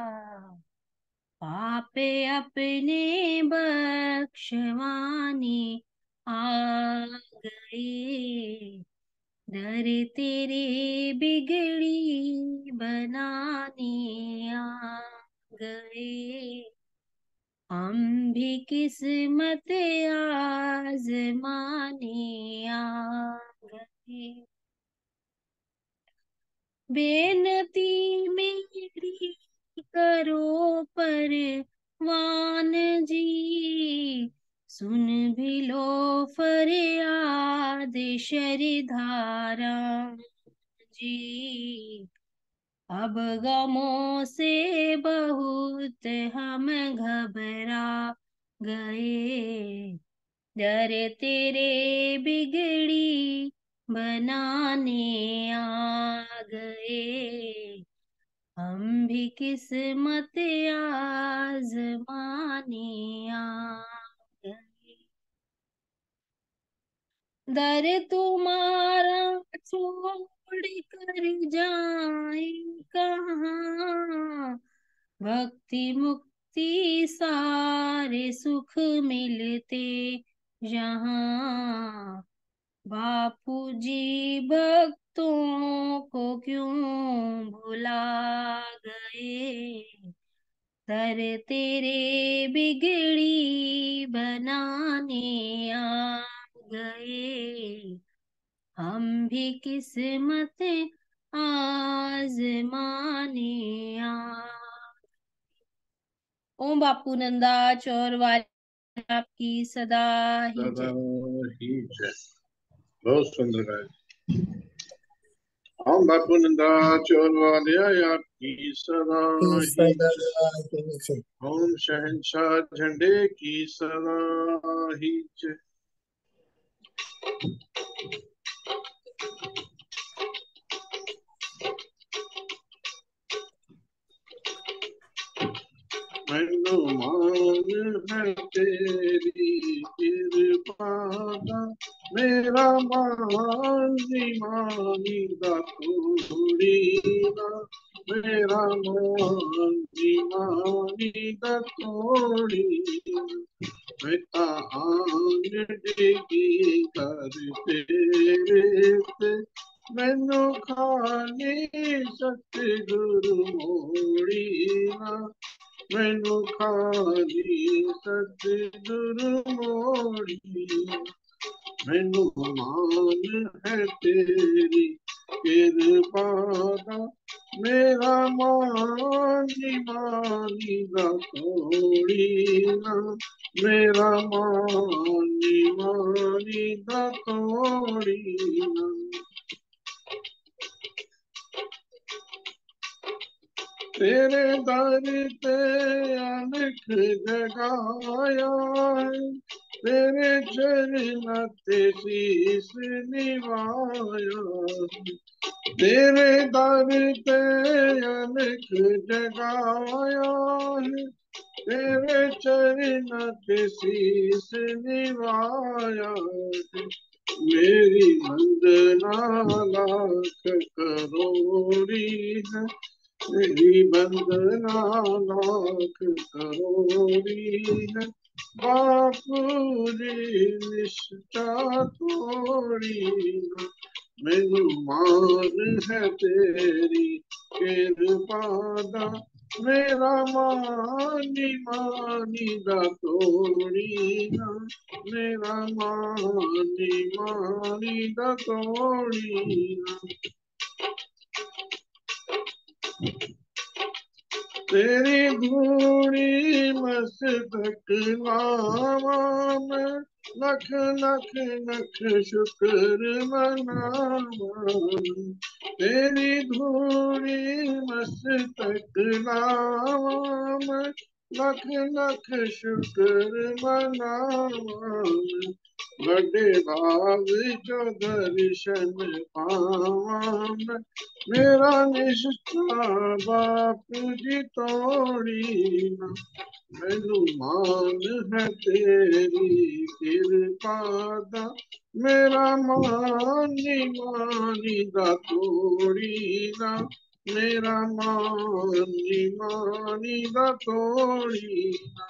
पापे अपने बख्शवाने आ गए, दर तेरे बिगड़ी बनाने आ गए। हम भी किस्मत आजमाने आ गए। बेनती मेरी करो परवान जी, सुन भी लो फरियाद शरधारा जी। अब गमों से बहुत हम घबरा गए, डर तेरे बिगड़ी बनाने आ गए। हम भी किस्मत आजमाने आ गए। दर तुम्हारा छोड़ कर जाए कहाँ, भक्ति मुक्ति सारे सुख मिलते जहाँ। बापू जी भक्तों को क्यों भुला गए, दर तेरे बिगड़ी बनाने आ गए। हम भी किस्मत आजमाने आ। ओम बापू नंदा चौर वाले आपकी सदा ही सदा जय। ही जय। बहुत सुंदर गाय। हम बापू नंदा चोर वाले आपकी सदा की ही सदा जय। ही जय। ओम शहंशाह झंडे की सदा ही जय। मैनू मान है तेरी कृपा दा, मेरा मान मानी दा थोड़ी ना, मेरा मान मानी दा थोड़ी ना। मैं आन डिगी कर तेरे ते, मैनू खाली सतगुरु मोड़ी ना, मैनू खाली सतगुरु मोड़ी। मैनू मान है तेरी कृपा दा, मेरा मानी मानी दा थोड़ी ना, मेरा मानी मानी दा थोड़ी ना। तेरे दर पे अनख जगाया है, तेरे चरण ते शीस निवाया है। तेरे दर पे अनख जगाया है, तेरे चरण ते शीस निवाया है। मेरी वंदना लाख करोड़ी है, मेरी वंदना लाख करोड़ी है। बापू जी निष्ठा थोड़ी ना, मैनू मान है तेरी कृपा दा, मेरा मानी मानी दा थोड़ी ना, मेरा मानी मानी दा थोड़ी ना। तेरी धूड़ी मस्तक लावा मैं, लख लख लख शुक्र मनावा। तेरी धूड़ी मस्तक लावा मैं, लख लख शुक्र मनावा मैं, बड़े भाग जो दर्शन पावा मैं। मेरा निष्ठा बापू जी तोड़ी ना, मैनू मान है तेरी कृपा दा, मेरा मानी मानी दा तोड़ी ना, मेरा मानी मानी दा तोड़ी ना।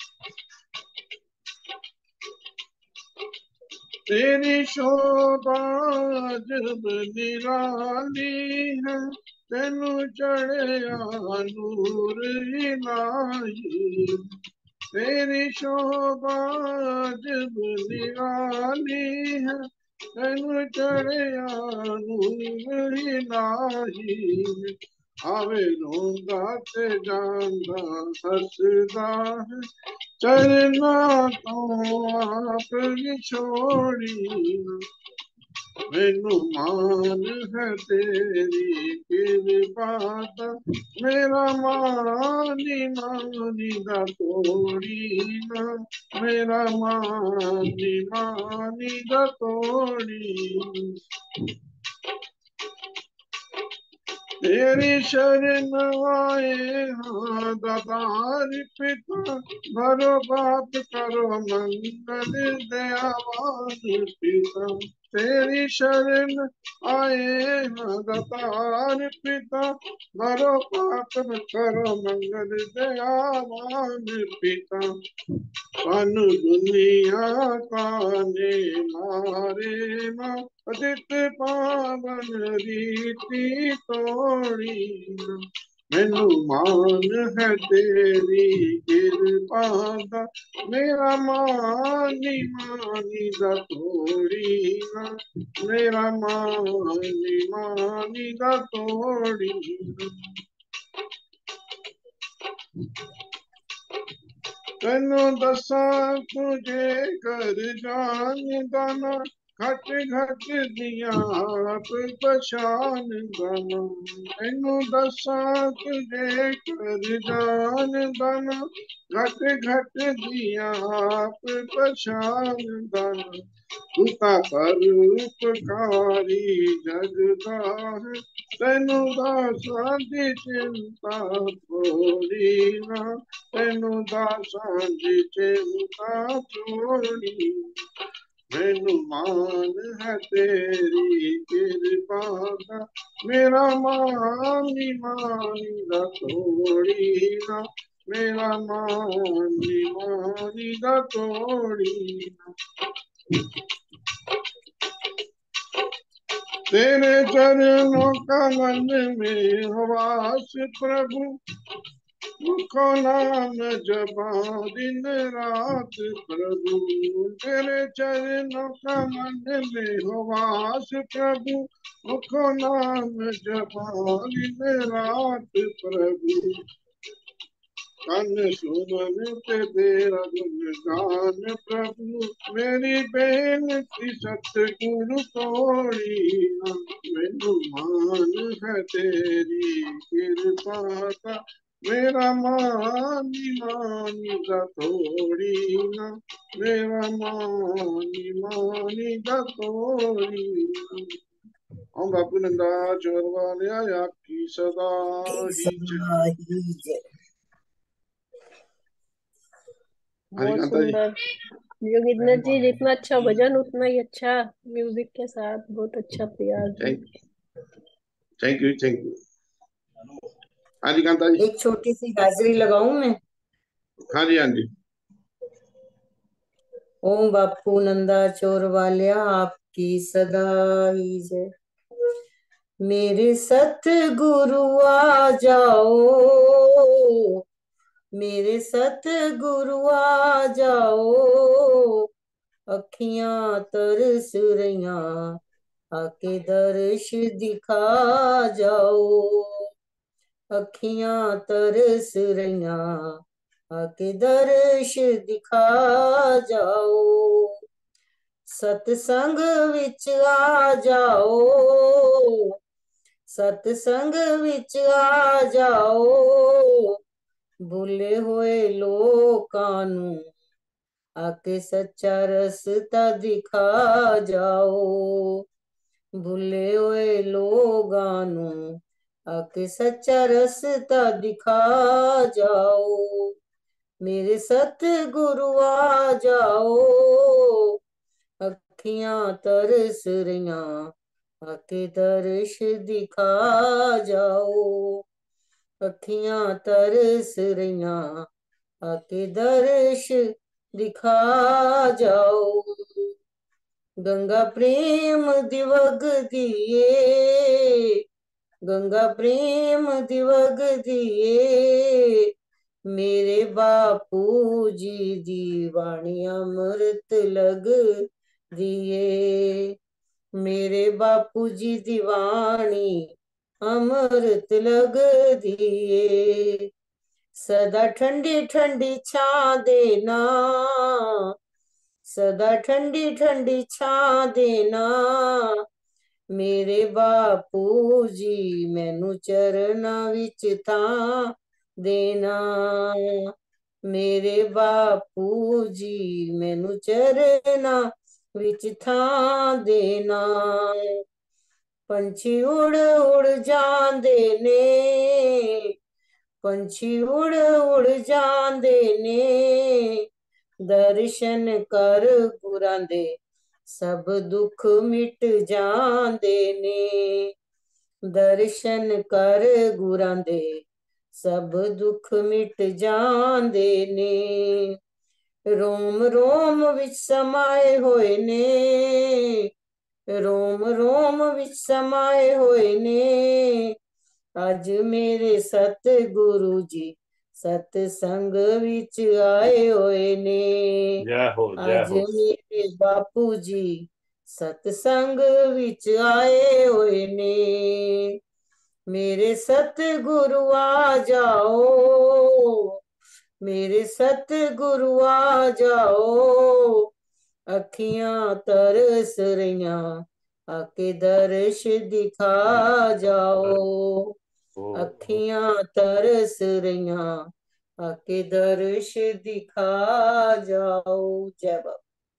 तेरी शोभा जब निराली है, तेनू चढ़िया नूर इलाही। तेरी शोभा जब निराली है, तेनू चढ़िया नूर इलाही। आवे रोंदा ते जांदा हसदा है, चरना तो आप छोड़ी ना, मैनू मान है तेरी कृपा दा, मेरा मानी मानी दा तोड़ी ना, मेरा मानी मानी दा तोड़ी। तेरी शरण आए हाँ दातार पिता, भरो बाप करो मंगल दयावान पिता। तेरी शरण आए हाँ दातार पिता, भरो पाप करो मंगल दयावान पिता। पन दुनिया काने मारे ना, अदित पावन रीति तोड़ी ना, मैनू मान है तेरी कृपा दा, मेरा मानी मानी दा तोड़ी ना, मेरा मानी मानी दा तोड़ी ना। तेनू दसा तुझे कर जान दाना, घट घट दिया आप पछान दाना। तेनू दसा तुझे कर जान दाना, घट घट दिया आप पछान दाना। तू ता परोपकारी जगदा है, तेनू दासां दी चिंता थोड़ी ना, तेनू दासां दी चिंता छोड़ी। मैनू मान है तेरी कृपा दा, मेरा मानी मानी दा तोड़ी ना, मेरा मानी मानी दा तोड़ी ना। तेरे चरणों का मन में वास प्रभु, मुखो नाम जपा दिन रात प्रभु। तेरे चरणों का मन में वास प्रभु, मुखो नाम जपा दिन रात प्रभु। कन सुन ते तेरा गुणगान प्रभु, मेरी बेनती सतगुरु तोड़ी ना, मैनू मान है तेरी कृपा दा, मेरा मानी मानी दा तोड़ी ना, मेरा मानी मानी दा तोड़ी ना। ओम बापू नंदा चोर वालिया आपकी सदा ही जय। बहुत सुंदर योगिंदर जी, जितना अच्छा भजन उतना ही अच्छा म्यूजिक के साथ, बहुत अच्छा प्रयास जी। Thank you thank you. हाँ जी कांता जी, एक छोटी सी हाजिरी लगाऊं मैं। हाँ जी हाँ जी। ओम बापू नंदा चोर वालिया आपकी सदा ही जय। मेरे सतगुरु आ जाओ, मेरे सतगुरु आ जाओ, अखियां तरस रहियां, आके दर्श दिखा जाओ। अखियां तरस रहियां, आके दर्श दिखा जाओ। सतसंग विच आ जाओ, सतसंग विच आ जाओ, भुले होए लोकां नू आके सच्चा रस्ता दिखा जाओ। भुले होए लोगां नू आके सच्चा रस्ता दिखा जाओ। मेरे सतगुरु आ जाओ। अखियां तरस रहियां आके दर्श दिखा जाओ। अखियां तरस रहियां आके दर्श दिखा जाओ। गंगा प्रेम दिवग दिए, गंगा प्रेम दिवग दिए। मेरे बापू जी दी वाणी अमृत लग दिए। मेरे बापू जी दी वाणी अमृत लग दिए। सदा ठंडी ठंडी छां देना, सदा ठंडी ठंडी छां देना। मेरे बापू जी मैनू चरना विच थां देना। मेरे बापू जी मैनू चरना विच थां देना। पंछी उड़ उड़ जांदे ने, पंछी उड़ उड़ जांदे ने। दर्शन कर गुरां दे सब दुख मिट जांदे ने। दर्शन कर गुरां दे सब दुख मिट जांदे ने। रोम रोम विच समाए होए ने, रोम रोम विच समाए होए ने। अज मेरे सतगुरु जी सतसंग विच आए होए ने। जय हो जय अज हो। मेरे बापू जी सतसंग विच आए होए ने। मेरे सतगुरु आ जाओ, मेरे सतगुरु आ जाओ। अखियां तरस रहियां आके दर्श दिखा जाओ। अखियां तरस रहियां आके दर्श दिखा जाओ। जय बाबा।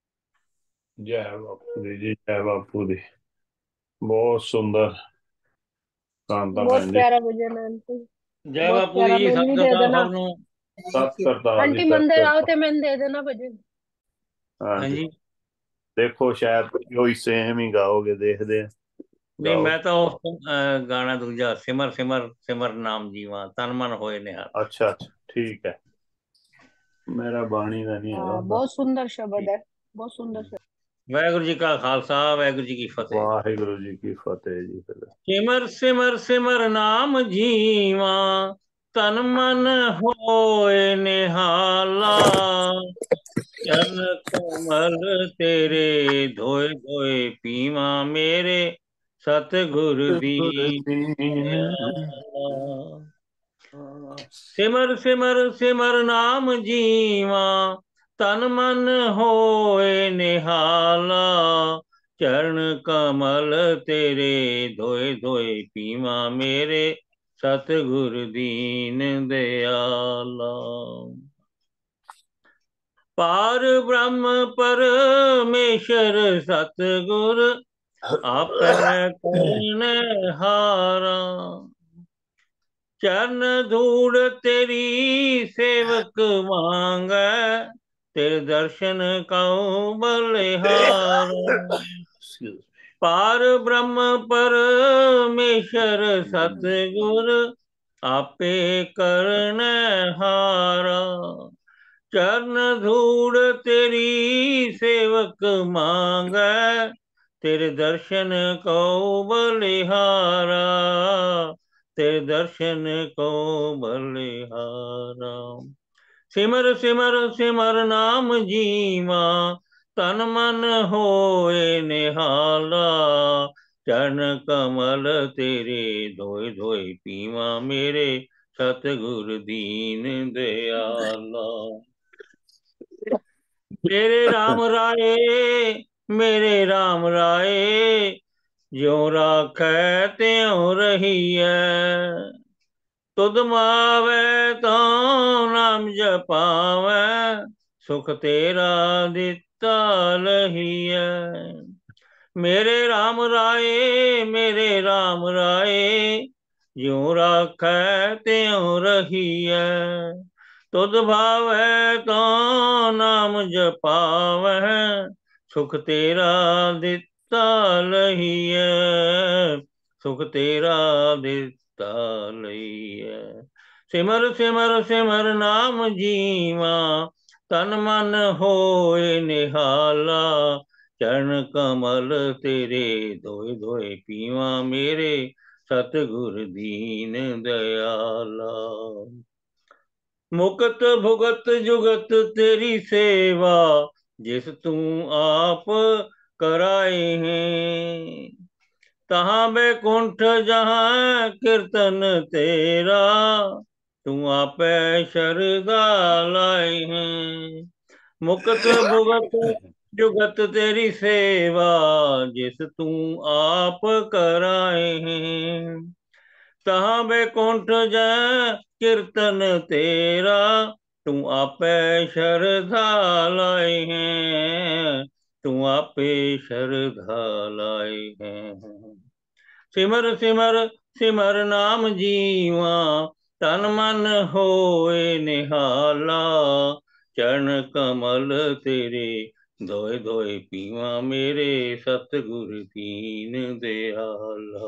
जय बापू दी जी, जय बापू दी। बहुत सुंदर कांता बहुत भैन जी। प्यारा भजन है आंटी, जय बहुत बापू प्यारा। जी, मैंने भी दे सत देना सब नू। सत करतार जी, आंटी, सत मंदिर आओ करतार। ते मैंने दे देना भजन। हाँ हाँ जी, जी। देखो शायद वही सेम ही गाओगे, देखते हैं। नहीं, गाओ। मैं तो गाना दूजा, सिमर सिमर सिमर नाम जीवा तन मन होए निहाल। अच्छा अच्छा, ठीक है। मेरा बाणी का नहीं है। बहुत सुंदर शब्द है, बहुत सुंदर शब्द। वाहेगुरु जी का खालसा, वाहेगुरु जी की फतेह। वाहेगुरु जी की फतेह जी। सिमर सिमर सिमर नाम जीवा तन मन होए निहाला। चरण कमल तेरे धोए धोए पीवा मेरे सतगुर दीन दयाला। सिमर सिमर सिमर नाम जीवा तन मन होए निहाला। चरण कमल तेरे धोए धोए पीवा मेरे सतगुर दीन दयाला। पार ब्रह्म परमेश्वर सतगुर आपै करण हारा। चरण धूड़ तेरी सेवक मांगै तेरे दर्शन कौ बलिहारा। पार ब्रह्म परमेश्वर सतगुर आपे करण हारा। चरण धूड़ तेरी सेवक मांगै तेरे दर्शन को बलिहारा। तेरे दर्शन को बलिहारा। सिमर सिमर सिमर नाम जीवा तन मन होए निहाला। चरण कमल तेरे धोए धोए पीवा मेरे सतगुर दीन दयाला। मेरे राम राये, मेरे राम राये, ज्यों राखै त्यों रहियै। तुद मावे तो नाम जपावे, सुख तेरा दिता लहिया। मेरे राम राय, मेरे राम राय, ज्यों राखै त्यों रहिया। तुद भावै तो नाम जपावै, सुख तेरा दिता लहिया, सुख तेरा दिता लहिया। सिमर सिमर सिमर नाम जीवा, तन मन होए निहाला। चरण कमल तेरे धोए धोए पीवा, मेरे सतगुर दीन दयाला। मुकत भुगत जुगत तेरी सेवा, जिस तू आप कराए हैं। तहाँ बैकुंठ जहाँ कीर्तन तेरा, तू आपे शरदा लाए हैं। मुकत भुगत जुगत तेरी सेवा, जिस तू आप कराए हैं। तहाँ बैकुंठ जय कीर्तन तेरा, तू आपे शरधा लाए हैं, तू आपे शरधा लाए हैं। सिमर सिमर सिमर नाम जीवा, तन मन होए निहाला। चरण कमल तेरे धोए धोए पीवा, मेरे सतगुर दीन दयाला।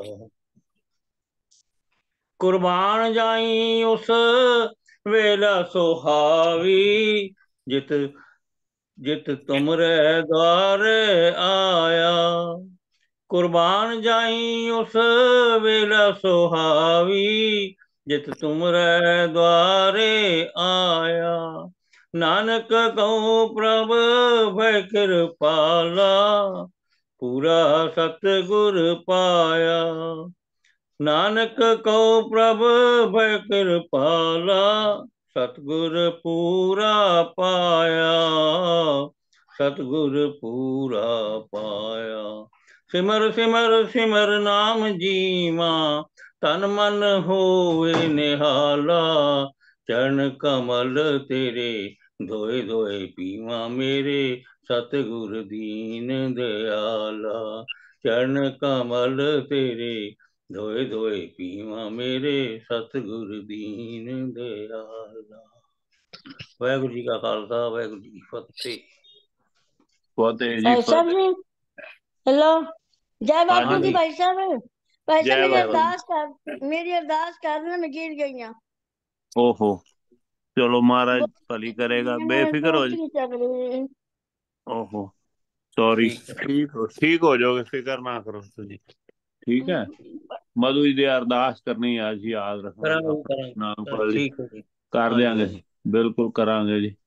कुर्बान जाई उस वेला सुहावी, जित जित तुमरे द्वार आया। कुर्बान जाई उस वेला सुहावी, जित तुमरे द्वारे आया। नानक कहूँ प्रभ भय कृपाला, पूरा सतगुर पाया। नानक को प्रभ भय कृपाला, सतगुर पूरा पाया, सतगुर पूरा पाया। सिमर सिमर सिमर नाम जीवा, तन मन होए निहाला। चरण कमल तेरे धोए धोए पीवा, मेरे सतगुर दीन दयाला। चरण कमल तेरे धोए धोए पीवा, मेरे सतगुर दीन दयाला। वाहिगुरु जी का खालसा, वाहिगुरु जी की फतेह। फतेह जी भाई साहब फतेह। जी, हेलो, जय हाँ बापू जी की भाई साहब। भाई साहब जय बाबा जी। मेरी अरदास करना, मैं गिर गई हूं। ओहो चलो महाराज बहुत भली करेगा, मैं बेफिक्र हो कुछ नहीं कर रही। ओहो सॉरी, ठीक हो जाओगे, फिक्र ना करो तुझी। ठीक है, मधु जी अरदास करनी आज ही याद रखना जी, अपने नाम पर जी ठीक है जी। कर हाँ देंगे, जी। बिल्कुल करांगे जी।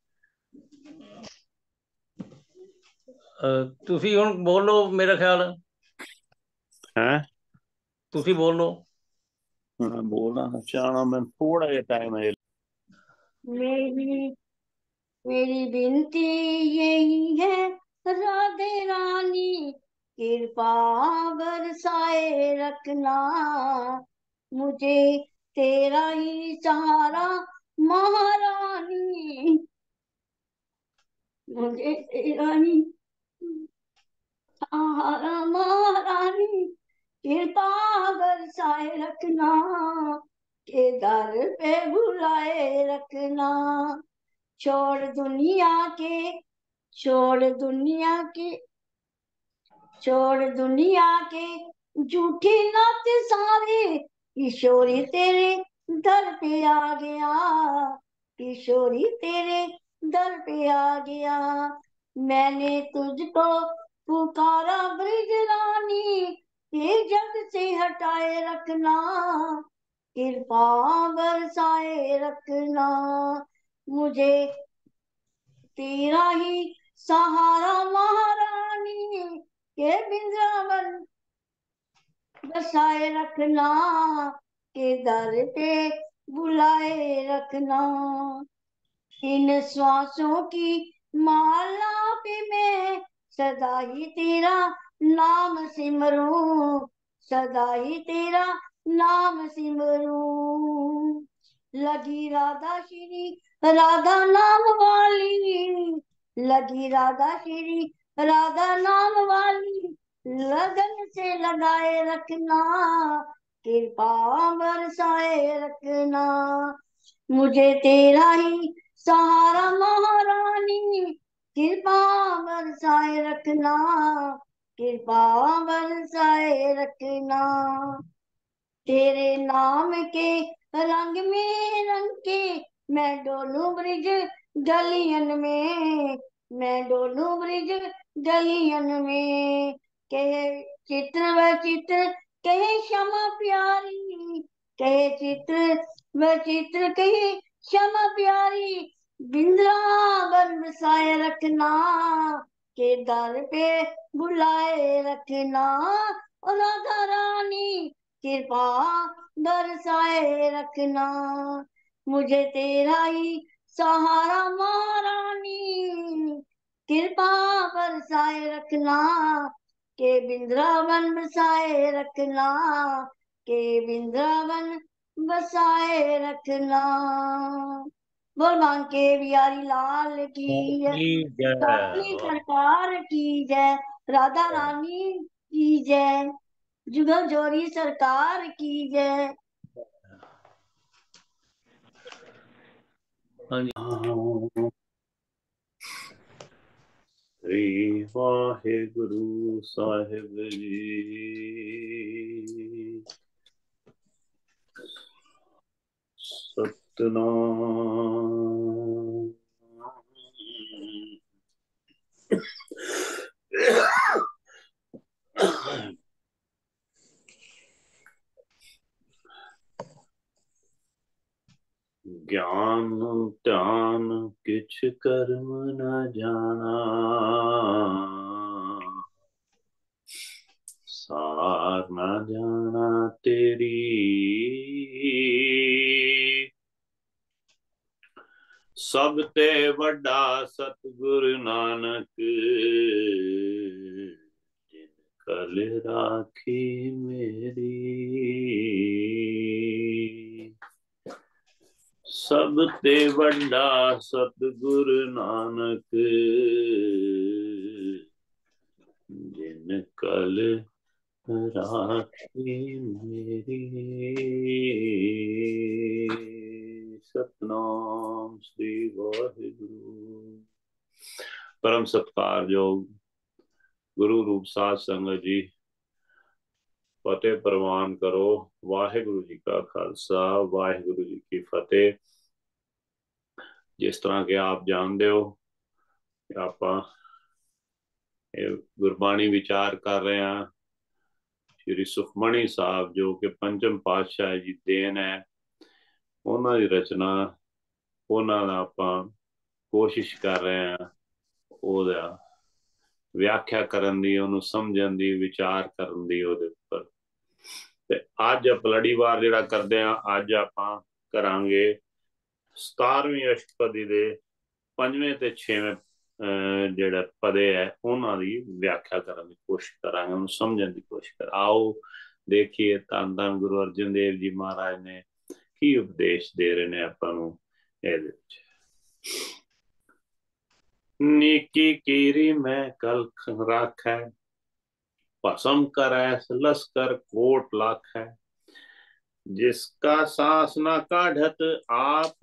ਤੁਸੀਂ ਹੁਣ ਬੋਲੋ, ਮੇਰਾ ਖਿਆਲ हैं ਤੁਸੀਂ ਬੋਲੋ। हाँ बोलना चाहना, मैं थोड़ा जिहा टाइम है। मेरी मेरी विनती यही है, राधे रानी कृपा बरसाए रखना। मुझे तेरा ही सहारा महारानी, मुझे तेरा ही सहारा महारानी, कृपा बरसाए रखना, के दर पे बुलाए रखना। छोड़ दुनिया के छोड़ दुनिया के छोड़ दुनिया के झूठी नाते सारे, किशोरी तेरे दर पे आ गया, किशोरी तेरे दर पे आ गया। मैंने तुझको पुकारा ब्रिज रानी, ये जग से हटाए रखना, कृपा बरसाए रखना। मुझे तेरा ही सहारा महारानी, के वृंदावन बसाए रखना, के दर पे बुलाए रखना। इन श्वासों की माला पे मैं सदा ही तेरा नाम सिमरूं, सदा ही तेरा नाम सिमरूं। लगी राधा श्री राधा नाम वाली, लगी राधा श्री राधा नाम वाली, लगन से लगाए रखना, कृपा बरसाए रखना। मुझे तेरा ही सहारा महारानी, कृपा बरसाए रखना, कृपा बरसाए रखना। तेरे नाम के रंग में रंग के मैं डोलूं ब्रिज गलियन में, मैं डोलूं ब्रिज गलियन में। कहे चित्र व चित्र कहे क्षमा प्यारी, कहे चित्र व चित्र कहे क्षमा प्यारी, वृंदावन बसाए रखना, के दर पे बुलाए रखना। और राधा रानी कृपा बरसाए रखना, मुझे तेरा ही सहारा महारानी, कृपा बरसाए रखना, के वृंदावन बसाए रखना, के वृंदावन बसाए रखना। बोल बांके बिहारी लाल की जय, काली सरकार की जय, राधा रानी की जय, जुगल जोरी सरकार की जय। श्री वाहेगुरु साहिब जी। सतनाम। ज्ञान ध्यान किछ कर्म न जाना, सार न जाना तेरी, सब ते वड्डा सतगुरु नानक, जिन कल राखी मेरी। सब ते वड्डा सतगुरु नानक, जिन कल राखी मेरी। सतनाम श्री वाहिगुरु। परम सत्कारयोग गुरु रूप साध संगत जी, फतेह प्रवान करो। वाहिगुरु जी का खालसा, वाहिगुरु जी की फतेह। जिस तरह के आप जानते हो आप गुरबाणी विचार कर रहे हैं, श्री सुखमणी साहब जो कि पंचम पातशाह जी देन है, उन्होंने रचना उन्होंने आप कोशिश कर रहे हैं ओदा व्याख्या करन दी, उन्होंने समझन दी, विचार करन दी ओदे उपर। ते अज आप लड़ीवार जिहड़ा करदे हैं, अज आप करांगे 17वीं अष्टपदी दे 5वें ते 6वें जिहड़ा पदे है उन्हां दी व्याख्या करन दी कोशिश करांगे, उन्हें समझन दी कोशिश कर। आओ देखिए धन धन गुरु अर्जन देव जी महाराज ने की उपदेश दे रहे ने आपां नूं इहदे विच। नीकी कीरी मैं कलख राखै, भस्म करै लश्कर कोट लाखै, जिसका सांस न काढ़त आप,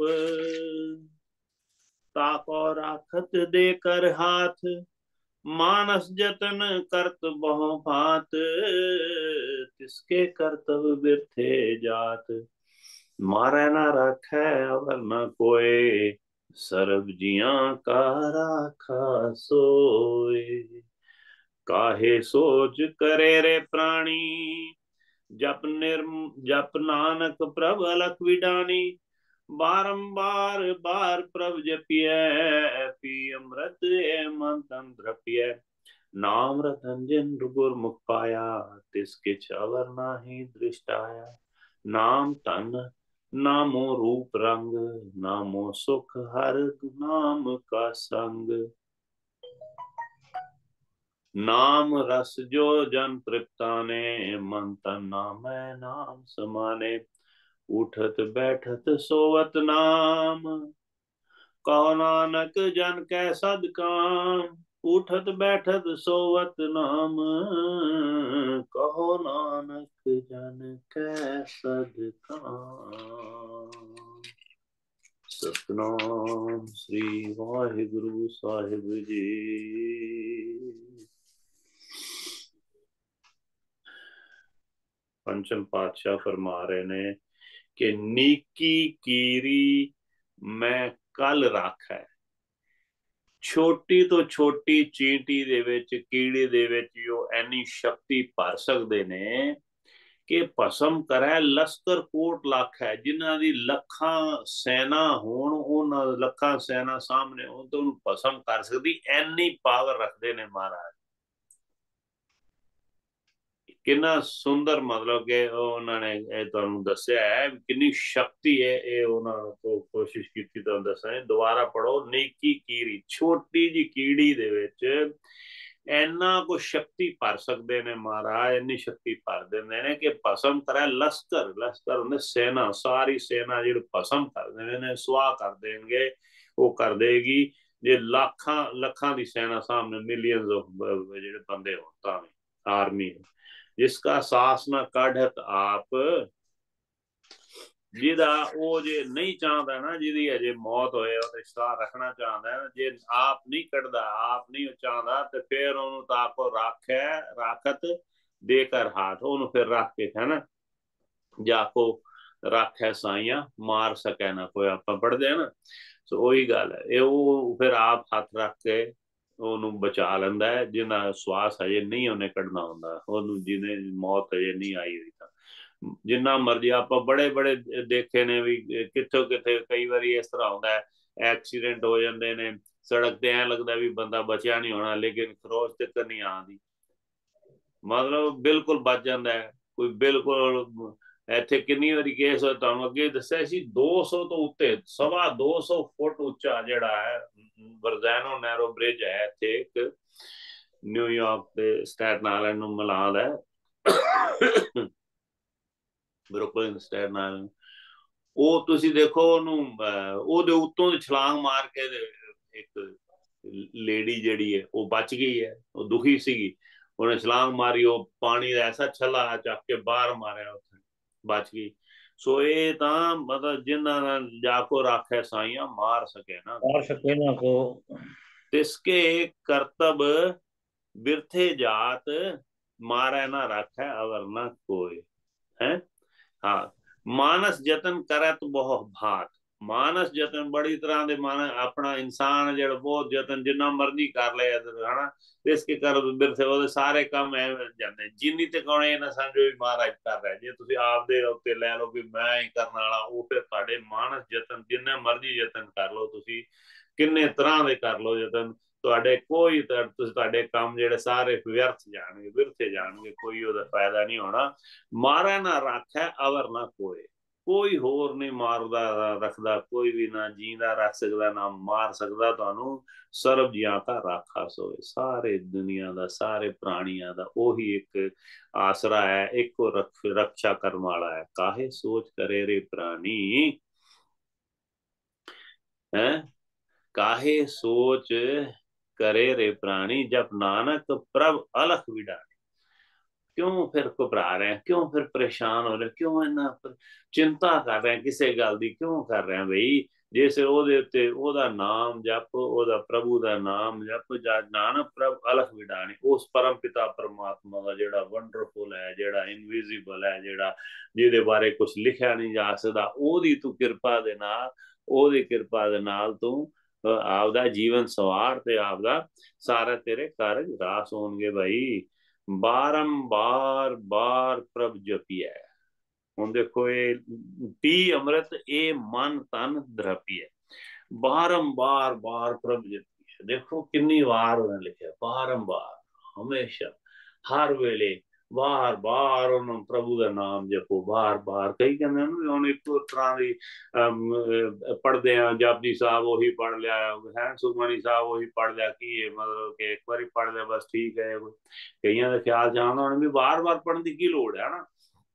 ताको राखत देकर हाथ, मानस जतन करत बहु भांत, तिसके करतब बिरथे जात, मारे न रखै अवर न कोय, सर्ब जियां का राखा सोय। काहे सोच करे रे प्राणी, जप नानक प्रभ अलख विडानी, बारंबार बार प्रभ जपिए, पी अमृत मन तन द्रपिए। नाम रतन जिन गुरमुख पाया, तिसके छवर नाही दृष्ट आया। नाम तन नामो रूप रंग, नामो सुख हर नाम का संग। नाम रस जो जन तृप्ताने, मन तन नाम है नाम समाने। उठत बैठत सोवत नाम, कहो नानक जन कै सद काम। उठत बैठत सोवत नाम, कहो नानक जन कै सद काम। सतनाम श्री वाहिगुरु साहिब जी। पंचम पातशाह फरमा रहे ने कि नीकी कीरी मैं कल रख है। छोटी तो छोटी चींटी दे विच कीड़ी दे विच जो एनी शक्ति भर सकते ने कि भस्म करे लश्कर कोट लख है। जिन्हां दी लखां सेना होण, उन्हां लखां सेना सामने होण तो उन्हें भस्म कर सकती, एनी पावर रखते ने महाराज। कितना सुंदर मतलब कि उन्होंने तुहानू दस्या है कितनी शक्ति है। ये उन्होंने को कोशिश की तुहानू दस्या। दोबारा पढ़ो। नीकी कीड़ी छोटी जी कीड़ी दे विच इन्ना को शक्ति भर सकते ने महाराज, इन्नी शक्ति भर देंदे ने कि भस्म करे लश्कर। लश्कर होंदे सेना, सारी सेना जिहड़ी भस्म कर देंदे ने, स्वाह कर देंगे, वो कर देगी। जे लाखां लाखां दी सेना सामने मिलियंस ऑफ जिहड़े बंदे होण तां भी आर्मी, जिसका सास ना काढ़त आप, जिदा वो जे नहीं चाहता ना, जिदी अजे मौत होए और साह रखना चाहता है, जे आप नहीं कढ़दा, आप नहीं चाहता, तो फिर उन्होंने तो आपको राखे राखत देकर हाथ, उन्होंने फिर रख के है ना, जाको राखे साइया मार सके ना कोई। आप पढ़ते हैं ना, तो वही गल है। ये वो फिर आप हाथ रख के ਉਹਨੂੰ ਬਚਾ ਲੈਂਦਾ ਹੈ। ਜਿਨ੍ਹਾਂ ਸਵਾਸ ਹਜੇ ਨਹੀਂ ਉਹਨੇ ਕੱਢਣਾ ਹੁੰਦਾ, ਉਹਨੂੰ ਜਿਹਨੇ ਮੌਤ ਹਜੇ ਨਹੀਂ ਆਈ ਹੋਈ। ਤਾਂ ਜਿੰਨਾ ਮਰਜੀ ਆਪਾਂ ਬੜੇ ਬੜੇ ਦੇਖੇ ਨੇ ਵੀ ਕਿੱਥੋਂ ਕਿੱਥੇ ਕਈ ਵਾਰੀ ਇਸ ਤਰ੍ਹਾਂ ਹੁੰਦਾ ਹੈ, ਐਕਸੀਡੈਂਟ ਹੋ ਜਾਂਦੇ ਨੇ ਸੜਕ ਤੇ, ਐ ਲੱਗਦਾ ਵੀ ਬੰਦਾ ਬਚਿਆ ਨਹੀਂ ਹੋਣਾ, ਲੇਕਿਨ ਖਰੋਚ ਤੇ ਨਹੀਂ ਆਉਂਦੀ, ਮਤਲਬ ਬਿਲਕੁਲ ਬਚ ਜਾਂਦਾ ਹੈ ਕੋਈ। ਬਿਲਕੁਲ ਇੱਥੇ ਕਿੰਨੀ ਵਾਰੀ ਕੇਸ ਹੋਇਆ, ਤੁਹਾਨੂੰ ਅੱਗੇ ਦੱਸਿਆ ਸੀ, 200 ਤੋਂ ਉੱਤੇ 250 ਫੁੱਟ ਉੱਚਾ ਜਿਹੜਾ ਹੈ ਵਰਜ਼ੈਨੋ ਨੈਰੋ ਬ੍ਰਿਜ ਹੈ ਇੱਥੇ ਇੱਕ ਨਿਊਯਾਰਕ ਤੇ ਸਟੈਟਨ ਆਇਲੈਂਡ ਨੂੰ ਮਿਲਾਉਂਦਾ ਹੈ, ਬਰੁਕਲਿਨ ਸਟੈਟਨ ਆਇਲੈਂਡ। ਉਹ ਤੁਸੀਂ ਦੇਖੋ ਉਹਨੂੰ, ਉਹਦੇ ਉੱਤੋਂ ਦੀ ਛਲਾਂਗ ਮਾਰ ਕੇ ਇੱਕ ਲੇਡੀ ਜਿਹੜੀ ਹੈ ਉਹ ਬਚ ਗਈ ਹੈ। ਉਹ ਦੁਖੀ ਸੀਗੀ, ਉਹਨੇ ਛਲਾਂਗ ਮਾਰੀ, ਉਹ ਪਾਣੀ ਦਾ ਐਸਾ ਛੱਲਾ ਚੱਕ ਕੇ ਬਾਹਰ ਮਾਰਿਆ, ਉੱਥੇ ਬਚ ਗਈ। ਸੋ ਇਹ ਤਾਂ ਮਤਲਬ ਜਿਨ੍ਹਾਂ ਨਾਲ ਜਾਕੋ ਰਾਖੇ ਸਾਈਆਂ ਮਾਰ ਸਕੇ ਨਾ ਕੋ, तिसके कर्तब बिरथे जात, मारे ना रखे अवर न कोई है। हाँ, मानस जतन करत बहु भात। मानस जतन बड़ी तरह दे माने अपना इंसान जेड़ा बहुत जतन जिन्ना मर्जी कर ले है ना, इसके कर बिरथे वो सारे काम एवं जाते। जिन्नी ते कोने ना समझो भी महाराज कर रहा है, जे तुसी आप दे उत्ते ले लो भी मैं ही करने वाला, वो फिर साडे मानस जतन जिन्ना मर्जी जतन कर लो, तुसी किन्ने तरह दे कर लो जतन, ਤੁਹਾਡੇ ਕੋਈ ਤੁਹਾਡੇ ਕੰਮ ਜਿਹੜੇ ਸਾਰੇ ਵਿਅਰਥ ਜਾਣਗੇ, ਵਿਰਥੇ ਜਾਣਗੇ, ਕੋਈ ਉਹਦਾ ਫਾਇਦਾ ਨਹੀਂ ਹੋਣਾ। ਮਾਰੇ ਨਾ ਰੱਖੇ ਅਵਰ ਨਾ ਕੋਏ, ਕੋਈ ਹੋਰ ਨਹੀਂ ਮਾਰਦਾ ਰੱਖਦਾ, ਕੋਈ ਵੀ ਨਾ ਜੀਂਦਾ ਰੱਖ ਸਕਦਾ ਨਾ ਮਾਰ ਸਕਦਾ ਤੁਹਾਨੂੰ। ਸਰਬ ਜੀਆਂ ਦਾ ਰਾਖਾ ਸੋਏ, ਸਾਰੇ ਦੁਨੀਆ ਦਾ ਸਾਰੇ ਪ੍ਰਾਣੀਆਂ ਦਾ ਉਹੀ ਇੱਕ ਆਸਰਾ ਹੈ, ਇੱਕੋ ਰੱਖਿਆ ਕਰਨ ਵਾਲਾ ਹੈ। ਕਾਹੇ ਸੋਚ ਕਰੇ ਰੇ ਪ੍ਰਾਣੀ है, काहे सोच करे रे प्राणी, जब नानक प्रभ अलख विडानी। क्यों फिर घबरा रहे हैं, क्यों फिर परेशान हो रहे हैं, क्यों इन्ना चिंता कर रहे हैं, किसी गल दी क्यों कर रहे हैं बई। जैसे ओदे उत्ते ओदा नाम जप, ओदा प्रभु दा नाम जप, नानक प्रभ अलख विडानी। उस परम पिता परमात्मा दा जेड़ा वंडरफुल है, जेड़ा इनविजिबल है, जेड़ा जिहदे बारे कुछ लिखा नहीं जा सकदा, ओदी तू कृपा दे नाल, ओदी कृपा दे नाल तू आपदा जीवन सवार ते आपदा सारा तेरे कारज रास होणगे भाई। बारंबार बार प्रभ जपिया। हुण देखो ये पी अमृत ए मन तन द्रपिया, बारंबार बार प्रभ जपिया। देखो कितनी बार उन्हें लिखा, बारंबार, हमेशा, हर वेले बार बार उन्होंने प्रभु का नाम जपो, बार बार। कई कहते हैं हम एक तरह की पढ़ते हैं, जपजी साहब वही पढ़ लिया है, सुखमनी साहब वही पढ़ लिया, की मतलब कि एक बार पढ़ लिया बस ठीक है। कई का ख्याल चाहना भी बार बार पढ़ने की लोड़ है ना,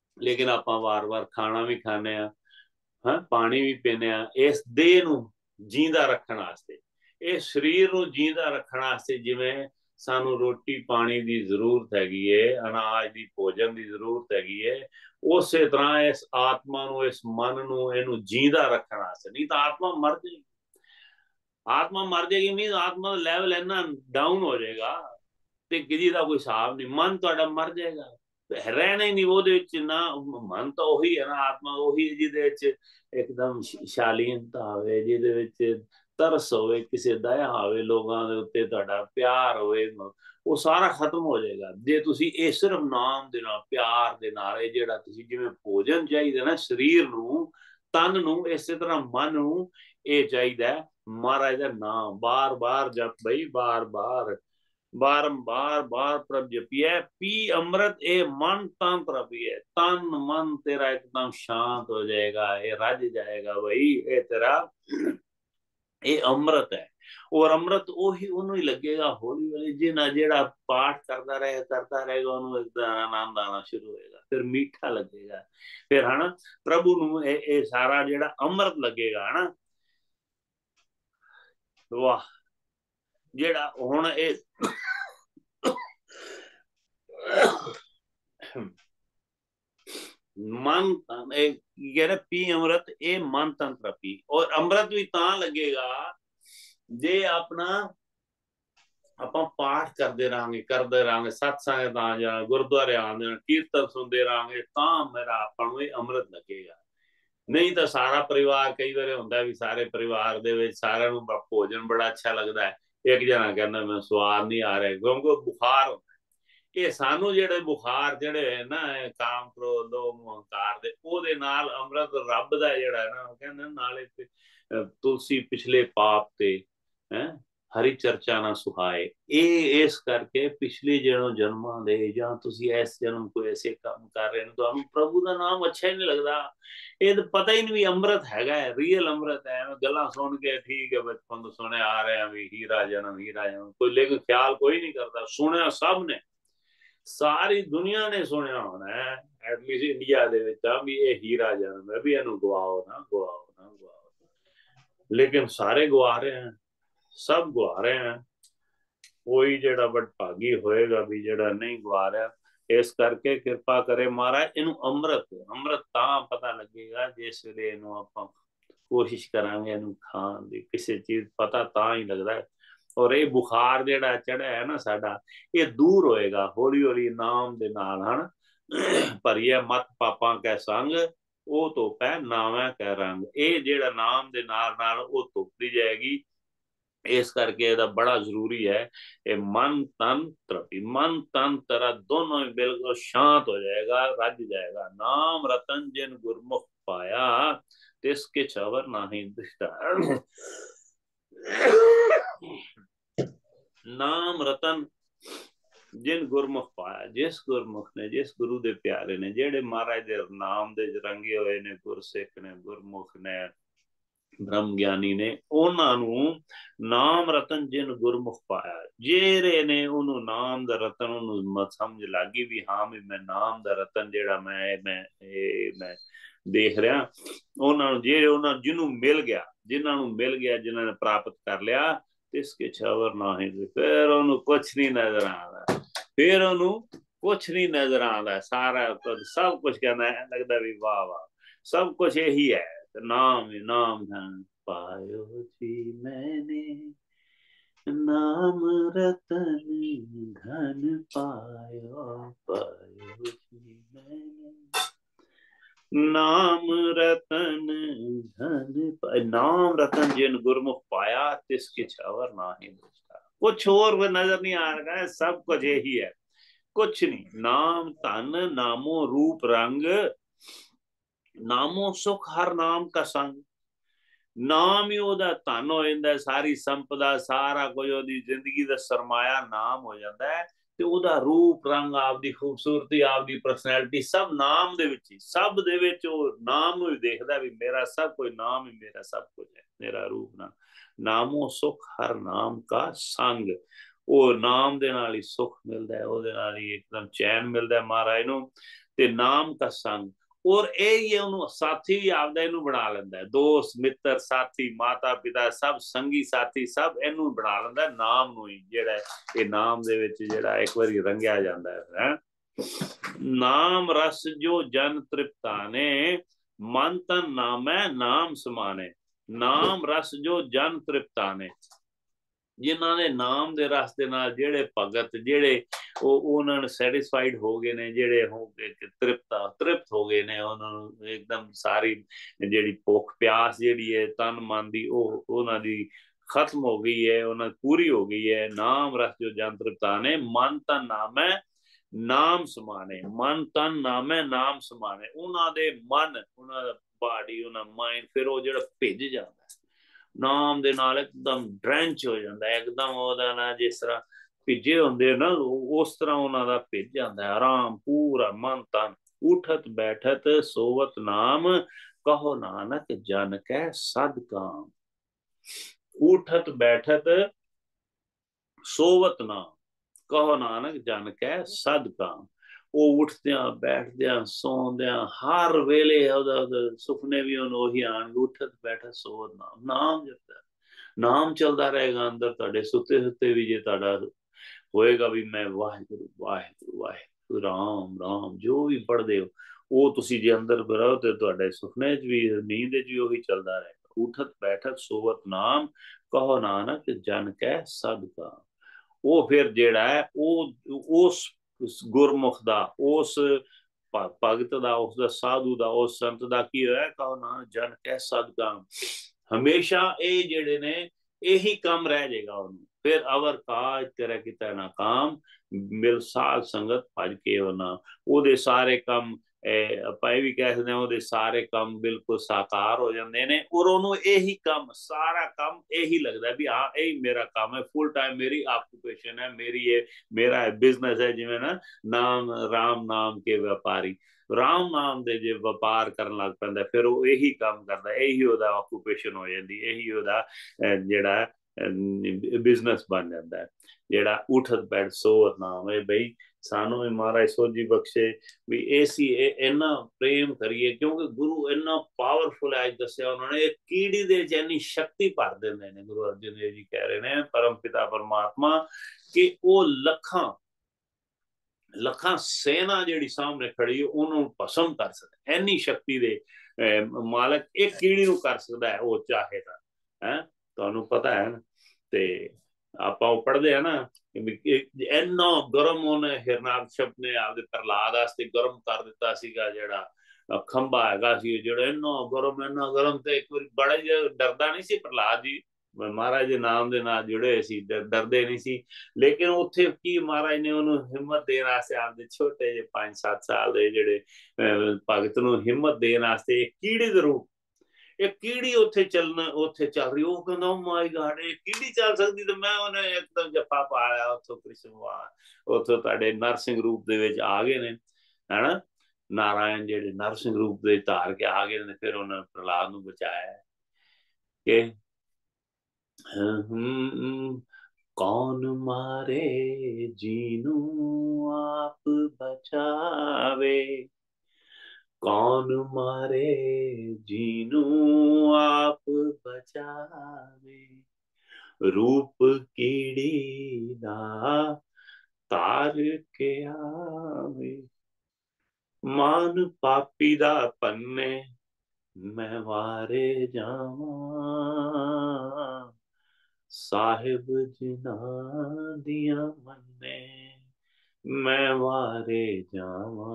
लेकिन आपां वार वार खाना भी खाने हाँ पानी भी पीने इस देह नूं जींदा रखण वास्ते, इस शरीर नूं जींदा रखण वास्ते जिवें सानू रोटी पानी की जरूरत हैगी है, अनाज की भोजन की जरूरत हैगी है, उस तरह इस आत्मा नूं इस मन नूं इहनूं जींदा रखण वास्ते। नहीं तो आत्मा मर जाएगी, आत्मा मर जाएगी मीन आत्मा का लैवल इन्ना डाउन हो जाएगा ते किसी का कोई हिसाब नहीं। मन तुहाडा मर जाएगा, रहना ही नहीं ਉਹਦੇ ਵਿੱਚ ਨਾ। ਮਨ ਤਾਂ ਉਹੀ ਹੈ ਨਾ, ਆਤਮਾ ਉਹੀ ਜਿਹਦੇ ਵਿੱਚ ਇੱਕਦਮ ਸ਼ਾਲੀਨਤਾ ਹੋਵੇ, ਜਿਹਦੇ ਵਿੱਚ ਤਰਸ ਹੋਵੇ, ਕਿਸੇ ਦਇਆ ਹੋਵੇ ਲੋਕਾਂ ਦੇ ਉੱਤੇ, ਤੁਹਾਡਾ ਪਿਆਰ ਹੋਵੇ, ਉਹ ਸਾਰਾ ਖਤਮ ਹੋ ਜਾਏਗਾ ਜੇ ਤੁਸੀਂ ਇਹ ਸਿਰਫ ਨਾਮ ਦੇ ਨਾਲ ਪਿਆਰ ਦੇ ਨਾਲ ਇਹ ਜਿਹੜਾ ਤੁਸੀਂ ਜਿਵੇਂ ਭੋਜਨ ਚਾਹੀਦਾ ਨਾ ਸਰੀਰ ਨੂੰ ਤਨ ਨੂੰ, ਇਸੇ ਤਰ੍ਹਾਂ ਮਨ ਨੂੰ ਇਹ ਚਾਹੀਦਾ ਮਹਾਰਾਜ ਦਾ ਨਾਮ ਬਾਰ ਬਾਰ ਜਪ ਬਈ, ਬਾਰ ਬਾਰ बारंबार बार प्रभ जपिए पी अमृत ए मन तन प्रपिए, तन मन तेरा एकदम शांत हो जाएगा, ये रज जाएगा भाई, ये तेरा ये अमृत है। और अमृत ओही उन्हों ही लगेगा हौली हौली, जिन्ना जेड़ा पाठ करता रहेगा उन्होंने आनंद आना शुरू होएगा, फिर मीठा लगेगा, फिर है ना प्रभु नूं ये सारा जेड़ा अमृत लगेगा है ना। वाह जेड़ा हुण ये मन तन पी अमृत ए मन तन प्रपी। और अमृत भी तां लगेगा जे अपना ਆਪਾਂ पाठ करते रहांगे सत्संग गुरुद्वारे आंदे कीर्तन सुनते रहांगे तां मेरा आपां नूं अमृत लगेगा। नहीं तो सारा परिवार कई बार होंदा भी सारे परिवार दे विच सारिआं नूं भोजन बड़ा अच्छा लगता है, एक जना कहंदा मैं स्वाद नहीं आ रहा क्योंकि बुखार होंदा। ये सानू जेड़े बुखार जेड़े है ना काम क्रोध लोभ अहंकार दे ओदे नाल अमृत रब दा जेड़ा है ना कहंदे नाले तुलसी पिछले पाप ते हैं हरी चर्चा ना सुहाए। ये इस करके पिछले जन्मां दे जां तुसी इस जन्म को ऐसे काम कर रहे हो तो हम प्रभु का नाम अच्छा ही नहीं लगता। ये तो पता ही नहीं भी अमृत हैगा है, रियल अमृत है। गल्लां सुन के ठीक है बचपन तो सुने आ रहे हैं भी हीरा जन्म कोई, लेकिन ख्याल कोई नहीं करता। सुने सब ने, सारी दुनिया ने सुनिया होना है, एटलीस्ट इंडिया दे विच भी ये हीरा जन्म है भी इहनूं गवाओ ना गवाओ ना गवाओ, लेकिन सारे गवा रहे हैं, सब गवा रहे हैं। कोई जेड़ा बड़भागी होएगा भी जेड़ा नहीं गवा रहा। इस करके कृपा करे महाराज इनू अमृत अमृत तां पता लगेगा जिस वेले इनू आपां कोशिश करांगे इनू खाण दी, किसी चीज पता तां ही लगदा है। और ये बुखार जेड़ा चढ़ा है ना साडा ये दूर होएगा हौली हौली नाम दे नाल हन। भरिए मत पापां कै संग ओ धोपै नावै कै रंग, ये जेड़ा नाम दे नाल नाल ओ धोपदी जाएगी। इस करके ਇਹਦਾ बड़ा जरूरी है ये मन तन तृप्ति, मन तन तेरा दोनों ही बिल्कुल शांत हो जाएगा, रज जाएगा। नाम रतन जिन गुरमुख पाया तिसके छवर नाही दृष्टा। नाम रतन जिन गुरमुख पाया, जिस गुरमुख ने जिस गुरु दे प्यारे ने जेड़े महाराज दे नाम दे रंगे हुए ने गुरसिख ने गुरमुख ने ब्रह्म ज्ञानी ने उन्होंने नाम रतन जिन गुरमुख पाया जेरे ने उन्होंने नाम दा रतन उन्होंने समझ लगी भी हाँ भी मैं नाम दा रतन जेड़ा मैं देख रहा उन्होंने जे उन्होंने जिन्होंने मिल गया जिन्होंने प्राप्त कर लिया इसके छवर ना ही फिर उन्होंने कुछ नहीं नजर आता, फिर उन्होंने कुछ नहीं नजर आता, सारा सब कुछ कहना है लगता भी वाह वाह सब कुछ यही है। नाम नाम धन पायो जी मैंने, नाम रतन धन पायो पायो जी मैंने, नाम रतन धन नाम रतन जिन गुरमुख पाया तिसके छावर नाही दृष्टा। कुछ और नजर नहीं आ रहा है, सब कुछ यही है, कुछ नहीं। नाम धन नामो रूप रंग, नामो सुख हर नाम का संग, नाम ही ओदा धन हो जाता है, सारी संपदा सारा कुछ ओदी जिंदगी दा सरमाया नाम हो जाता है। ते ओदा रूप रंग आपदी खूबसूरती आपदी पर्सनैलिटी सब नाम दे विच, सब दे विच ओ नाम नूं देखदा भी मेरा सब कोई नाम ही मेरा सब कुछ है, मेरा रूप ना। नामो सुख हर नाम का संग, ओ नाम दे नाल ही सुख मिलदा है, ओदे नाल ही एकदम चैन मिलदा है महाराज नूं। ते नाम का संग और ये उन्होंने साथी भी आपदा इनू बना लेंदा है, दोस्त मित्र साथी माता पिता सब संगी साथी सब इनू बना लेंदा है नाम नू ही, जेड़ा ये नाम दे विच जेड़ा एक बारी रंगया जांदा है। नाम रस जो जन तृप्ताने मन तन नामै नाम समाने। नाम रस जो जन तृप्ताने, जिन्हों ने नाम दे रस दे नाल जेड़े भगत जेड़े उन्होंने सैटिस्फाइड हो गए ने, जेड़े हो तृप्त हो गए ने, उन्होंने एकदम सारी जेड़ी भुख प्यास जेड़ी है तन मन दी उन्हां दी खत्म हो गई है, उन्हें पूरी हो गई है। नाम रस जो जन तृप्ताने मन तन नामै नाम समाने। मन तन नामै नाम समाने, उन्हां दे मन उन्हां दा बॉडी उन्हां माइंड फिर वो जेड़ा भिज जाता है नाम दे नाल एकदम ड्रेंच हो जाता है, एकदम ओदा ना जिस तरह भिजे होंदे ना उस तरह उन्हां दा भिज जाता है आराम पूरा मन तन। उठत बैठत सोवत नाम कहो नानक जन कै सद काम। उठत बैठत सोवत नाम कहो नानक जन कै सद काम। वो उठद्या बैठद्या सौंद्या हर वेले सुपने भी उही आने, उठत बैठत सोवत नाम। नाम जपदा नाम चलता रहेगा अंदर तुहाडे सुते सुते भी, जे तुहाडा होएगा भी मैं वाहिगुरु वाहिगुरु वाहिगुरु राम राम जो भी पढ़दे हो वो तुसी जे अंदर रहो ते तुहाडे सुपने च भी नींद च भी वही चलता रहेगा। उठत बैठत सोवत नाम कहो नानक जन कै सद काम। वो फिर जेड़ा है उस गुरमुख दा उस भगत दा उस साधु दा उस संत दा की होया कहो नानक जन कै सद काम। हमेशा ये जेड़े ने यही काम रह जाएगा उन्होंने। फिर अवर काज तेरा किता ना काम मिल साध संगत भज के वना। ओदे सारे काम पाए भी कह सकते हैं सारे काम बिल्कुल साकार हो जाते हैं और उन्होंने यही काम सारा काम यही लगता है भी हाँ यही मेरा काम है, फुल टाइम मेरी ऑक्यूपेशन है, मेरी ये मेरा बिजनेस है। जिवें ना नाम राम नाम के व्यापारी राम नाम दे जे व्यापार करन लग पैंदा फिर वो यही काम करता, यही ओदा ऑक्यूपेशन हो जाती, यही ओदा जेड़ा बिजनेस बन जाता है। जेड़ा उठत बैठ सोवत नाम है बई सानू भी महाराज सोझी बख्शे भी ऐसी इन्ना प्रेम करिए क्योंकि गुरु इन्ना पावरफुल है। दसिया उन्होंने कीड़ी दे इन्नी शक्ति भर देंदे ने। गुरु अर्जन देव जी कह रहे हैं परम पिता परमात्मा कि वो लखा सेना जेड़ी सामने खड़ी है उन्होंने भस्म कर सकता, इन्नी शक्ति दे मालक एक कीड़ी नू कर सकता है वो चाहे तो है। तुहानू पता है ना ते आपां पढ़दे हैं ना इन्ना गर्म उन्हें हिरणाकश्यप ने आपदे प्रहलाद वास्ते गर्म कर दिता सीगा जेड़ा खंबा हैगा सी जेड़ा इन्ना गर्म ते एक बार बड़ा डरदा नहीं सी प्रहलाद जी महाराज दे नाम दे नाल जुड़े होए सी, डरदे नहीं सी। लेकिन उत्थे की महाराज ने उन्होंने हिम्मत देने वास्ते आपदे छोटे जे 5-7 साल दे जेड़े भगत नू हिम्मत देने वास्ते कीड़े दे रूप एक कीड़ी उत्थे चल रही, वो कहंदा ओ माय गॉड ये कीड़ी चल सकदी ते मैं उन्हें एकदम जफा पाया उत्थों कृष्ण भगवान उत्थों तुहाडे नरसिंह रूप दे विच आ गए ने है ना। नारायण जेड़े नरसिंह रूप दे धार के आ गए ने फिर उन्होंने प्रहलाद नू बचाया कि कौन मारे जीनू आप बचावे, कौन मारे जीनू आप बचावे, रूप कीड़ी दा तार के आवे, मान पापी दा पन्ने मैं वारे जावा, साहिब जिना दिया मन्ने मैं वारे जावा,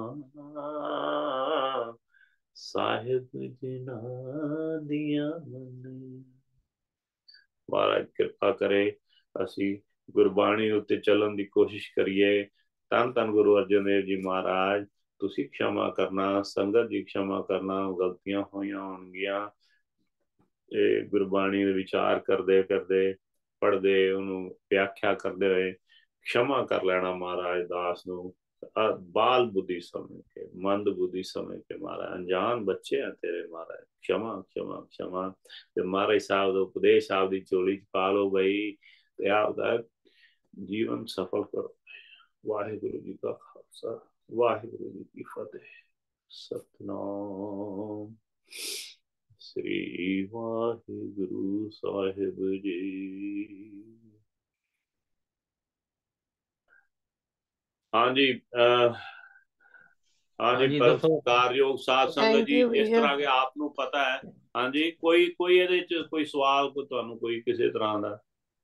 साहिब जिना दिया मन्ने। महाराज कृपा करे असी गुरबाणी उत्ते चलन की कोशिश करिए। धन धन गुरु अर्जन देव जी महाराज तुसी क्षमा करना, संगत जी क्षमा करना, गलतियां होइयां होणगियां गुरबाणी विचार करदे करदे पढ़दे उन्होंने व्याख्या करते हुए क्षमा कर लेना महाराज दास नू बाल बुद्धि समझ के मंद बुद्धि समझ के महाराज अनजान बच्चे हैं तेरे महाराज क्षमा क्षमा क्षमा। ते महाराज साहब उपदेश साहब की झोली च पा लो बई ते आपदा जीवन सफल करो। वाहिगुरु जी का खालसा वाहिगुरु जी की फतेह। सतनाम श्री वाहिगुरु साहिब जी। हाँ जी, हाँ जी, परम सत्कारयोग साध संगत जी, जिस तरह के आपनू पता है। हाँ जी, कोई ਇਹਦੇ ਚ ਕੋਈ ਸਵਾਲ ਕੋ ਤੁਹਾਨੂੰ ਕੋਈ ਕਿਸੇ ਤਰ੍ਹਾਂ ਦਾ?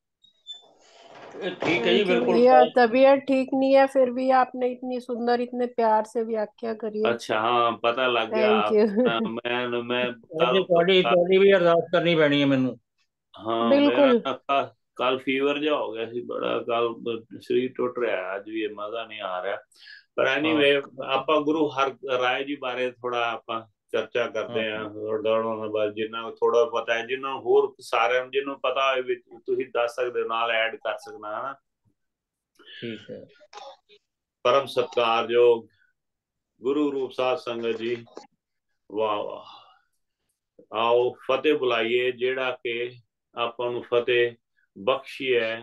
ठीक है जी, बिल्कुल। भैया तबीयत ठीक नहीं है, फिर भी आपने इतनी सुंदर इतने प्यार से व्याख्या करी है। अच्छा, हाँ पता लग गया। Thank you. मैं ਤੁਹਾਡੀ ਵੀ ਅਰਦਾਸ ਕਰਨੀ ਪੈਣੀ ਹੈ ਮੈਨੂੰ। हाँ, बिल्कुल। मेरा कल फीवर जा हो गया सी बड़ा, कल शरीर टुट रहा है, अज भी मजा नहीं आ रहा। पर एनीवे आप गुरु हर राय जी बारे थोड़ा आप चर्चा करते हैं जिन्ना थोड़ा पता है, जिन्होंने होर सारे जिन्होंने पता है तुसीं दस सकदे हो, नाल ऐड कर सकना है ना। ठीक है। परम सत्कारयोग गुरु रूप साध संगत जी, वाह वाह। आओ फतेह बुलाइए, जेड़ा के आपां नूं फतेह बख्शी है।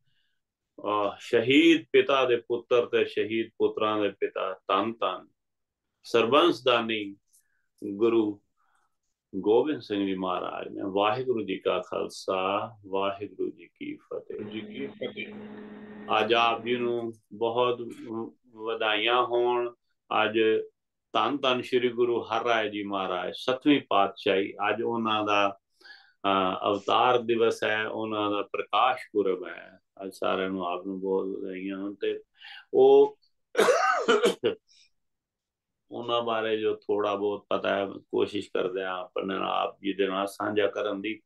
शहीद पिता दे पुत्र ते शहीद पुत्रां दे पिता धन धन सरबंस दानी गुरु गोबिंद सिंह जी महाराज ने। वाहिगुरु जी का खालसा, वाहिगुरु जी की फतेह। आज आप जी नूं बहुत वधाइयां होण। अज धन धन श्री गुरु हरराय जी महाराज 7वीं पातशाही, अज उन्हां दा अवतार दिवस है, उन्हां दा प्रकाश पुरब है। अज सारे नूं आप नूं बहुत वधाइयां होण। ते उन्हां बारे जो थोड़ा बहुत पता है, कोशिश करते हैं अपने आप जी दे नाल साझा करन दी।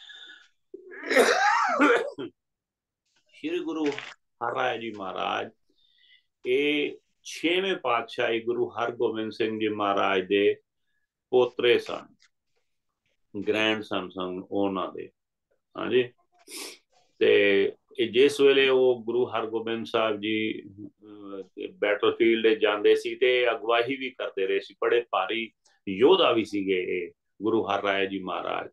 श्री गुरु हरराय जी महाराज ये 6वें पातशाही गुरु हरगोबिंद सिंह जी महाराज दे पोतरे सन, ग्रैंड सन सन उन्हां दे। हाँ जी, ते जिस वेले वो गुरु हरगोबिंद साहब जी बैटलफील्ड जांदे सी ते अगवाही भी करते रहे सी, बड़े भारी योद्धा भी सीगे गुरु हरराय जी महाराज।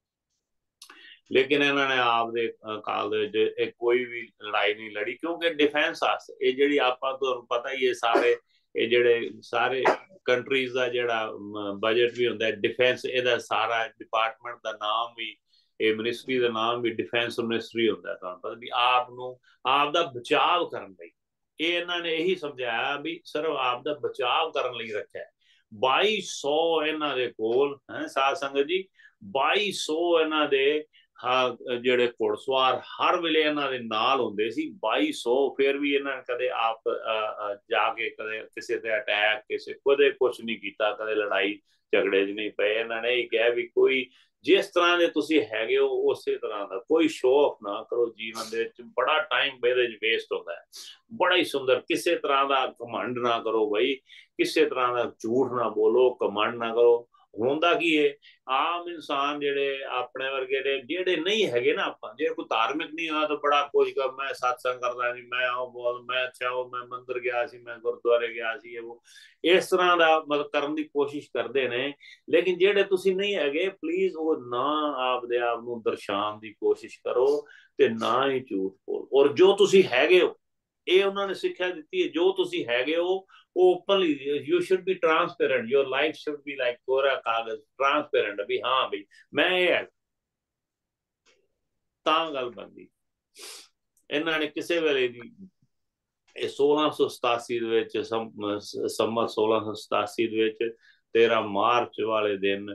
लेकिन इन्होंने आपदे काल दे कोई भी लड़ाई नहीं लड़ी, क्योंकि डिफेंस आस्ते ये जिहड़ी आपां तुहानूं पता ही है सारे ये जिहड़े सारे कंट्रीज दा जिहड़ा बजट भी हुंदा है डिफेंस, इहदा सारा डिपार्टमेंट दा नाम भी ये मिनिस्ट्री का नाम भी डिफेंस मिनिस्ट्री होता है। तुहानूं पता भी आप दा बचाव करन लई ये इन्होंने यही समझाया भी सिर्फ आप दा बचाव करन लई रखा है। 2200 इन्हां दे कोल है साध संगत जी, 2200 इन्हां दे हाँ जेड़े घुड़सवार हर वेले इन्हां दे नाल हुंदे सी 2200। फिर भी इन्हां कदे आप जाके कदे किसी ते अटैक किसी कदे कुछ नहीं कीता, कदे लड़ाई झगड़े च नहीं पे। इन्होंने यही कहा भी कोई जिस तरह के तुसी हैगे हो उस तरह का कोई शो ऑफ ना करो जीवन दे विच। बड़ा टाइम बेदे वेस्ट होता है, बड़ा ही सुंदर। किसी तरह का घमंड ना करो भाई, किसी तरह का झूठ ना बोलो, घमंड ना करो। होंदा की है आम इंसान जेडे अपने वर्गे दे जेडे नहीं हैगे ना, आप जे कोई धार्मिक नहीं हुआ तो बड़ा कुछ कर, मैं सत्संग करता नहीं, मैं आओ बोल, मैं अच्छा वो मैं मंदिर गया सी, मैं गुरुद्वारे गया सी, ये वो इस तरह का मतलब करने की कोशिश करते ने। लेकिन जेडे तुसी नहीं हैगे प्लीज वो ना आप दे आप नूं दर्शान की कोशिश करो ते ना ही झूठ बोल। और जो तुसी हैगे हो ये उन्होंने सिक्ख्या दी है, जो तुसी हैगे हो openly you should be transparent, your life should be like कोरा कागज ट्रांसपेरेंट भी। हाँ भाई मैं ये है तां गल बनदी। इन्होंने किसी वेले दी 1687 संमत 1687 13 मार्च वाले दिन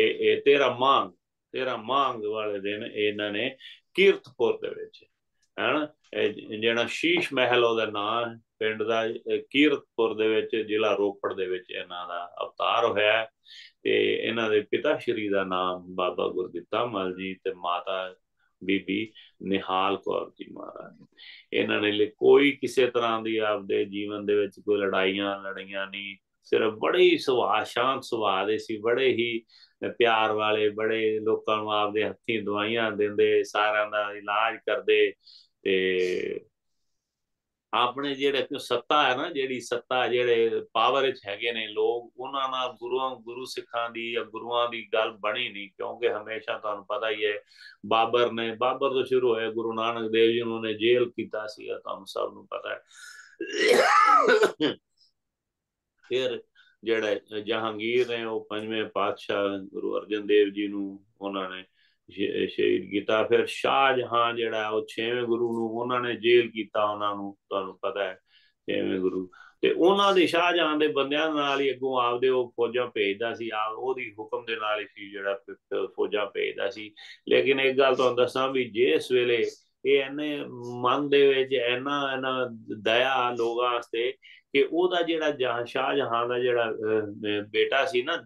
13 मांग वाले दिन इन्होंने कीरतपुर दे विच है ना जेड़ा शीश महल ओहदा नाम पिंड दा कीरतपुर दे विच जिला रोपड़ दे विच इन्हां दा अवतार होया। ते इन्हां दे पिता श्री दा नाम बाबा गुरदित्ता मल जी ते माता बीबी निहाल कौर जी महाराज। इन्होंने कोई किसी तरह की आपदे जीवन दे विच कोई लड़ाइयां नहीं, सिर्फ बड़े ही सुभाव शांत सुभाव दे सी, बड़े ही प्यार वाले, बड़े लोगों को आपदे हत्थीं दवाइयां देंदे, सारा दा इलाज करदे। ते अपने जेड़े सत्ता है ना, जेड़ी सत्ता जेड़े पावर हैगे ने लोग उन्हां नाल गुरु सिखां दी या गुरुआं दी गल बनी नहीं, क्योंकि हमेशा तुहानूं पता ही है बाबर तो शुरू होया गुरु नानक देव जी उन्होंने जेल कीता सी, तुहानूं सब नूं पता है। फिर ਜਿਹੜਾ ਜਹਾਂਗੀਰ ਨੇ ਉਹ 5ਵੇਂ ਪਾਤਸ਼ਾਹ ਗੁਰੂ ਅਰਜਨ ਦੇਵ ਜੀ ਨੂੰ ਉਹਨਾਂ ਨੇ ਸ਼ਹੀਦ ਕੀਤਾ। ਫਿਰ ਸ਼ਾਹਜਹਾਂ ਜਿਹੜਾ ਉਹ 6ਵੇਂ ਗੁਰੂ ਨੂੰ ਉਹਨਾਂ ਨੇ ਜੇਲ੍ਹ ਕੀਤਾ, ਉਹਨਾਂ ਨੂੰ ਤੁਹਾਨੂੰ ਪਤਾ ਹੈ 6ਵੇਂ ਗੁਰੂ। ਤੇ ਉਹਨਾਂ ਦੇ ਸ਼ਾਹਜਹਾਂ ਦੇ ਬੰਦਿਆਂ ਨਾਲ ਹੀ ਅੱਗੋਂ ਆਪਦੇ ਉਹ ਫੌਜਾਂ ਭੇਜਦਾ ਸੀ, ਉਹਦੀ ਹੁਕਮ ਦੇ ਨਾਲ ਹੀ ਸੀ ਜਿਹੜਾ ਫੌਜਾਂ ਭੇਜਦਾ ਸੀ। ਲੇਕਿਨ ਇੱਕ ਗੱਲ ਤੁਹਾਨੂੰ ਦੱਸਾਂ ਵੀ ਜਿਸ ਵੇਲੇ ਇਹ ਇੰਨੇ ਮਨ ਦੇ ਵਿੱਚ ਇੰਨਾ ਦਇਆ ਲੋਕਾਂ ਵਾਸਤੇ ਕਿ ਉਹਦਾ ਜਿਹੜਾ ਸ਼ਾਹਜਹਾਂ ਦਾ ਜਿਹੜਾ ਬੇਟਾ ਸੀ ਨਾ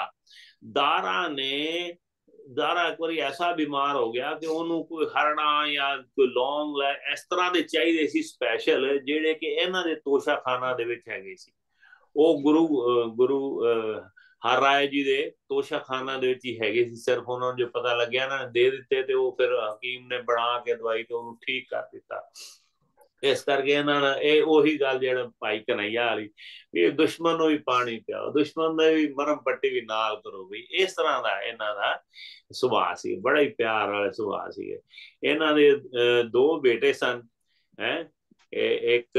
ਦਾਰਾ ਇੱਕ ਵਾਰੀ ਐਸਾ ਬਿਮਾਰ ਹੋ ਗਿਆ ਕਿ ਉਹਨੂੰ ਕੋਈ ਹਰਣਾ ਜਾਂ ਕੋਈ ਲੌਂਗ ਇਸ ਤਰ੍ਹਾਂ ਦੇ ਚਾਹੀਦੇ ਸੀ ਸਪੈਸ਼ਲ, ਜਿਹੜੇ ਕਿ ਇਹਨਾਂ ਦੇ ਤੋਸ਼ਾਖਾਨਾ ਦੇ ਵਿੱਚ ਹੈਗੇ ਸੀ। ਉਹ ਗੁਰੂ ਹਰ ਰਾਏ ਜੀ ਦੇ ਤੋਸ਼ਾਖਾਨਾ ਦੇ ਵਿੱਚ ਹੀ ਹੈਗੇ ਸੀ। ਸਿਰਫ ਉਹਨਾਂ ਨੂੰ ਜੋ ਪਤਾ ਲੱਗਿਆ ਨਾ ਦੇ ਦਿੱਤੇ ਤੇ ਉਹ ਫਿਰ ਹਕੀਮ ਨੇ ਬਣਾ ਕੇ ਦਵਾਈ ਤੇ ਉਹਨੂੰ ਠੀਕ ਕਰ ਦਿੱਤਾ। ਇਸ ਕਰਕੇ ਇਹਨਾਂ ਨੇ ਇਹ ਉਹੀ ਗੱਲ ਜਿਹੜਾ ਭਾਈ ਕਨਈਆ ਵਾਲੀ ਵੀ ਦੁਸ਼ਮਣ ਨੂੰ ਵੀ ਪਾਣੀ ਪਿਆਓ, ਦੁਸ਼ਮਣ ਦਾ ਵੀ ਮਰਮ ਪੱਟੀ ਵੀ ਨਾਲ ਕਰੋ ਵੀ। ਇਸ ਤਰ੍ਹਾਂ ਦਾ ਇਹਨਾਂ ਦਾ ਸੁਭਾਅ ਸੀ, ਬੜਾ ਹੀ ਪਿਆਰ ਵਾਲੇ ਸੁਭਾਅ ਸੀਗੇ। ਇਹਨਾਂ ਦੇ 2 ਬੇਟੇ ਸਨ, ਇੱਕ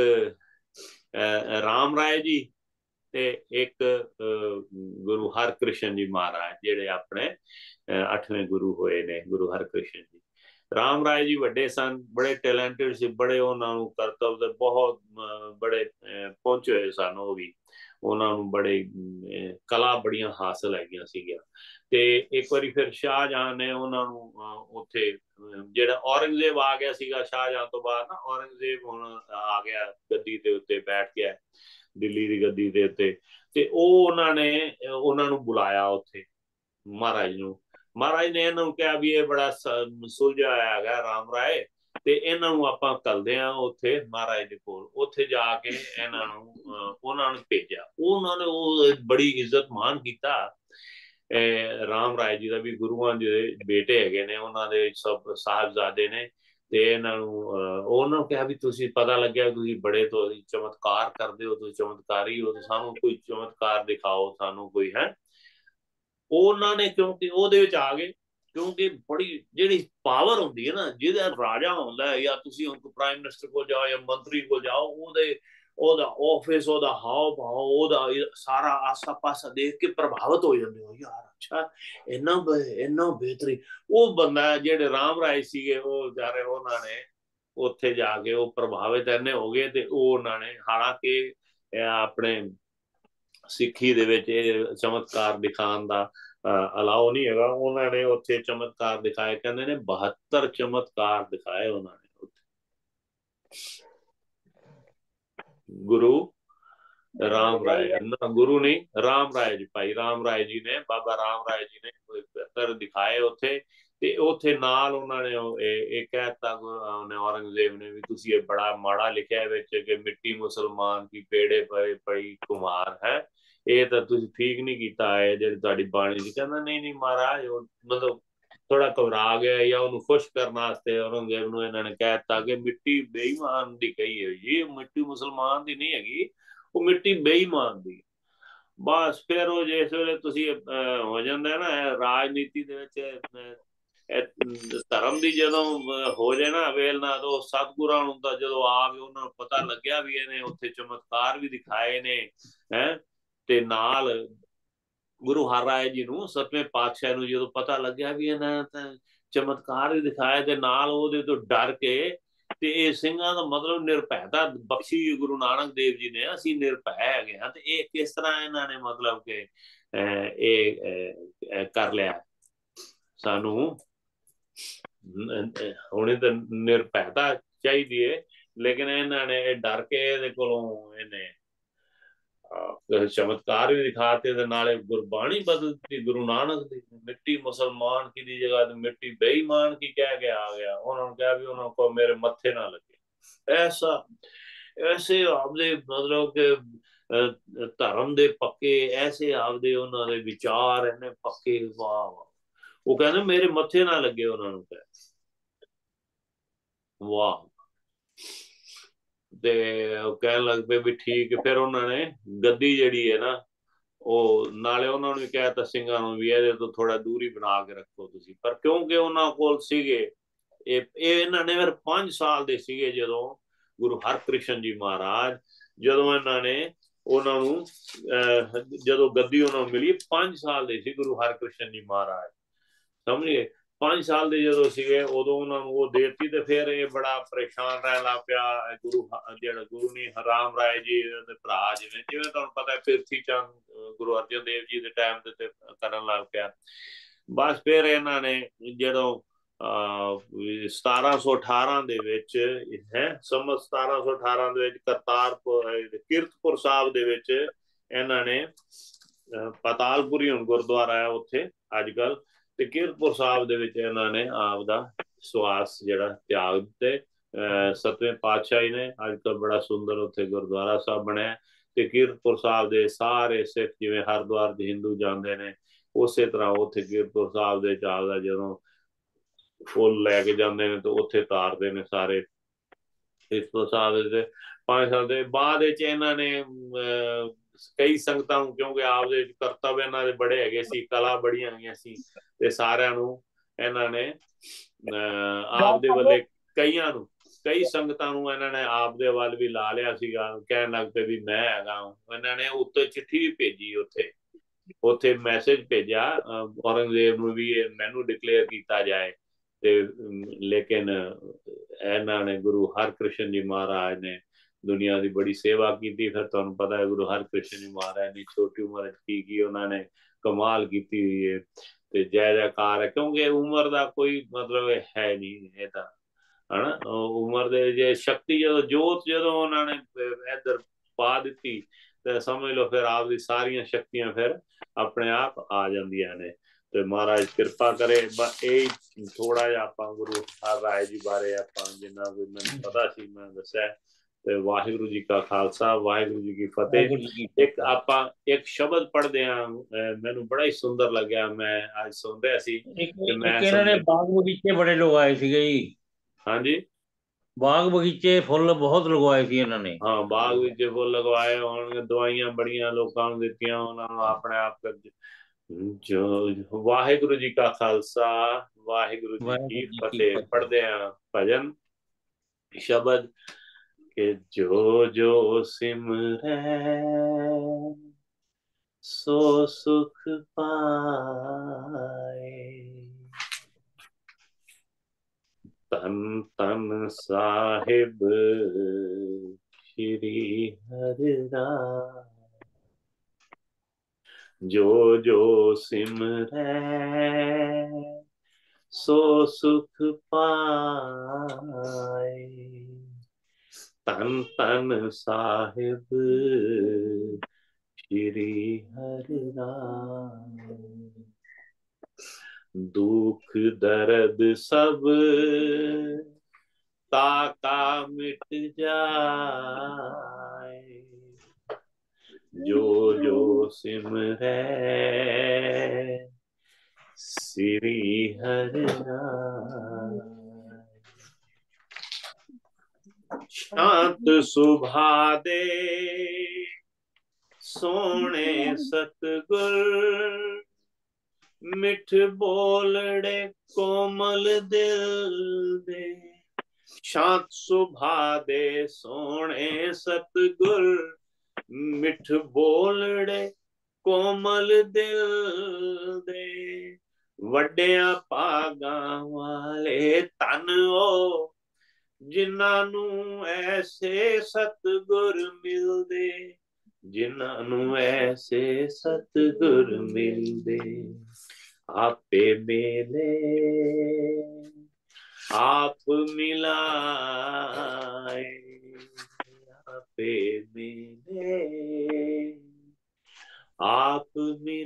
ਰਾਮ ਰਾਏ ਜੀ ਤੇ ਇੱਕ ਗੁਰੂ ਹਰਕ੍ਰਿਸ਼ਨ ਜੀ ਮਹਾਰਾਜ, ਜਿਹੜੇ ਆਪਣੇ 8ਵੇਂ ਗੁਰੂ ਹੋਏ ਨੇ ਗੁਰੂ ਹਰਕ੍ਰਿਸ਼ਨ ਜੀ। ਰਾਮ ਰਾਏ ਜੀ ਵੱਡੇ ਸਨ, ਬੜੇ ਟੈਲੈਂਟਡ ਸੀ, ਬੜੇ ਉਹਨਾਂ ਨੂੰ ਕਰਤੱਵ ਦੇ ਬਹੁਤ ਬੜੇ ਪਹੁੰਚੇ ਹੋਏ ਸਨ। ਉਹ ਵੀ ਉਹਨਾਂ ਨੂੰ ਬੜੇ ਕਲਾ ਬੜੀਆਂ ਹਾਸਲ ਹੈਗੀਆਂ ਸੀਗੀਆਂ। ਤੇ ਇੱਕ ਵਾਰੀ ਫਿਰ ਸ਼ਾਹਜਹਾਂ ਨੇ ਉਹਨਾਂ ਨੂੰ ਉੱਥੇ ਜਿਹੜਾ ਔਰੰਗਜ਼ੇਬ ਆ ਗਿਆ ਸੀਗਾ ਸ਼ਾਹਜਹਾਂ ਤੋਂ ਬਾਅਦ ਨਾ, ਔਰੰਗਜ਼ੇਬ ਹੁਣ ਆ ਗਿਆ ਗੱਦੀ ਦੇ ਉੱਤੇ ਬੈਠ ਗਿਆ, ਦਿੱਲੀ ਦੀ ਗੱਦੀ ਦੇ ਉੱਤੇ। ਤੇ ਉਹ ਉਹਨਾਂ ਨੂੰ ਬੁਲਾਇਆ ਉੱਥੇ ਮਹਾਰਾਜ ਨੂੰ। ਮਹਾਰਾਜ ਨੇ ਇਹਨਾਂ ਨੂੰ ਕਿਹਾ ਵੀ ਇਹ ਬੜਾ ਸੁਲਝਿਆ ਹੋਇਆ ਹੈਗਾ ਰਾਮ ਰਾਏ, ਤੇ ਇਹਨਾਂ ਨੂੰ ਆਪਾਂ ਘੱਲਦੇ ਆ ਉੱਥੇ ਮਹਾਰਾਜ ਦੇ ਕੋਲ। ਉੱਥੇ ਜਾ ਕੇ ਉਹਨਾਂ ਨੂੰ ਭੇਜਿਆ। ਉਹਨਾਂ ਨੇ ਉਹ ਬੜੀ ਇੱਜ਼ਤ ਮਾਣ ਕੀਤਾ ਰਾਮ ਰਾਏ ਜੀ ਦਾ ਵੀ ਗੁਰੂਆਂ ਦੇ ਬੇਟੇ ਹੈਗੇ ਨੇ, ਉਹਨਾਂ ਦੇ ਸਭ ਸਾਹਿਬਜ਼ਾਦੇ ਨੇ। ਤੇ ਇਹਨਾਂ ਨੂੰ ਕਿਹਾ ਵੀ ਤੁਸੀਂ ਪਤਾ ਲੱਗਿਆ ਤੁਸੀਂ ਬੜੇ ਤੋਂ ਚਮਤਕਾਰ ਕਰਦੇ ਹੋ, ਤੁਸੀਂ ਚਮਤਕਾਰੀ ਹੋ, ਸਾਨੂੰ ਕੋਈ ਚਮਤਕਾਰ ਦਿਖਾਓ ਸਾਨੂੰ ਕੋਈ ਹੈ। ਉਹਨਾਂ ਨੇ ਕਿਉਂਕਿ ਉਹਦੇ ਵਿੱਚ ਆ ਗਏ, ਕਿਉਂਕਿ ਬੜੀ ਜਿਹੜੀ ਪਾਵਰ ਹੁੰਦੀ ਹੈ ਨਾ, ਜਿਹਦਾ ਰਾਜਾ ਹੁੰਦਾ ਹੈ ਜਾਂ ਤੁਸੀਂ ਪ੍ਰਾਈਮ ਮਿਨਿਸਟਰ ਕੋਲ ਜਾਓ ਜਾਂ ਮੰਤਰੀ ਕੋਲ ਜਾਓ, ਉਹਦਾ ਆਫਿਸ, ਉਹਦਾ ਹਾਵ ਭਾਵ, ਉਹਦਾ ਸਾਰਾ ਆਸਾ ਪਾਸਾ ਦੇਖ ਕੇ ਪ੍ਰਭਾਵਿਤ ਹੋ ਜਾਂਦੇ ਹੋ, ਯਾਰ ਅੱਛਾ ਇੰਨਾ ਬਿਹਤਰੀ। ਉਹ ਬੰਦਾ ਜਿਹੜੇ ਰਾਮ ਰਾਏ ਸੀਗੇ ਉਹ ਵਿਚਾਰੇ ਉਹਨਾਂ ਨੇ ਉੱਥੇ ਜਾ ਕੇ ਉਹ ਪ੍ਰਭਾਵਿਤ ਇੰਨੇ ਹੋ ਗਏ। ਤੇ ਉਹ ਉਹਨਾਂ ਨੇ, ਹਾਲਾਂਕਿ ਆਪਣੇ ਸਿੱਖੀ ਦੇ ਵਿੱਚ ਇਹ ਚਮਤਕਾਰ ਦਿਖਾਉਣ ਦਾ ਅਲਾਓ ਨਹੀਂ ਹੈਗਾ, ਉਹਨਾਂ ਨੇ ਉੱਥੇ ਚਮਤਕਾਰ ਦਿਖਾਏ, ਕਹਿੰਦੇ ਨੇ 72 ਚਮਤਕਾਰ ਦਿਖਾਏ ਉਹਨਾਂ ਨੇ ਉੱਥੇ। ਗੁਰੂ ਰਾਮ ਰਾਏ, ਗੁਰੂ ਨਹੀਂ ਰਾਮ ਰਾਏ ਜੀ, ਭਾਈ ਰਾਮ ਰਾਏ ਜੀ ਨੇ, ਬਾਬਾ ਰਾਮ ਰਾਏ ਜੀ ਨੇ 72 ਦਿਖਾਏ ਉੱਥੇ। ਤੇ ਉੱਥੇ ਨਾਲ ਉਹਨਾਂ ਨੇ ਇਹ ਕਹਿਤਾ ਔਰੰਗਜ਼ੇਬ ਨੇ ਵੀ ਤੁਸੀਂ ਇਹ ਬੜਾ ਮਾੜਾ ਲਿਖਿਆ ਵਿੱਚ ਕਿ ਮਿੱਟੀ ਮੁਸਲਮਾਨ ਕੀ ਪੇੜੇ ਪਏ ਪਈ ਕੁਮਾਰ ਹੈ, ਇਹ ਤਾਂ ਤੁਸੀਂ ਠੀਕ ਨਹੀਂ ਕੀਤਾ ਹੈ ਜਿਹੜੀ ਤੁਹਾਡੀ ਬਾਣੀ ਦੀ। ਕਹਿੰਦਾ ਨਹੀਂ ਮਹਾਰਾਜ, ਮਤਲਬ ਥੋੜਾ ਘਬਰਾ ਗਿਆ ਜਾਂ ਉਹਨੂੰ ਖੁਸ਼ ਕਰਨ ਵਾਸਤੇ ਔਰੰਗਜ਼ੇਬ ਨੂੰ ਇਹਨਾਂ ਨੇ ਕਹਿ ਦਿੱਤਾ ਕਿ ਮਿੱਟੀ ਬੇਈਮਾਨ ਦੀ ਕਹੀ ਹੈ ਜੀ, ਮਿੱਟੀ ਮੁਸਲਮਾਨ ਦੀ ਨਹੀਂ ਹੈਗੀ, ਉਹ ਮਿੱਟੀ ਬੇਈਮਾਨ ਦੀ। ਬਸ ਫਿਰ ਉਹ ਜਿਸ ਵੇਲੇ ਤੁਸੀਂ ਹੋ ਜਾਂਦਾ ਨਾ ਰਾਜਨੀਤੀ ਦੇ ਵਿੱਚ ਧਰਮ ਦੀ ਜਦੋਂ ਹੋ ਜਾਏ ਨਾ ਵੇਲ ਨਾ, ਤਾਂ ਸਤਿਗੁਰਾਂ ਨੂੰ ਤਾਂ ਜਦੋਂ ਆ ਗਏ ਉਹਨਾਂ ਨੂੰ ਪਤਾ ਲੱਗਿਆ ਵੀ ਇਹਨੇ ਉੱਥੇ ਚਮਤਕਾਰ ਵੀ ਦਿਖਾਏ ਨੇ ਤੇ ਨਾਲ ਗੁਰੂ ਹਰ ਰਾਏ ਜੀ ਨੂੰ 7ਵੇਂ ਪਾਤਸ਼ਾਹ ਨੂੰ ਜਦੋਂ ਪਤਾ ਲੱਗਿਆ ਵੀ ਇਹਨਾਂ ਤਾਂ ਚਮਤਕਾਰ ਵੀ ਦਿਖਾਇਆ, ਤੇ ਨਾਲ ਉਹਦੇ ਤੋਂ ਡਰ ਕੇ ਤੇ ਇਹ ਸਿੰਘਾਂ ਦਾ ਮਤਲਬ ਨਿਰਭੈਤਾ ਬਖਸ਼ੀ ਗੁਰੂ ਨਾਨਕ ਦੇਵ ਜੀ ਨੇ, ਅਸੀਂ ਨਿਰਭੈ ਹੈਗੇ ਹਾਂ। ਤੇ ਇਹ ਕਿਸ ਤਰ੍ਹਾਂ ਇਹਨਾਂ ਨੇ ਮਤਲਬ ਕਿ ਇਹ ਕਰ ਲਿਆ, ਸਾਨੂੰ ਹੁਣੇ ਤਾਂ ਨਿਰਭੈਤਾ ਚਾਹੀਦੀ ਹੈ, ਲੇਕਿਨ ਇਹਨਾਂ ਨੇ ਇਹ ਡਰ ਕੇ ਇਹਦੇ ਕੋਲੋਂ ਇਹਨੇ ਚਮਤਕਾਰ ਵੀ ਦਿਖਾਤੇ ਤੇ ਨਾਲੇ ਗੁਰਬਾਣੀ ਬਦਲਤੀ ਗੁਰੂ ਨਾਨਕ ਦੀ। ਮਿੱਟੀ ਮੁਸਲਮਾਨ ਕੀ ਦੀ ਜਗ੍ਹਾ ਤੇ ਮਿੱਟੀ ਬੇਈਮਾਨ ਕੀ ਕਹਿ ਕੇ ਆ ਗਿਆ। ਉਹਨਾਂ ਨੂੰ ਕਿਹਾ ਵੀ ਉਹਨਾਂ ਕੋ ਮੇਰੇ ਮੱਥੇ ਨਾ ਲੱਗੇ। ਐਸੇ ਆਪਦੇ ਮਤਲਬ ਕਿ ਧਰਮ ਦੇ ਪੱਕੇ, ਐਸੇ ਆਪਦੇ ਉਹਨਾਂ ਦੇ ਵਿਚਾਰ ਇੰਨੇ ਪੱਕੇ, ਵਾਹ ਵਾਹ। ਉਹ ਕਹਿੰਦੇ ਮੇਰੇ ਮੱਥੇ ਨਾ ਲੱਗੇ, ਉਹਨਾਂ ਨੂੰ ਕਹਿ ਵਾਹ। ਤੇ ਉਹ ਕਹਿਣ ਲੱਗ ਪਏ ਵੀ ਠੀਕ। ਫਿਰ ਉਹਨਾਂ ਨੇ ਗੱਦੀ ਜਿਹੜੀ ਹੈ ਨਾ, ਉਹ ਨਾਲੇ ਉਹਨਾਂ ਨੂੰ ਕਹਿ ਤਾ ਸਿੰਘਾਂ ਨੂੰ ਵੀ ਇਹਦੇ ਤੋਂ ਥੋੜਾ ਦੂਰੀ ਬਣਾ ਕੇ ਰੱਖੋ ਤੁਸੀਂ। ਪਰ ਕਿਉਂਕਿ ਉਹਨਾਂ ਕੋਲ ਸੀਗੇ ਇਹ ਇਹਨਾਂ ਨੇ ਫਿਰ 5 ਸਾਲ ਦੇ ਸੀਗੇ ਜਦੋਂ ਗੁਰੂ ਹਰਕ੍ਰਿਸ਼ਨ ਜੀ ਮਹਾਰਾਜ, ਜਦੋਂ ਇਹਨਾਂ ਨੇ ਉਹਨਾਂ ਨੂੰ ਜਦੋਂ ਗੱਦੀ ਉਹਨਾਂ ਨੂੰ ਮਿਲੀ 5 ਸਾਲ ਦੇ ਸੀ ਗੁਰੂ ਹਰਕ੍ਰਿਸ਼ਨ ਜੀ ਮਹਾਰਾਜ, ਸਮਝੇ। 5 ਸਾਲ ਦੇ ਜਦੋਂ ਸੀਗੇ ਉਦੋਂ ਉਹਨਾਂ ਨੂੰ ਉਹ ਦੇਤੀ, ਤੇ ਫਿਰ ਇਹ ਬੜਾ ਪਰੇਸ਼ਾਨ ਰਹਿਣ ਲੱਗ ਪਿਆ। ਜਿਹੜਾ ਗੁਰੂ ਨੇ ਰਾਮ ਰਾਏ ਜੀ ਦੇ ਭਰਾ, ਜਿਵੇਂ ਤੁਹਾਨੂੰ ਪਤਾ ਪ੍ਰਿਥੀ ਚੰਦ ਗੁਰੂ ਅਰਜਨ ਦੇਵ ਜੀ ਦੇ ਟਾਈਮ ਤੇ ਕਰਨ ਲੱਗ ਪਿਆ। ਬਸ ਫਿਰ ਇਹਨਾਂ ਨੇ ਜਦੋਂ 1718 ਦੇ ਵਿੱਚ ਸੰਮਤ 1718 ਦੇ ਵਿੱਚ ਕਰਤਾਰਪੁਰ ਕੀਰਤਪੁਰ ਸਾਹਿਬ ਦੇ ਵਿੱਚ ਇਹਨਾਂ ਨੇ ਪਤਾਲਪੁਰੀ ਹੁਣ ਗੁਰਦੁਆਰਾ ਹੈ ਉੱਥੇ ਅੱਜ ਕੱਲ, ਤੇ ਕੀਰਤਪੁਰ ਸਾਹਿਬ ਦੇ ਵਿੱਚ ਇਹਨਾਂ ਨੇ ਆਪ ਦਾ ਸਵਾਸ ਜਿਹੜਾ ਤਿਆਗ ਦਿੱਤੇ। 7ਵੇਂ ਪਾਤਸ਼ਾਹੀ ਨੇ ਅੱਜ ਕੱਲ ਬੜਾ ਸੁੰਦਰ ਉੱਥੇ ਗੁਰਦੁਆਰਾ ਸਾਹਿਬ ਬਣਿਆ। ਤੇ ਕੀਰਤਪੁਰ ਸਾਹਿਬ ਦੇ ਸਾਰੇ ਸਿੱਖ ਜਿਵੇਂ ਹਰਿਦੁਆਰ ਦੇ ਹਿੰਦੂ ਜਾਂਦੇ ਨੇ, ਉਸੇ ਤਰ੍ਹਾਂ ਉੱਥੇ ਕੀਰਤਪੁਰ ਸਾਹਿਬ ਦੇ ਚਾਲਦਾ ਜਦੋਂ ਫੁੱਲ ਲੈ ਕੇ ਜਾਂਦੇ ਨੇ ਤੇ ਉੱਥੇ ਤਾਰਦੇ ਨੇ ਸਾਰੇ। ਕੀਰਤਪੁਰ ਸਾਹਿਬ ਦੇ 5 ਸਾਲ ਦੇ ਬਾਅਦ ਵਿੱਚ ਇਹਨਾਂ ਨੇ ਕਈ ਸੰਗਤਾਂ ਨੂੰ, ਕਿਉਂਕਿ ਆਪਦੇ ਕਰਤੱਵ ਇਹਨਾਂ ਦੇ ਬੜੇ ਹੈਗੇ ਸੀ, ਕਲਾ ਬੜੀਆਂ ਹੈਗੀਆਂ ਸੀ, ਤੇ ਸਾਰਿਆਂ ਨੂੰ ਇਹਨਾਂ ਨੇ ਆਪਦੇ ਵੱਲੇ ਕਈ ਸੰਗਤਾਂ ਨੂੰ ਇਹਨਾਂ ਨੇ ਆਪਦੇ ਵੱਲ ਵੀ ਲਾ ਲਿਆ ਸੀਗਾ। ਕਹਿਣ ਲੱਗ ਪਏ ਵੀ ਮੈਂ ਹੈਗਾ। ਇਹਨਾਂ ਨੇ ਉੱਤੇ ਚਿੱਠੀ ਵੀ ਭੇਜੀ, ਉੱਥੇ ਮੈਸੇਜ ਭੇਜਿਆ ਔਰੰਗਜ਼ੇਬ ਨੂੰ ਵੀ ਮੈਨੂੰ ਡਿਕਲੇਅਰ ਕੀਤਾ ਜਾਏ। ਤੇ ਲੇਕਿਨ ਇਹਨਾਂ ਨੇ ਗੁਰੂ ਹਰਕ੍ਰਿਸ਼ਨ ਜੀ ਮਹਾਰਾਜ ਨੇ ਦੁਨੀਆ ਦੀ ਬੜੀ ਸੇਵਾ ਕੀਤੀ। ਫਿਰ ਤੁਹਾਨੂੰ ਪਤਾ ਹੈ ਗੁਰੂ ਹਰਕ੍ਰਿਸ਼ਨ ਜੀ ਮਹਾਰਾਜ ਨੇ ਛੋਟੀ ਉਮਰ ਚ ਕੀ ਉਹਨਾਂ ਨੇ ਕਮਾਲ ਕੀਤੀ ਹੋਈ ਹੈ, ਤੇ ਜੈ ਜੈਕਾਰ ਹੈ। ਕਿਉਂਕਿ ਉਮਰ ਦਾ ਕੋਈ ਮਤਲਬ ਹੈ ਨਹੀਂ, ਇਹ ਤਾਂ ਹਨਾ ਉਮਰ ਦੇ ਜੇ ਸ਼ਕਤੀ ਜੋਤ ਜਦੋਂ ਉਹਨਾਂ ਨੇ ਇੱਧਰ ਪਾ ਦਿੱਤੀ ਤੇ ਸਮਝ ਲਓ ਫਿਰ ਆਪਦੀ ਸਾਰੀਆਂ ਸ਼ਕਤੀਆਂ ਫਿਰ ਆਪਣੇ ਆਪ ਆ ਜਾਂਦੀਆਂ ਨੇ। ਤੇ ਮਹਾਰਾਜ ਕਿਰਪਾ ਕਰੇ। ਇਹ ਥੋੜਾ ਜਿਹਾ ਆਪਾਂ ਗੁਰੂ ਹਰ ਰਾਏ ਜੀ ਬਾਰੇ ਆਪਾਂ ਜਿੰਨਾ ਵੀ ਮੈਨੂੰ ਪਤਾ ਸੀ ਮੈਂ ਦੱਸਿਆ। ਤੇ ਵਾਹਿਗੁਰੂ ਜੀ ਕਾ ਖਾਲਸਾ, ਵਾਹਿਗੁਰੂ ਜੀ ਕੀ ਫਤਿਹ। ਆਪਾਂ ਇੱਕ ਸ਼ਬਦ ਪੜ੍ਹਦੇ ਹਾਂ, ਮੈਨੂੰ ਬੜਾ ਹੀ ਸੁੰਦਰ ਲੱਗਿਆ। ਮੈਂ ਅੱਜ ਸੁਣ ਰਿਹਾ ਸੀ ਕਿ ਮੈਂ ਇਹਨਾਂ ਨੇ ਬਾਗ ਬਗੀਚੇ ਬੜੇ ਲਗਵਾਏ ਸੀਗੇ ਜੀ। ਹਾਂਜੀ, ਬਾਗ ਬਗੀਚੇ ਫੁੱਲ ਬਹੁਤ ਲਗਵਾਏ ਸੀ ਇਹਨਾਂ ਨੇ। ਹਾਂ, ਬਾਗ ਵਿੱਚ ਫੁੱਲ ਲਗਵਾਏ ਹੋਣਗੇ, ਦਵਾਈਆਂ ਬੜੀਆਂ ਲੋਕਾਂ ਨੂੰ ਦਿੱਤੀਆਂ, ਉਹਨਾਂ ਨੂੰ ਆਪਣੇ ਆਪ ਜੋ ਵਾਹਿਗੁਰੂ ਜੀ ਕਾ ਖਾਲਸਾ, ਵਾਹਿਗੁਰੂ ਜੀ ਕੀ ਫਤਿਹ। ਪੜ੍ਹਦੇ ਹਾਂ ਭਜਨ ਸ਼ਬਦ ਕਿ ਜੋ ਜੋ ਸਿਮਰੈ ਸੋ ਸੁਖ ਪਾਏ, ਤਨ ਤਨ ਸਾਹਿਬ ਸ਼੍ਰੀ ਹਰਿ ਰਾਏ। ਜੋ ਜੋ ਸਿਮਰੈ ਸੋ ਸੁਖ ਪਾਏ, ਤਨ ਤਨ ਸਾਹਿਬ ਸ਼੍ਰੀ ਹਰਿ ਰਾਏ। ਦੁਖ ਦਰਦ ਸਭ ਤਾਕਾ ਮਿਟ ਜਾਏ, ਜੋ ਜੋ ਸਿਮਰੈ ਸ੍ਰੀ ਹਰਿ ਰਾਏ। ਸ਼ਾਂਤ ਸੁਭਾ ਦੇ ਸੋਹਣੇ ਸਤਿਗੁਰ, ਮਿੱਠ ਬੋਲੜੇ ਕੋਮਲ ਦਿਲ ਦੇ। ਸ਼ਾਂਤ ਸੁਭਾ ਦੇ ਸੋਹਣੇ ਸਤਿਗੁਰ, ਮਿੱਠ ਬੋਲੜੇ ਕੋਮਲ ਦਿਲ ਦੇ। ਵੱਡਿਆਂ ਭਾਗਾਂ ਵਾਲੇ ਧਨ ਉਹ, ਜਿਨ੍ਹਾਂ ਨੂੰ ਐਸੇ ਸਤਿਗੁਰ ਮਿਲਦੇ, ਜਿਨ੍ਹਾਂ ਨੂੰ ਐਸੇ ਸਤਿਗੁਰ ਮਿਲਦੇ। ਆਪੇ ਮਿਲੇ ਆਪ ਮਿਲਾਏ, ਆਪੇ ਮਿਲੇ ਆਪ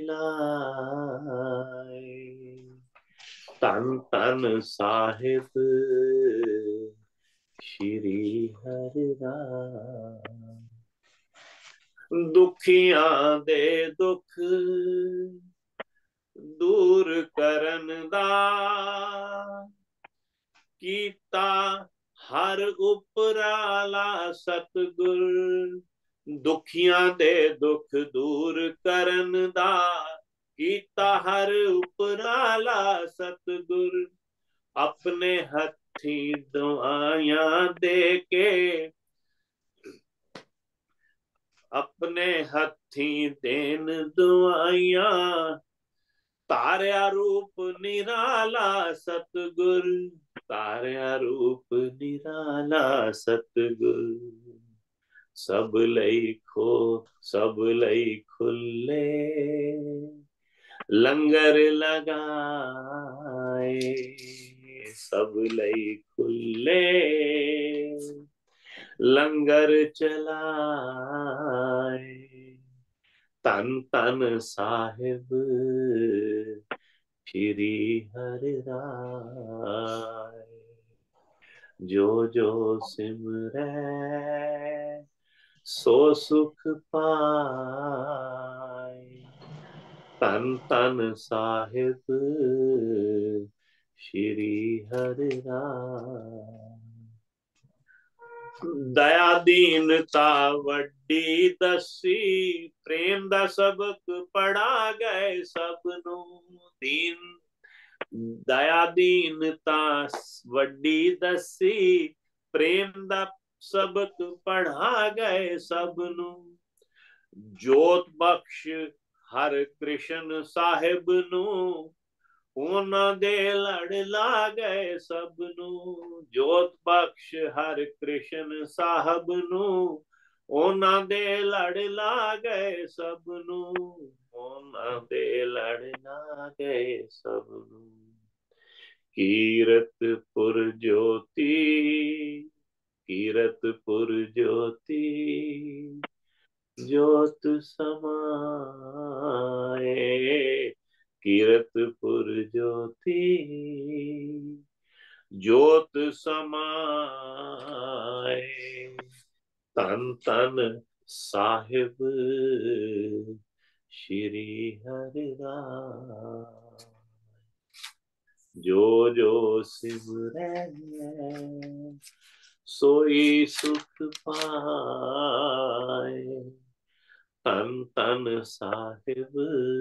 ਮਿਲਾਏ। ਤਨ ਤਨ ਸਾਹਿਬ ਸ਼੍ਰੀ ਹਰਿ ਰਾਏ। ਦੁਖੀਆਂ ਦੇ ਦੁੱਖ ਦੂਰ ਕਰਨ ਦਾ ਕੀਤਾ ਹਰ ਉਪਰਾਲਾ ਸਤਿਗੁਰ। ਦੁਖੀਆਂ ਦੇ ਦੁੱਖ ਦੂਰ ਕਰਨ ਦਾ ਕੀਤਾ ਹਰ ਉਪਰਾਲਾ ਸਤਿਗੁਰ। ਆਪਣੇ ਹੱਥੀਂ ਦੁਆਈਆਂ ਦੇ ਕੇ अपने हथी देन दुआइया, तारिया रूप निराला सतगुर, तारिया रूप निराला सतगुर। सब लई खो सब लई खुले, लंगर लगाए, सब लई खुले, लंगर चलाए। तन तन साहिब श्री हरि राय, जो जो सिमरै सो सुख पाए। तन तन साहिब श्री हरि राय। दया दीनता वड्डी दसी, प्रेम दा सबक पढ़ा गए सबनू। दीन दया दीनता वड्डी दसी, प्रेम दा सबक पढ़ा गए सबनू। जोत बख्श हर कृष्ण साहिब नू, ਉਹਨਾਂ ਦੇ ਲੜ ਲਾ ਗਏ ਸਭ ਨੂੰ। ਜੋਤ ਬਖਸ਼ ਹਰ ਕ੍ਰਿਸ਼ਨ ਸਾਹਿਬ ਨੂੰ, ਉਹਨਾਂ ਦੇ ਲੜ ਲਾ ਗਏ ਸਭ ਨੂੰ। ਉਹਨਾਂ ਦੇ ਲੜ ਲਾ ਗਏ ਸਭ ਨੂੰ। ਕੀਰਤਪੁਰ ਜੋਤੀ, ਕੀਰਤਪੁਰ ਜੋਤੀ, जोत समाए। कीरतपुर ज्योति, जोत समाए। तन तन साहिब श्री हरि राय, जो जो सिमरै सोई सुख पाए। तन तन साहिब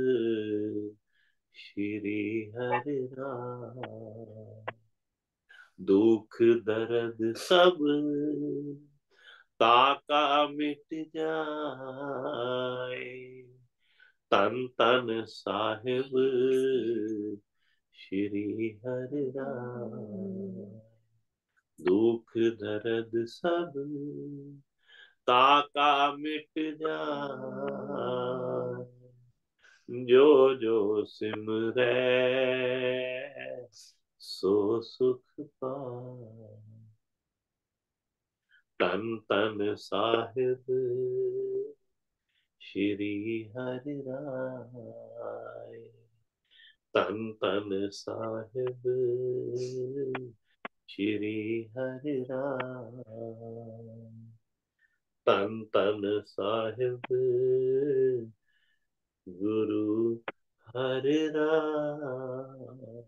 श्री हरि राय, दुख दर्द सब ताका मिट जाए। तन तन साहिब श्री हरि राय, दुख दर्द सब ताका मिट जाए। जो जो सिमरै सो सुख पाए। तन तन साहिब श्री हरि राय, तन तन साहिब श्री हरि राय, तन तन साहिब गुरु हरि राय।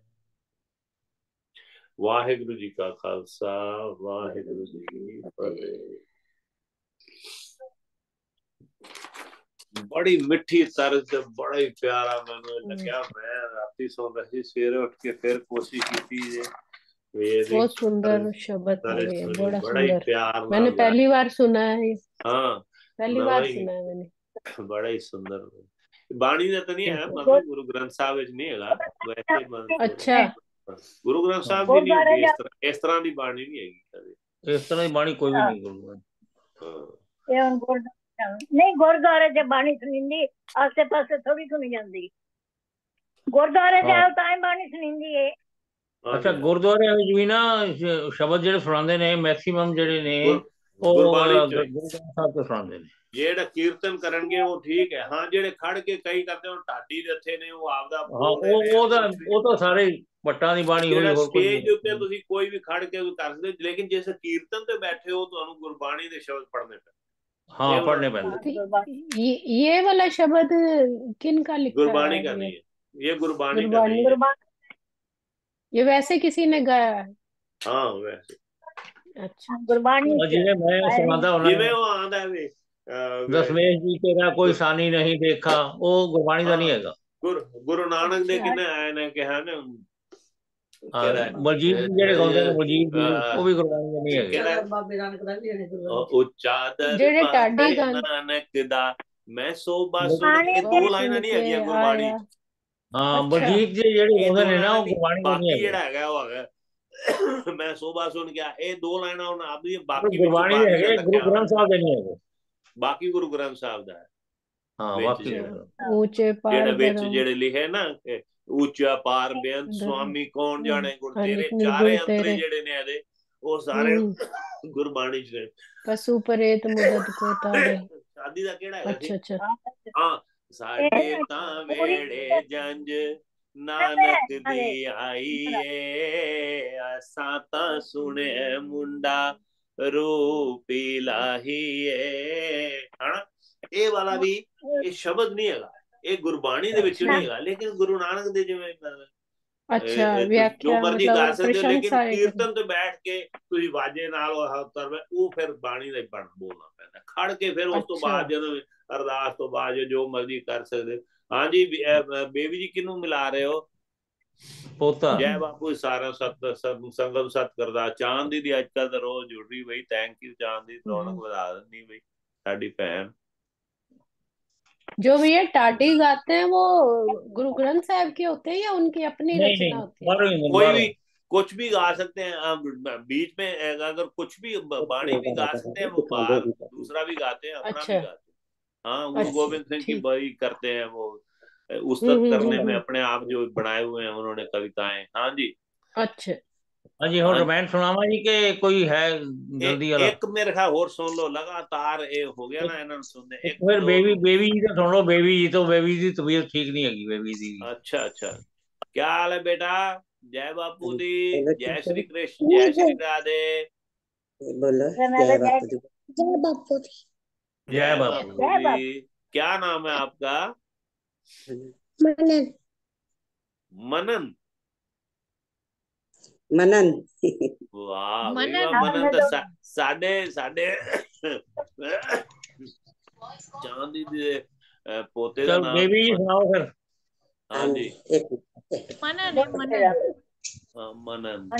वाहिगुरु जी का खालसा, वाहिगुरु जी की फतेह। बड़ी मिठी तर्ज, बड़ा ही प्यारा मैनू लग्या। मैं राती सौ रही, सवेरे उठ के फिर कोशिश की बहुत सुंदर शब्द है ये, बड़ा बड़ा ही सुंदर। प्यार मैंने पहली बार सुना है ये, हाँ पहली बार सुना है मैंने। बड़ा ही सुंदर बाणी ने तो नहीं है, मतलब गुरु ग्रंथ साहब विच नहीं है वैसे। अच्छा, गुरु ग्रंथ साहब जी नहीं होती इस तरह की बाणी नहीं हैगी कदे। इस तरह की बाणी कोई भी नहीं गुरु नहीं गुरुद्वारे च बाणी सुनिंदी, आसे पासे थोड़ी सुनी जाती। गुरुद्वारे च आओ तां बाणी सुनिंदी है। अच्छा, गुरुद्वारे ਵਿੱਚ ਵੀ ਨਾ ਸ਼ਬਦ ਜਿਹੜੇ ਸੁਣਾਉਂਦੇ ਨੇ ਮੈਕਸਿਮਮ ਜਿਹੜੇ ਨੇ ਉਹ ਗੁਰਬਾਣੀ ਗੁਰੂ ਗ੍ਰੰਥ ਸਾਹਿਬ ਤੋਂ ਸੁਣਾਉਂਦੇ ਨੇ। ਜਿਹੜਾ ਕੀਰਤਨ ਕਰਨਗੇ ਉਹ ਠੀਕ ਹੈ। ਹਾਂ ਜਿਹੜੇ ਖੜ ਕੇ ਕਈ ਕਰਦੇ ਹੁਣ ਢਾਡੀ ਦੇ ਇੱਥੇ ਨੇ ਉਹ ਆਪਦਾ ਉਹ ਤਾਂ ਸਾਰੇ ਪੱਟਾਂ ਦੀ ਬਾਣੀ ਹੋਈ, ਹੋਰ ਕੋਈ ਸਟੇਜ ਦੇ ਉੱਤੇ ਤੁਸੀਂ ਕੋਈ ਵੀ ਖੜ ਕੇ ਕਰ ਸਕਦੇ, ਲੇਕਿਨ ਜੇ ਕੀਰਤਨ ਤੇ ਬੈਠੇ ਹੋ ਤੁਹਾਨੂੰ ਗੁਰਬਾਣੀ ਦੇ ਸ਼ਬਦ ਪੜ੍ਹਨੇ ਪੈਂਦੇ। हाँ पढ़ने पैंदे। ये वाला शब्द किन का लिखा है? गुरबाणी का नहीं है, ये गुरबाणी का नहीं है। ये वैसे किसी ने गाया है? हाँ वैसे। अच्छा, गुरबाणी जिन्हें मैं सुनाता हूं, जिवें वो आंदा है दशमेश जी तेरा कोई सानी नहीं देखा, वो गुरबाणी का नहीं हैगा। गुरु नानक दे किने आए ने कहा ने बलजीत जी जेडे गाउंदे ने, बलजीत जी वो भी गुरबाणी दे नहीं है। बाबे नानक दा भी है ਉੱਚਾ ਜਿਹੜੇ ਦਰਬਾਰ ਢਾਡੀ ਗਾਉਂਦੇ ਨਾਨਕ ਦਾ ਮੈਂ ਸੋਭਾ ਸੁਣ ਕੇ, ਇਹ ਦੋ ਲਾਈਨਾਂ ਨਹੀਂ ਹੈਗੀਆਂ ਗੁਰਬਾਣੀ ਚ। हाँ बलजीत जी जेडे ਇਹ गाउंदे ਦੋ ने ना ਲਾਈਨਾਂ वो ਨਹੀਂ, गुरबाणी दे नहीं ਬਾਕੀ है। ਜਿਹੜਾ ਹੈਗਾ ਉਹ ਹੈਗਾ ਮੈਂ ਸੋਭਾ ਸੁਣ ਕੇ, ਇਹ ਦੋ ਲਾਈਨਾਂ ਉਹਨਾਂ ਆਪ ਦੀ, ਬਾਕੀ ਵਿੱਚੋਂ गुरबाणी दे ਬਾਹਰਲੀਆਂ है, गुरु ਕੱਟੀਆਂ ग्रंथ साहब दे नहीं है। ਬਾਕੀ ਗੁਰੂ ਗ੍ਰੰਥ ਸਾਹਿਬ ਦਾ ਹੈ हाँ ਵਿੱਚ बाकी ਜਿਹੜਾ ऊंचे पार ਜਿਹੜਾ ਵਿੱਚ ब्रह्म ਜਿਹੜੇ ਲਿਖੇ ਨਾ ਕਿ ਉੱਚਾ ਪਾਰ ਬੇਅੰਤ ਸੁਆਮੀ ਕੌਣ ਜਾਣੇ ਗੁਰ ਤੇਰੇ, ਅਨੇਕ ਚਾਰੇ ਨਿਰਗੁਣ ਅੰਤਰੇ ਤੇਰੇ। ਜਿਹੜੇ ਨੇ ਇਹਦੇ ਉਹ ਸਾਰੇ ਗੁਰਬਾਣੀ ਚ ਨੇ। पशु परेत मुदत को तारे। ਸ਼ਾਦੀ ਦਾ ਕਿਹੜਾ ਹੈਗਾ ਸੀ? अच्छा अच्छा ਹਾਂ, ਸਾਡੇ ਤਾਂ ਵੇੜੇ ਜੰਜ ਨਾਨਕ ਦੀ ਆਈਏ, ਅਸਾਂ ਤਾਂ ਸੁਣੇ ਮੁੰਡਾ ਰੂਪੀ ਲਾਹੀਏ, ਹਨਾ। ਇਹ ਵਾਲਾ ਵੀ ਇਹ ਸ਼ਬਦ ਨਹੀਂ ਹੈਗਾ, ਇਹ ਗੁਰਬਾਣੀ ਦੇ ਵਿੱਚ ਨਹੀਂ ਹੈਗਾ, ਲੇਕਿਨ ਗੁਰੂ ਨਾਨਕ ਦੇ ਜਿਵੇਂ अच्छा ਜੋ व्याख्या ਮਰਜ਼ੀ मतलब ਕਰ ਸਕਦੇ ਹੋ, ਲੇਕਿਨ प्रशंसा है ਕੀਰਤਨ ਤੇ ਬੈਠ ਕੇ ਤੁਸੀਂ ਵਾਜੇ ਨਾਲ ਉਹ ਫਿਰ ਬਾਣੀ ਦਾ ਬਣ ਬੋਲਣਾ ਪੈਂਦਾ ਖੜ ਕੇ। ਫਿਰ ਉਸ ਤੋਂ ਬਾਅਦ ਜਦੋਂ ਅਰਦਾਸ ਤੋਂ ਬਾਅਦ ਜੋ ਮਰਜ਼ੀ ਕਰ ਸਕਦੇ। ਹਾਂਜੀ ਬੇਬੀ ਜੀ ਕਿਹਨੂੰ ਮਿਲਾ ਰਹੇ ਹੋ? पोता जय बापू सारा सत संगम सत करदा। चांद दी अजकल तो रोज जुड़ रही बई, थैंक यू चांद दी, रौनक बधा दी बई साडी भैन। जो भैया टाडी गाते हैं वो गुरु ग्रंथ साहब के होते हैं या उनकी अपनी रचना होती है? कोई भी कुछ भी गा सकते हैं बीच में, अगर कुछ भी बाणी भी गा सकते हैं, वो बाहर दूसरा भी गाते हैं, अपना भी गाते हैं। हाँ, गुरु गोविंद सिंह की बड़ी करते हैं वो उस्तत करने में, अपने आप जो बनाए हुए हैं उन्होंने कविताएं। हाँ जी अच्छा हाँ जी। और रामायण सुनावा जी के कोई है जल्दी वाला? एक मेरे ख्याल और सुन लो, लगातार ये हो गया ना इन्होंने सुनने। एक फिर बेबी जी का सुन लो। बेबी जी तो बेबी जी तबीयत ठीक नहीं है बेबी जी। अच्छा अच्छा, क्या हाल है बेटा? जय बापू दी, जय श्री कृष्ण, जय श्री राधे। बोलो जय बापू दी, जय बापू दी, जय बापू दी। क्या नाम है आपका? मनन। मनन मनन। वाह मनन तो साडे साडे चांदी दे पोते का नाम। बेबी जी सुनाओ फिर। हाँ जी मनन मनन। हाँ मनन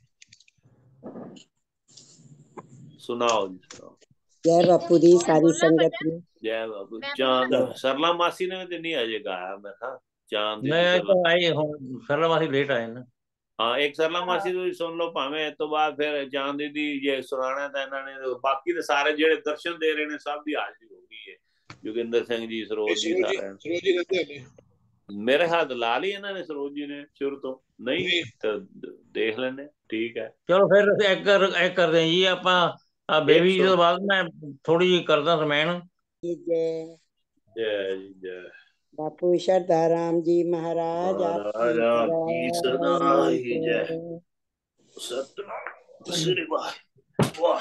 सुनाओ जी, सुनाओ। जय बापू दी सारी संगत में। जय बापू। चांद सरला मासी ने तो नहीं अजय गाया, मैं था चांद दी मैं तो आई हूँ, सरला मासी लेट आए ना। हाँ, एक सरला मासी तो सुन लो भावे, तो बाद फिर चांद दी जे सुनाना था इन्होंने। बाकी तो सारे जेड़े दर्शन दे रहे ने सब दी हाजिरी हो गई है। जोगिंदर सिंह जी, सरोज जी, सारे मेरे हाथ ला ली इन्होंने, सरोज जी ने शुरू तो नहीं तो देख लेने। ठीक है चलो फिर एक कर दें जी आप बेबी जी तो बाद में थोड़ी जी करदा रामायण। जय जय जी जय बापू श्रद्धाराम जी महाराज की सदा ही जय। सतनाम श्री वाह।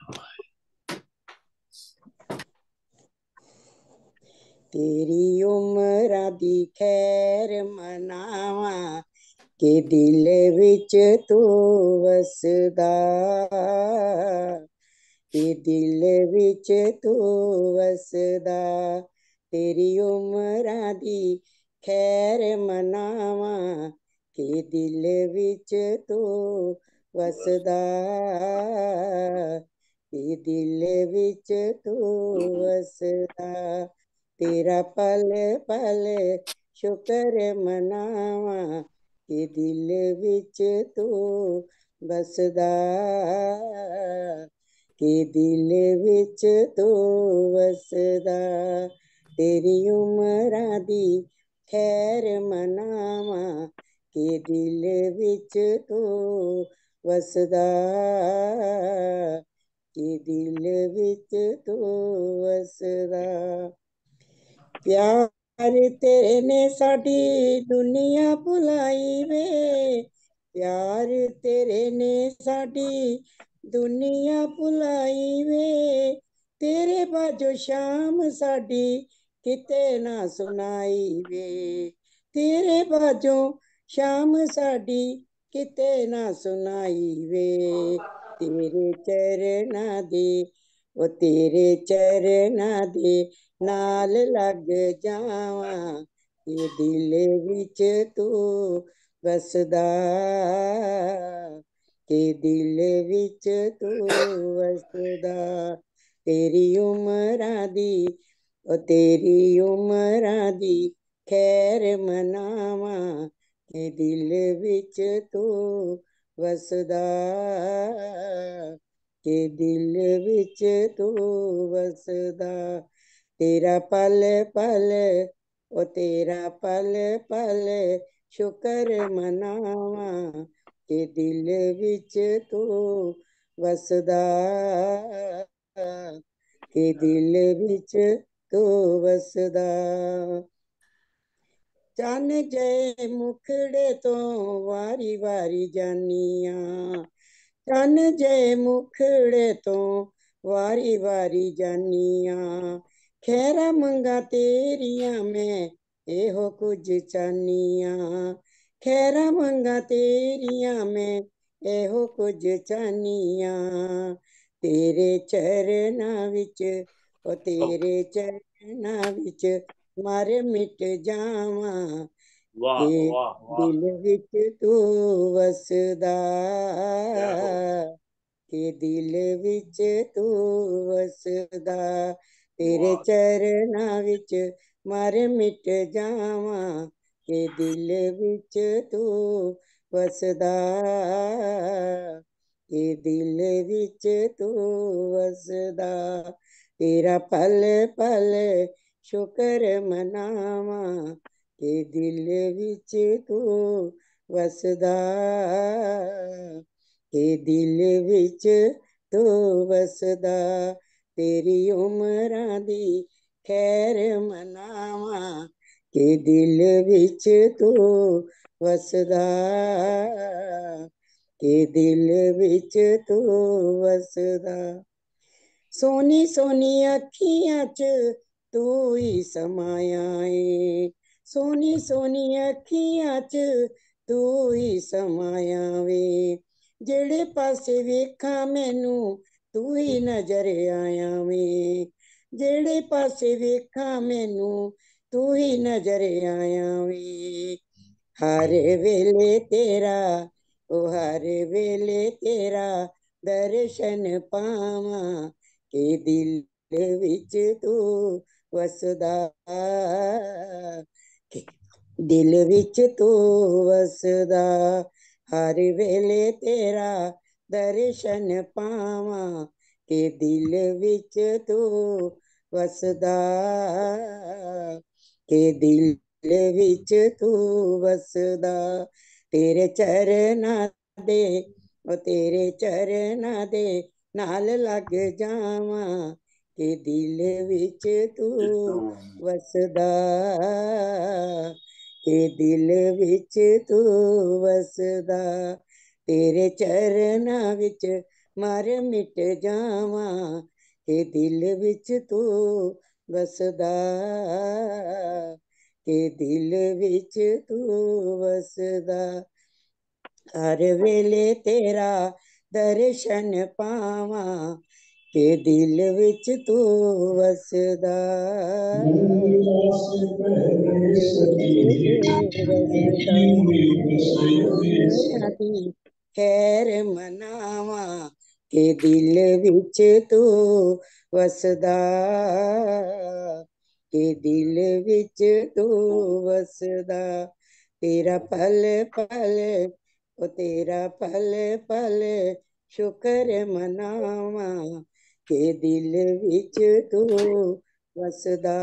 तेरी उम्र दी खैर मनावा के दिल विच तू वसदा, के दिल विच तू वसदा। तेरी उम्र दी खैर मनावा के दिल विच तू वसदा, के दिल विच तू वसदा। तेरा पल पल शुक्र मनावा के दिल विच तू बसदा, के दिल विच तू वसदा। तेरी उम्र दी खैर मनावा के दिल विच तू वसदा, के दिल विच तू वसदा। प्यार तेरे ने साडी दुनिया भुलाई वे, प्यार तेरे ने साडी दुनिया भुलाई वे। तेरे बाजो शाम साडी किते ना सुनाई वे, तेरे बाजो शाम साडी किते ना सुनाई वे। तेरे चरना दे वो तेरे चरना दे नाल लग जावा, ये दिल विच तू वसदा के दिल विच तू वसदा तेरी उमरां दी ओ तेरी उमरां दी खैर मनावा के दिल विच तू वसदा के दिल विच तू वसदा तेरा पल पल ओ तेरा पल पल शुक्र मनावा के दिल विच तू वसदा के दिल विच तू वसदा चन जय मुखड़े तो वारी वारी जानिया चन जय मुखड़े तो वारी वारी जानिया खैरा मंगा तेरिया मैं एहो कुछ चानिया खैरा मंगा तेरिया मैं एहो कुछ चानिया तेरे चरना विच ओ तेरे चरना विच मारे मिट जावा वाह के वाह वाह दिल विच तू वसदा के दिल विच तू वसदा तेरे चरना विच मर मिट जावा के दिल विच तू वसदा के दिल विच तू वसदा तेरा पल पल शुक्र मनावा के दिल विच तू वसदा के दिल विच तू वसदा तेरी उमरां दी खैर मनावा के दिल विच तू वसदा के दिल विच तू वसदा सोनी सोनी अखियां च तू ही समाया है सोनी सोनी अखियां च तू ही समाया वे जेड़े पासे वेखा मैनू तू ही नजर आया वे जेड़े पासे वेखा मैनू तू ही नजर आया वे हर वेले तेरा ओ हर वेले तेरा दर्शन पावा के दिल विच तू वसदा के दिल विच तू वसदा हर वेले तेरा दर्शन पावा के दिल विच तू वसदा के दिल विच तू वसदा तेरे चरना दे ओ तेरे चरना दे नाल लग जावा के दिल विच तू वसदा के दिल विच तू वसदा तेरे चरना विच मर मिट जावा के दिल विच तू वसदा के दिल विच तू वसदा हर वेले तेरा दर्शन पावा के दिल विच तू वसदा वसदा उमरां दी खैर मनावा के दिल विच तू वसदा के दिल विच तू वसदा तेरा पल पल ओ तेरा पल पल शुक्र मनावा के दिल विच तू वसदा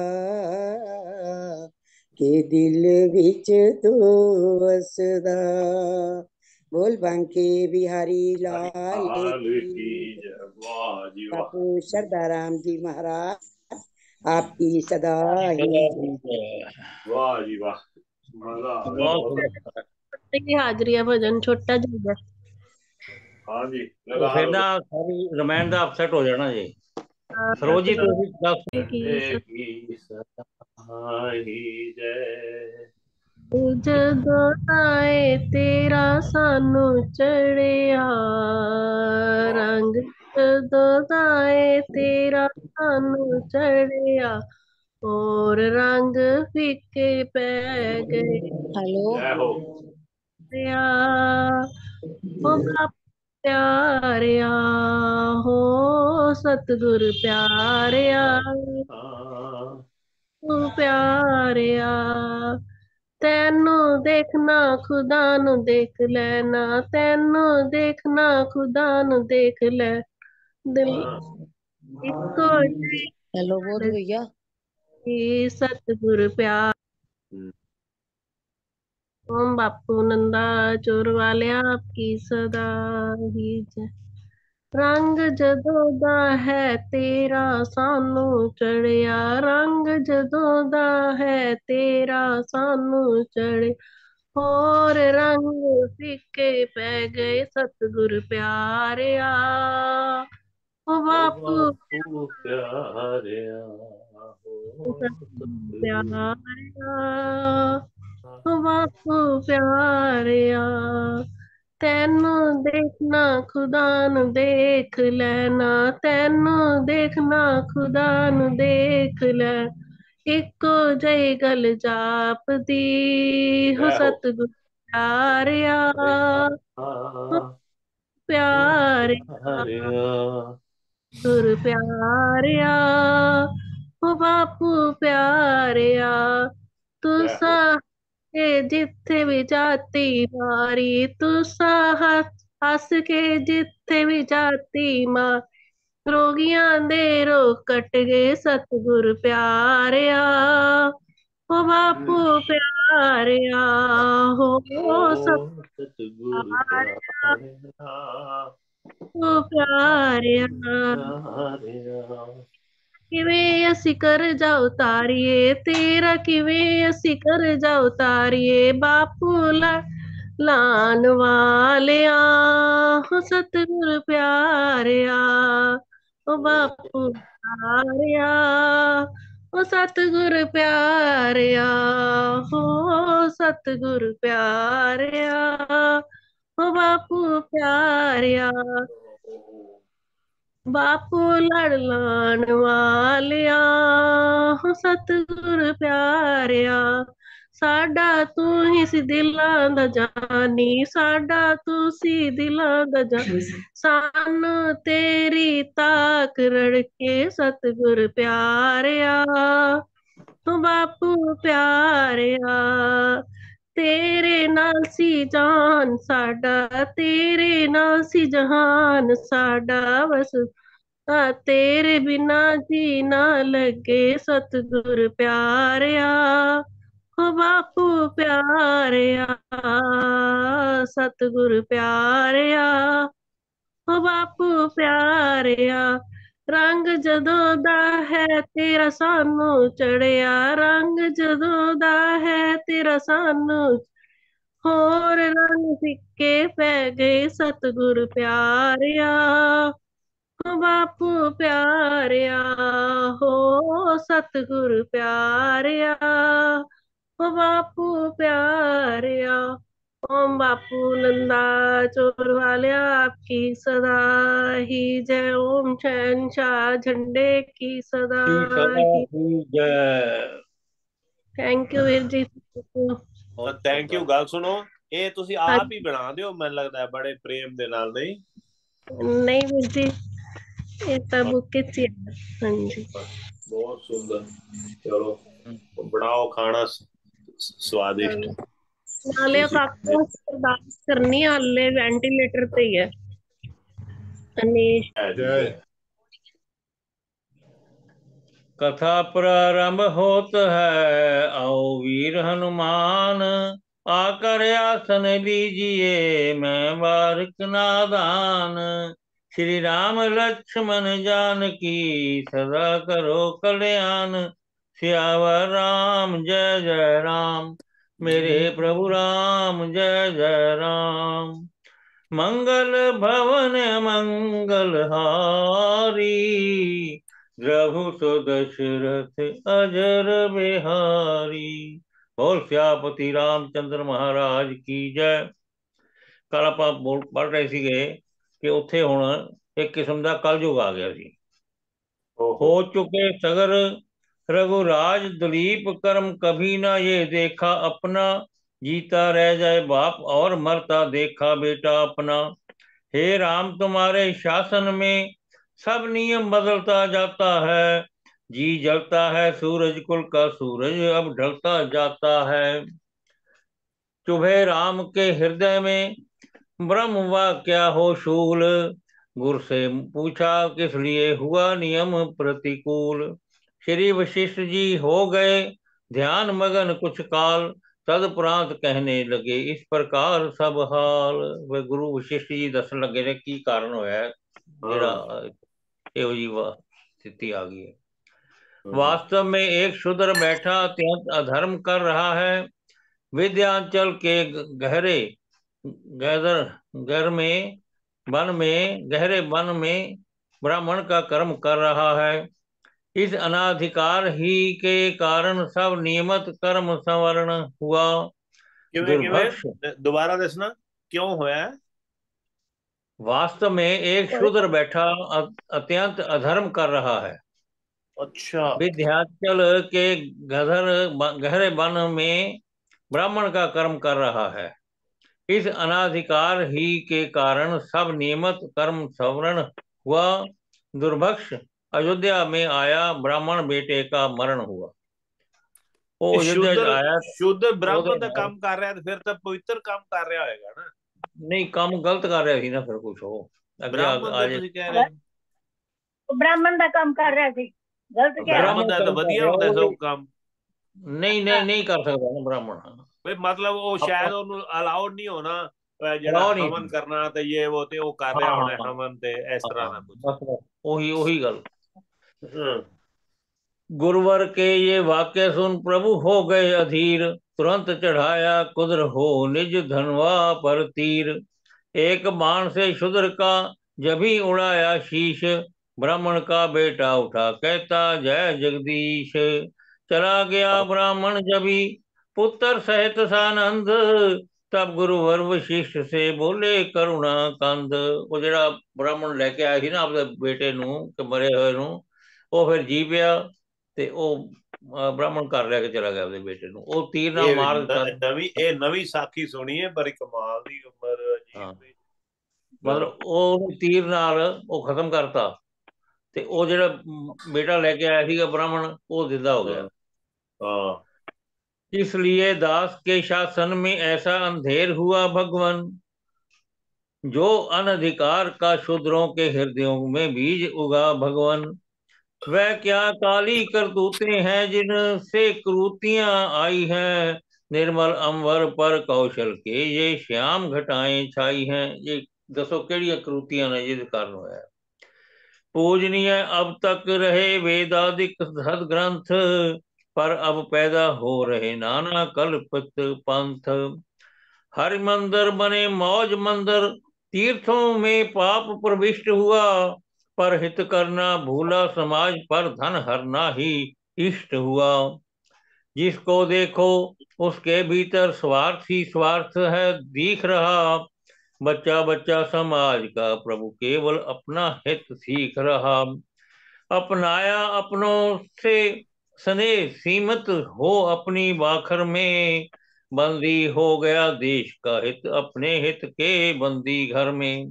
के दिल विच तू वसदा बोल बांके बिहारी लाल लाल की की जय वाह जी वाह बापू श्रद्धाराम जी महाराज आपकी सदा ही वाह जी वाह मजा आ गया बहुत बहुत की हाजिरी है भजन छोटा जिहा हाँ जी ਉਹ लगा ਫਿਰ लो ਨਾ ਸਾਰੀ ਰਮਾਇਣ ਦਾ ਅਪਸੈਟ ਹੋ ਜਾਣਾ ਜੀ ਸਰੋਜ ਜੀ अच्छा ਤੁਸੀਂ ਦੱਸ की सदा ही जय ਜਦੋਂ ਤਾਏ ਤੇਰਾ ਸਾਨੂੰ ਚੜਿਆ ਰੰਗ ਜਦੋਂ ਤਾਏ ਤੇਰਾ ਸਾਨੂੰ ਚੜਿਆ और रंग फीके पै गए जय हो प्यारिया ओ बाप प्यारिया हो सतगुर प्यारिया तू प्यारिया तैनू देखना खुदा नु देख लेना तैनू देखना खुदा नु देख ले दिल इको हेलो बोध भैया सतगुर प्यार ओम बापू नंदा चोर वालिया आपकी सदा ही जय रंग जदों दा है तेरा सानू चढ़िया रंग जदों दा है तेरा सानू चढ़े और रंग फिके पै गए सतगुर प्यारिया ओ बापू प्यारिया प्यारिया ओ बापू प्यारिया तैनू देखना खुदा नु देख लेना तैनू देखना खुदा नु देख ले इको जई गल जापदी हो सतगुर प्यारिया प्यारिया गुर प्यारिया ओ बापू प्यारिया तुसा के जिथे भी जाती मारी तुसा हस के जिथे भी जाती मार रोगियां दे रो कट गए सतगुर प्यारिया ओ बापू प्यारिया हो सतगुर प्यारिया ओ प्यारिया किवें असी कर जा उतारिए तेरा किवें असी कर जा उतारिए बापू लान वालिया हो सतगुर प्यारिया ओ बापू प्यारिया ओ सतगुर प्यारिया हो सतगुर प्यारिया ओ बापू प्यारिया बापू लड़ लान वालिया हो सतगुर प्यारिया साडा तू ही सी दिलां दा जानी साडा तू सी दिलां दा जानी सानू तेरी ताक रड़के सतगुर प्यारिया हो बापू प्यारिया तेरे नाल सी जान साडा तेरे नाल सी जहान साडा बस तेरे बिना जी ना लगे सतगुर प्यारिया हो बापू प्यारिया सतगुर प्यारिया हो बापू प्यारिया रंग जदों दा है तेरा सानू चढ़िया रंग जदों दा है तेरा सानू होर रंग फिक्के पै गए सतगुर प्यारिया हो बापू प्यारिया हो सतगुर प्यारिया हो बापू प्यारिया ओम बापू नंदा चोर वालिया आपकी सदा ही जय ओम शहंशाह झंडे की सदा ही जय थैंक यू वीर जी थैंक यू गल सुनो ਇਹ ਤੁਸੀਂ ਆਪ ਹੀ ਬਣਾ ਦਿਓ ਮੈਨੂੰ ਲੱਗਦਾ ਬੜੇ ਪ੍ਰੇਮ ਦੇ ਨਾਲ ਨਹੀਂ नहीं वीर जी ये सब किसी हाँ जी बहुत सुंदर चलो बनाओ खाना स्वादिष्ट नाले काका अरदास करनी हाले वेंटिलेटर पे ही है अनीश कथा प्रारंभ होत है आओ वीर हनुमान आकर आसन लीजिए मैं बारिक नादान श्री राम लक्ष्मण जानकी सदा करो कल्याण सियावर राम जय जय राम मेरे प्रभु राम जय जय राम मंगल भवन मंगल हारी प्रभु सो दशरथ अजर बिहारी बोल सियापति रामचंद्र महाराज की जय। कल ਆਪਾਂ पढ़ रहे ਸੀਗੇ कि उत्थे हुण एक किस्म का कलयुग आ गया सी हो चुके सगर रघुराज दलीप कर्म कभी ना ये देखा अपना जीता रह जाए बाप और मरता देखा बेटा अपना। हे राम तुम्हारे शासन में सब नियम बदलता जाता है। जी जलता है सूरज कुल का सूरज अब ढलता जाता है। चुभे राम के हृदय में ब्रह्म हुआ क्या हो शूल। गुरु से पूछा किस लिए हुआ नियम प्रतिकूल। श्री वशिष्ठ जी हो गए ध्यान मगन कुछ काल। तदुपरांत कहने लगे इस प्रकार सब हाल। वे गुरु वशिष्ठ जी दसन लगे ने की कारण होया जेड़ा एहो जी स्थिति आ गई है। वास्तव में एक शूद्र बैठा अत्यंत अधर्म कर रहा है। विंध्याचल के गहरे घर में गहरे वन में ब्राह्मण का कर्म कर रहा है। इस अनाधिकार ही के कारण सब नियमित कर्म संवरण हुआ। दुर्भक्ष दोबारा दसना क्यों होया। वास्तव में एक शूद्र बैठा अत्यंत अधर्म कर रहा है। अच्छा। विंध्याचल के गहरे वन में ब्राह्मण का कर्म कर रहा है। इस अनाधिकार ही के कारण सब नियमित कर्म संवरण हुआ। दुर्भक्ष अयोध्या में आया ब्राह्मण बेटे का मरण हुआ। वो अयोध्या आया शुद्ध ब्राह्मण का काम कर रहा है फिर तो पवित्र काम कर रहा होगा ना। नहीं काम गलत कर रहा थी ना फिर कुछ हो ब्राह्मण का काम कर रहा थी गलत क्या ब्राह्मण का तो बढ़िया होता है सब काम। नहीं कर सकता ना ब्राह्मण। भाई मतलब वो शायद ਉਹਨੂੰ अलाउड नहीं होना ਜਿਹੜਾ ਹਵਨ करना ਤੇ ये वो ते वो कर रहा होना हवन ते इस तरह ना कुछ वही गल। गुरुवर के ये वाक्य सुन प्रभु हो गए अधीर। तुरंत चढ़ाया कुद्र हो निज धनवा पर तीर। एक बाण से शूद्र का जभी उड़ाया शीश। ब्राह्मण का बेटा उठा कहता जय जगदीश। चला गया ब्राह्मण जभी पुत्र सहित सानंद। तब गुरुवर वशिष्ठ से बोले करुणा कंद। वो जरा ब्राह्मण लेके आया थी ना अपने बेटे नू के मरे हुए नू वो फिर जी पिया ते वो ब्राह्मण घर लेके चला गया अपने बेटे नू। वो तीर ना मार नवी साखी सुनी है बड़ी कमाल दी उम्र मतलब वो तीर नाल वो खत्म करता ते वो जरा बेटा लेके आया थी ब्राह्मण वो जिंदा हो गया। इसलिए दास के शासन में ऐसा अंधेर हुआ भगवान। जो अनधिकार का शूद्रों के हृदयों में बीज उगा भगवान। वह क्या काली करतूतें हैं जिनसे क्रूतियां आई हैं। निर्मल अंबर पर कौशल के ये श्याम घटाएं छाई हैं। ये दसो केड़ियां क्रूतियां ने जिस कारण होया। पूजनीय अब तक रहे वेदादिक सदग्रंथ। पर अब पैदा हो रहे नाना कल्पित पंथ। हरि मंदिर बने मौज मंदिर तीर्थों में पाप प्रविष्ट हुआ। पर हित करना भूला समाज पर धन हरना ही इष्ट हुआ। जिसको देखो उसके भीतर स्वार्थ ही स्वार्थ है दिख रहा। बच्चा बच्चा समाज का प्रभु केवल अपना हित सीख रहा। अपनाया अपनों से स्नेह सीमित हो अपनी बाखर में। बंदी हो गया देश का हित अपने हित के बंदी घर में।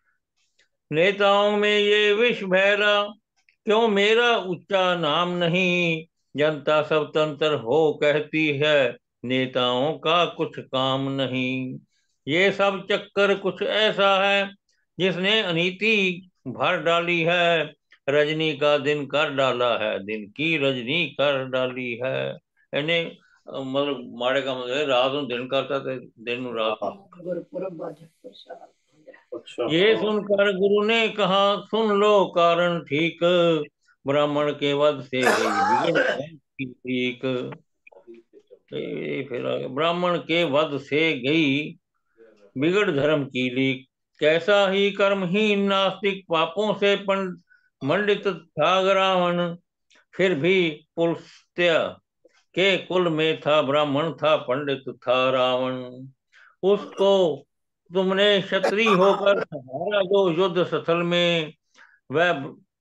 नेताओं में ये विष भैरा क्यों मेरा ऊंचा नाम नहीं। जनता सब तंत्र हो कहती है नेताओं का कुछ काम नहीं। ये सब चक्कर कुछ ऐसा है जिसने अनीति भर डाली है। रजनी का दिन कर डाला है दिन की रजनी कर डाली है। यानी मतलब माड़े का मतलब रात ਨੂੰ दिन करता थे दिन ਨੂੰ रात। ये सुनकर गुरु ने कहा सुन लो कारण ठीक। ब्राह्मण के वध से गई ठीक। फिर ब्राह्मण के वध से गई बिगड़ धर्म की लीक। कैसा ही कर्महीन नास्तिक पापों से मंडित था रावण। फिर भी पुलस्त्य के कुल में था ब्राह्मण था पंडित था रावण। उसको तुमने क्षत्रिय होकर सहारा दो युद्ध स्थल में। वह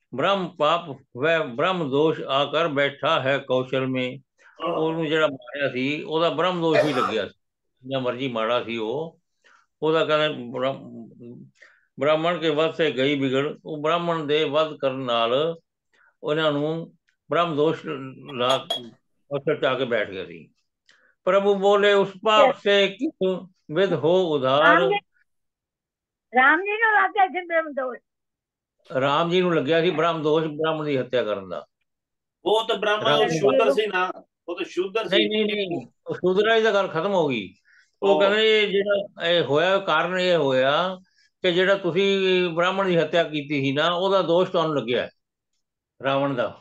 ब्रह्म दोष आकर बैठा है कौशल में। ਉਹਨੂੰ ਜਿਹੜਾ ਮਾਰਿਆ ਸੀ ਉਹਦਾ ਬ੍ਰਹਮ ਦੋਸ਼ ਹੀ ਲੱਗਿਆ ਸੀ। जिन्ना मर्जी माड़ा सी ਉਹਦਾ ਕਹਿੰਦੇ ਬ੍ਰਾਹਮਣ ਕੇ ਵੱਧ ਸੇ ਗਈ ਵਿਗੜ। ਉਹ ਬ੍ਰਾਹਮਣ ਦੇ ਵੱਧ ਕਰਨ ਨਾਲ ਉਹਨਾਂ ਨੂੰ ब्रह्म दोष ला जा के बैठ गया थी। प्रभु बोले उस पाप से किस विध हो उधार। राम जी ਨੂੰ ਲੱਗ ਗਿਆ ਸੀ ਬ੍ਰਹਮ ਦੋਸ਼। राम जी ਨੂੰ ਲੱਗਿਆ ਸੀ ब्रह्म दोष ब्राह्मण ਦੀ ਹੱਤਿਆ ਕਰਨ ਦਾ। ਉਹ ਤਾਂ ਬ੍ਰਾਹਮਣ ਸ਼ੂਦਰ ਸੀ ਨਾ, ਉਹ ਤਾਂ ਸ਼ੂਦਰ ਸੀ। ਨਹੀਂ ਸ਼ੂਦਰਾਂ ਦੀ ਤਾਂ ਗੱਲ ਖਤਮ ਹੋ ਗਈ। ਉਹ ਕਹਿੰਦੇ ਜਿਹੜਾ ਇਹ ਹੋਇਆ ਕਾਰਨ ਇਹ ਹੋਇਆ ਕਿ ਜਿਹੜਾ ਤੁਸੀਂ ਬ੍ਰਾਹਮਣ ਦੀ ਹੱਤਿਆ ਕੀਤੀ ਸੀ ਨਾ, ਉਹਦਾ ਦੋਸ਼ ਤੁਹਾਨੂੰ ਲੱਗਿਆ ਰਾਵਣ ਦਾ।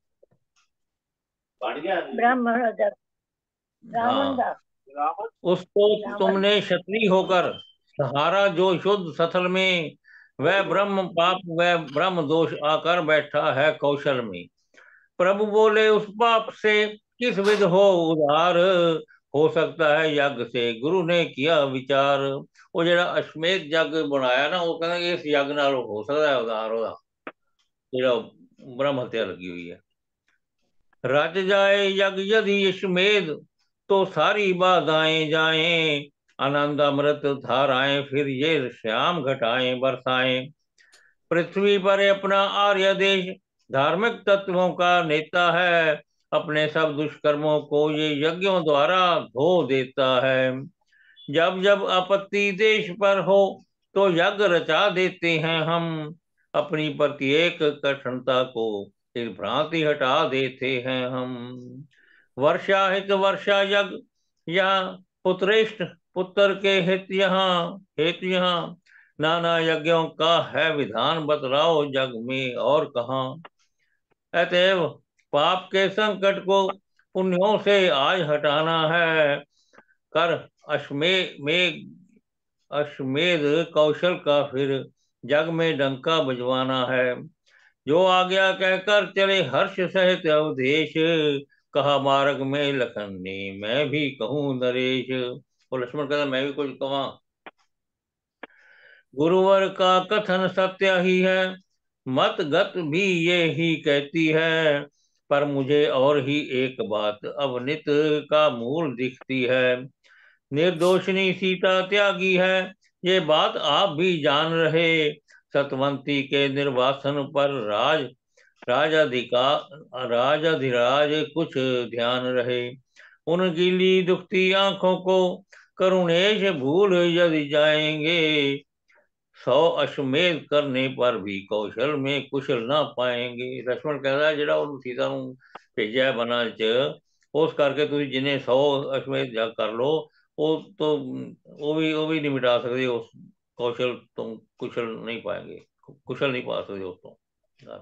ब्राह्मण रावण दा। उसको तुमने क्षत्रिय होकर सहारा जो शुद्ध सथल में, वह ब्रह्म पाप वह ब्रह्म दोष आकर बैठा है कौशल में। प्रभु बोले उस पाप से किस विध हो उधार। हो सकता है यज्ञ से गुरु ने किया विचार। वो जेड़ा अश्वमेध यज्ञ बनाया ना, वो कहना इस यज्ञ नाल हो सकता है उधार ओदा जेड़ा ब्रह्म हत्या लगी हुई है। रच जाए यज्ञ यदि अश्वमेध तो सारी बाधाएं जाएं। आनंद अमृत धाराएं फिर ये श्याम घटाएं बरसाएं। पृथ्वी पर अपना आर्य देश धार्मिक तत्वों का नेता है। अपने सब दुष्कर्मों को ये यज्ञों द्वारा धो देता है। जब जब आपत्ति देश पर हो तो यज्ञ रचा देते हैं हम। अपनी प्रत्येक कठिनता को एक भ्रांति हटा देते हैं हम। वर्षा हित वर्षा यज्ञ यहाँ पुत्रेष्ठ पुत्र के हित यहाँ नाना यज्ञों का है विधान बतलाओ जग में और कहाँ। अतएव पाप के संकट को पुण्यों से आज हटाना है। कर अश्वमेध कौशल का फिर जग में डंका बजवाना है। जो आज्ञा कहकर चले हर्ष सहित अवधेश। कहा मार्ग में लखन ने मैं भी कहूँ नरेश। और लक्ष्मण कहता मैं भी कुछ कहूँ। गुरुवर का कथन सत्य ही है, मत गत भी ये ही कहती है। पर मुझे और ही एक बात अवनित का मूल दिखती है। निर्दोषिनी सीता त्यागी है ये बात आप भी जान रहे। सतवंती के निर्वासन पर राजाधिराज कुछ ध्यान रहे। उन गीली दुखती आंखों को करुणेश भूल यदि जाएंगे। 100 अश्वमेध करने पर भी कौशल में कुशल ना पाएंगे। लक्ष्मण कहता है ਜਿਹੜਾ ਉਹਨੂੰ ਸੀਤਾ ਨੂੰ ਭੇਜਿਆ ਬਨਾਂ ਚ ਉਸ ਕਰਕੇ ਤੁਸੀਂ ਜਿੰਨੇ 100 ਅਸ਼ਵਮੇਧ ਯੱਗ ਕਰ ਲੋ ਉਹ ਵੀ नहीं मिटा सकते उस कौशल। तुम कुशल नहीं पाएंगे, कुशल नहीं पा सकते उसको।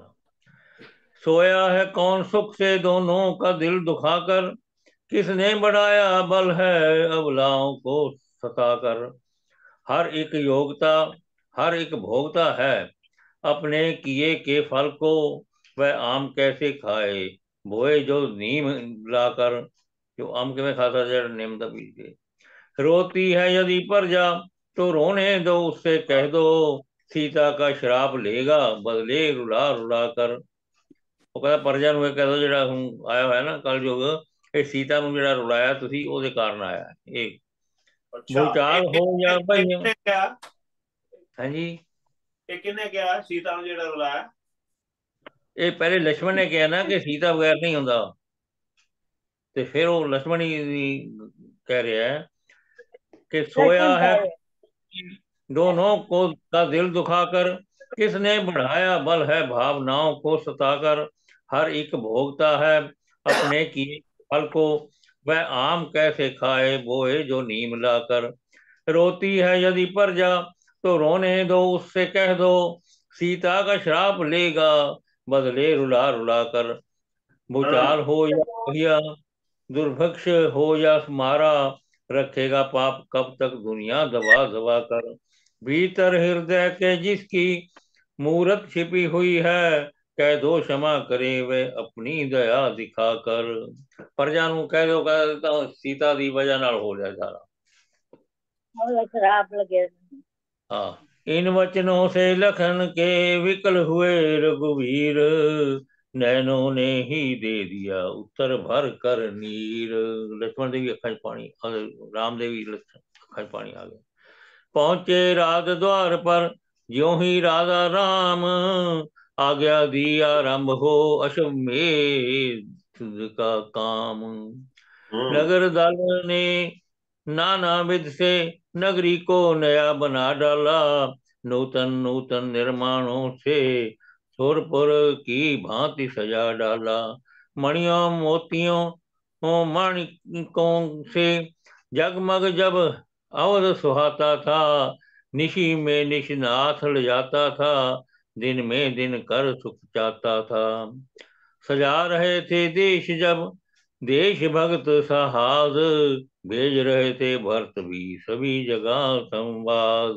सोया है कौन सुख से दोनों का दिल दुखाकर। किसने बढ़ाया बल है अबलाओं को सताकर। हर एक योग्यता हर एक भोगता है अपने किए के फल को। वह आम कैसे खाए बोए जो नीम लाकर। जो आम के में खाता जड़ नीम दा बीज के। रोती है यदि प्रजा तो रोने दो उससे कह दो। सीता का श्राप लेगा बदले रुला रुला कर। वो कहता प्रजा ਨੂੰ कह दो ਜਿਹੜਾ ਹੁਣ ਆਇਆ ਹੋਇਆ ਨਾ ਕਲਯੁਗ ਇਹ ਸੀਤਾ ਨੂੰ ਜਿਹੜਾ ਰੁਲਾਇਆ ਤੁਸੀਂ ਉਹਦੇ ਕਾਰਨ ਆਇਆ ਇਹ ਭੂਚਾਲ ਹੋ ਜਾਂ ਭਈਆ। ਹਾਂਜੀ ਇਹ ਕਿਹਨੇ ਕਿਹਾ ਸੀਤਾ ਨੂੰ ਜਿਹੜਾ ਰੁਲਾਇਆ? ਇਹ ਪਹਿਲੇ ਲక్ష్మణ ਨੇ ਕਿਹਾ ਨਾ ਕਿ ਸੀਤਾ ਬਗੈਰ ਨਹੀਂ ਹੁੰਦਾ ਤੇ ਫਿਰ ਉਹ ਲక్ష్మణ ਹੀ कह रहा है कि सोया है दोनों को का दिल दुखाकर। किसने बढ़ाया बल है भावनाओं को सताकर। हर एक भोगता है अपने किए फल को। वह आम कैसे खाए बोए जो नीम लाकर। रोती है यदि प्रजा तो रोने दो उससे कह दो। सीता का श्राप लेगा बदले रुला रुला कर। भूचाल हो या दुर्भिक्ष हो या मारा रखेगा पाप कब तक दुनिया दबा दबा कर। भीतर हृदय के जिसकी मूरत छिपी हुई है कह दो क्षमा करे वे अपनी दया दिखा कर। प्रजा ਨੂੰ ਕਹਿ ਦੋ ਤਾਂ ਸੀਤਾ ਦੀ ਵਜ੍ਹਾ ਨਾਲ ਹੋ ਜਾਏ ਸਾਰਾ। श्राप लगे। हाँ इन वचनों से लखन के विकल हुए रघुवीर। नैनों ने ही दे दिया उत्तर भर कर नीर। लक्ष्मण देवी अखा पानी, राम देवी अखा पानी आ गया। पहुंचे राज द्वार पर ज्यों ही राधा राम, आज्ञा दी आरंभ हो अश्वमेध का काम। नगर दल ने नाना विध से नगरी को नया बना डाला, नूतन नूतन निर्माणों से सुरपुर की भांति सजा डाला। मणियों मोतियों माणिकों से जगमग जब अवध सुहाता था, निशी में निशनाथ ले जाता था, दिन में दिन कर सुख चाहता था। सजा रहे थे देश जब देश भक्त साहस, भेज रहे थे भरत भी सभी जगह संवाद।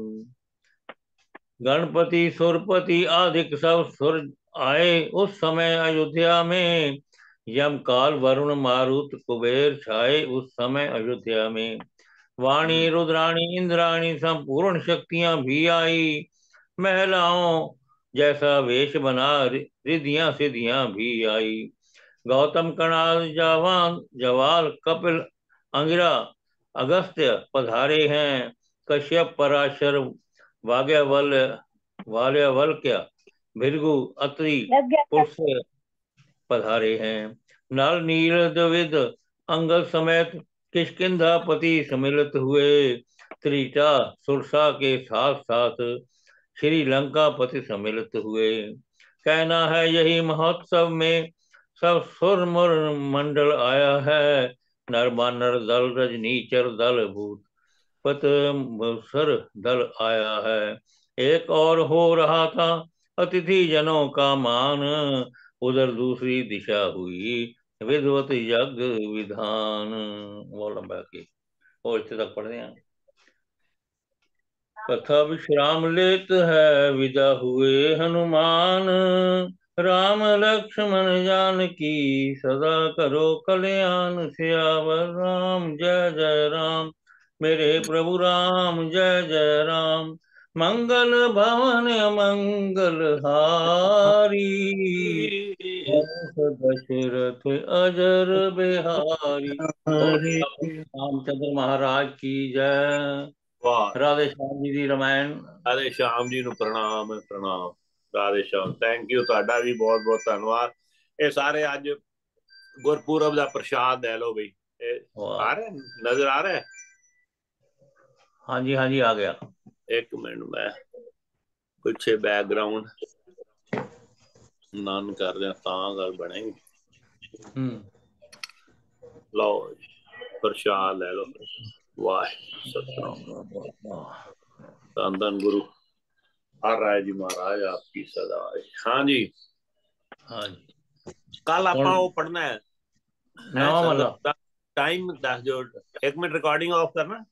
गणपति सुरपति आदिक सब सुर आए उस समय अयोध्या में, यम काल वरुण मारुत कुबेर छाए उस समय अयोध्या में। वाणी रुद्राणी इंद्राणी संपूर्ण शक्तियां भी आई, महिलाओं जैसा वेश बना रिद्धियां सिद्धियां भी आई। गौतम कणाल जवान जवाल कपिल अंगिरा अगस्त्य पधारे हैं, कश्यप पराशर वाल्यवल्क्य भृगु अत्रि पुरुष पधारे हैं। नल नील द्विविध अंगद समेत किष्किंधापति सम्मिलित हुए, त्रिटा सुरसा के साथ साथ श्रीलंकापति सम्मिलित हुए। कहना है यही महोत्सव में सब सुर मुर मंडल आया है, नर बानर दल रजनीचर दल भूत पत सर दल आया है। एक और हो रहा था अतिथि जनों का मान, उधर दूसरी दिशा हुई विधवत यज्ञ विधान। वो लंबा की और इतने तक पढ़ते हैं। कथा विश्राम लेत है विदा हुए हनुमान, राम लक्ष्मण जानकी सदा करो कल्याण। सियावर राम जय जय राम, मेरे प्रभु राम जय जय राम। मंगल भवन मंगल हारी, दशरथ अजर बिहारी। रामचंद्र महाराज की जय। राधे श्याम जी दी रामायण। राधे श्याम जी ਨੂੰ ਪ੍ਰਣਾਮ ਪ੍ਰਣਾਮ। ਰਾਧੇ ਸ਼ਾਮ। ਥੈਂਕ ਯੂ, ਤੁਹਾਡਾ ਵੀ ਬਹੁਤ ਬਹੁਤ ਧੰਨਵਾਦ। ਇਹ ਸਾਰੇ ਅੱਜ ਗੁਰਪੁਰਬ ਦਾ ਪ੍ਰਸ਼ਾਦ ਲੈ ਲਓ ਬਈ। ਆ ਰਿਹਾ ਨਜ਼ਰ ਆ ਰਿਹਾ? हाँ जी हाँ जी आ गया। एक मिनट मैं पिछे बैकग्राउंड नन कर दिया तां गल बनेगी। लो प्रसाद ले लो। वाह सतनाम धन धन गुरु हर राय जी महाराज आपकी सदा। हाँ जी हाँ जी। कल आप पढ़ना है टाइम दस जो। एक मिनट रिकॉर्डिंग ऑफ करना।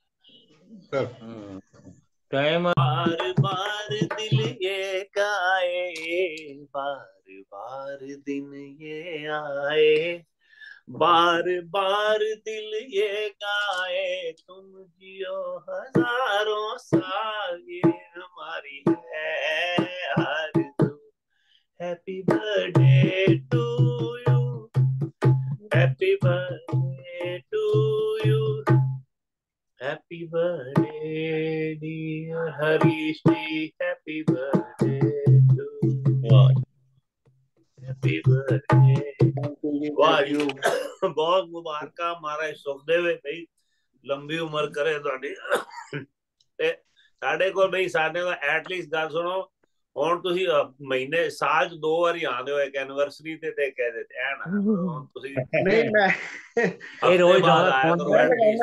टाइम बार बार दिल ये गाए, बार बार दिन ये आए, बार बार दिल ये गाए, तुम जियो हजारों साल ये हमारी है आरज़ू। Happy birthday to you, happy birthday to you, happy birthday dear Harish ji, happy birthday to you, happy birthday. वाह यू बहुत मुबारक महाराज सुख देवे भाई, लंबी उम्र करे ਤੁਹਾਡੀ। ਤੇ ਸਾਡੇ ਕੋਲ ਬਈ ਸਾਡੇ ਦਾ ਐਟਲੀਸਟ ਗੱਲ ਸੁਣੋ, ਹੁਣ ਤੁਸੀਂ ਮਹੀਨੇ ਸਾਲ 'ਚ 2 ਵਾਰੀ ਆਉਂਦੇ ਹੋ, ਇੱਕ ਐਨਵਰਸਰੀ ਤੇ ਤੇ ਕਹਿ ਦਿੱਤੇ ਐ ਨਾ ਹੁਣ ਤੁਸੀਂ। ਨਹੀਂ ਮੈਂ ਇਹ ਰੋਜ਼ ਜ਼ਿਆਦਾ ਵਿੱਚ ਨੂੰ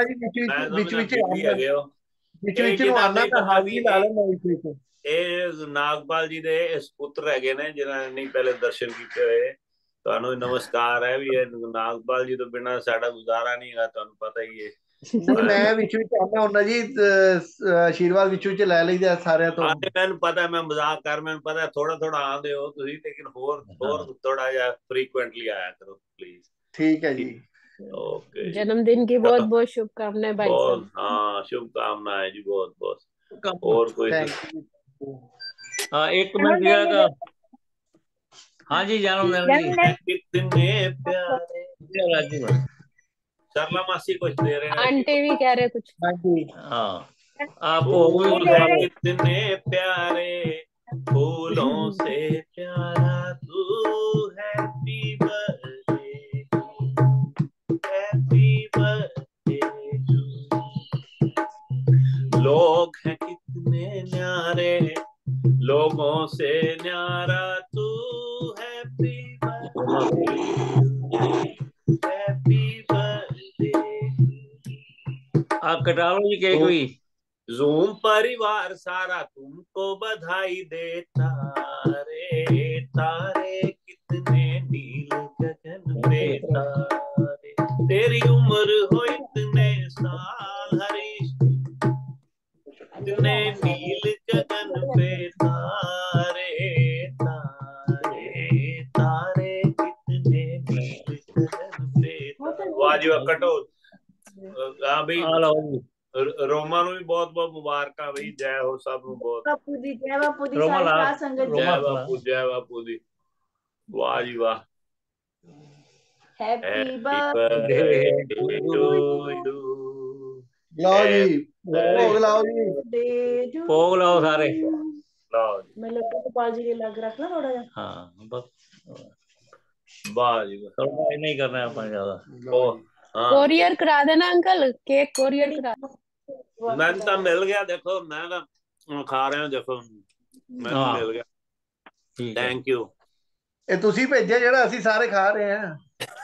ਆਣਾ ਤਾਂ ਹਾਜ਼ਰੀ ਲਾ ਲੈਣਾ ਵਿੱਚ ਵਿੱਚ। ਇਹ ਨਾਗਪਾਲ ਜੀ ਦੇ ਸੁਪੁੱਤਰ ਹੈਗੇ ਨੇ ਜਿਨ੍ਹਾਂ ਨੇ ਨਹੀਂ ਪਹਿਲੇ ਦਰਸ਼ਨ ਕੀਤੇ ਹੋਏ। ਤੁਹਾਨੂੰ ਨਮਸਕਾਰ ਹੈ ਵੀ ਇਹ ਨਾਗਪਾਲ ਜੀ ਤੋਂ ਬਿਨਾਂ ਸਾਡਾ ਗੁਜ਼ਾਰਾ ਨਹੀਂ ਹੈਗਾ, ਤੁਹਾਨੂੰ ਪਤਾ ਹੀ ਹੈ। ਮੈਂ ਵਿੱਚ ਵਿੱਚ ਆਉਂਦਾ ਹੁੰਦਾ ਜੀ, ਆਸ਼ੀਰਵਾਦ ਵਿੱਚ ਵਿੱਚ ਲੈ ਲਈਦਾ ਸਾਰਿਆਂ ਤੋਂ। ਮੈਨੂੰ ਪਤਾ ਮੈਂ ਮਜ਼ਾਕ ਕਰ, ਮੈਨੂੰ ਪਤਾ ਥੋੜਾ ਥੋੜਾ ਆਉਂਦੇ ਹੋ ਤੁਸੀਂ, ਲੇਕਿਨ ਹੋਰ ਥੋੜਾ ਜਿਹਾ ਫ੍ਰੀਕੁਐਂਟਲੀ ਆਇਆ ਕਰੋ प्लीज। ठीक है जी। ओके। जन्मदिन की बहुत बहुत शुभकामनाएं भाई साहब। हाँ शुभकामनाएं जी बहुत बहुत। और कोई हाँ एक मिनट दिया था। हाँ जी जन्मदिन जी। है कितने प्यारे। राजू सरला मासी कुछ दे रहे हैं आंटी भी कह रहे कुछ। हाँ जी हाँ आप फूल है कितने प्यारे फूलों से प्यारा तू। Happy birthday happy birthday. लोग हैं कितने न्यारे लोगों से न्यारा तू। Happy birthday happy birthday. आप कटा लो जी केक भी। ज़ूम परिवार सारा तुमको बधाई देता रे। तारे कितने नील गगन पे तारे। तेरी उम्र हो इतने साल हरीश कितने नील गगन पे तारे। तारे तारे कितने नील गगन पे। वाह जी वाह कटो। हाँ भाई रोमा ਨੂੰ ਵੀ ਬਹੁਤ ਬਹੁਤ ਮੁਬਾਰਕਾਂ ਬਈ। ਜੈ ਹੋ ਸਭ ਨੂੰ ਬਹੁਤ। ਬਾਪੂ ਦੀ ਜੈ ਬਾਪੂ ਦੀ ਸਾਰੀ ਸਾਧ ਸੰਗਤ ਦੀ ਜੈ ਬਾਪੂ ਦੀ। ਵਾਹ ਜੀ ਵਾਹ। Happy birthday to you. ਲਓ ਜੀ ਭੋਗ ਲਾਓ ਜੀ। ਭੋਗ ਲਾਓ ਸਾਰੇ। ਲਓ ਜੀ। ਮੈਂ ਲੱਗਾ ਗੋਪਾਲ ਜੀ ਦੇ ਲੱਗ ਰੱਖ ਲਾ ਥੋੜਾ ਜਿਹਾ। ਹਾਂ ਬਸ ਵਾਹ ਜੀ ਵਾਹ। ਥੋੜਾ ਨਹੀਂ ਕਰਨਾ ਆਪਾਂ ਜ਼ਿਆਦਾ। कोरियर करा देना अंकल केक कोरियर करा। मैं तो मिल गया देखो मैं तो खा रहा हूँ देखो मैं तो मिल गया। Thank you. ਇਹ ਤੁਸੀਂ ਭੇਜਿਆ ਜਿਹੜਾ ਅਸੀਂ ਸਾਰੇ ਖਾ ਰਹੇ ਹਾਂ।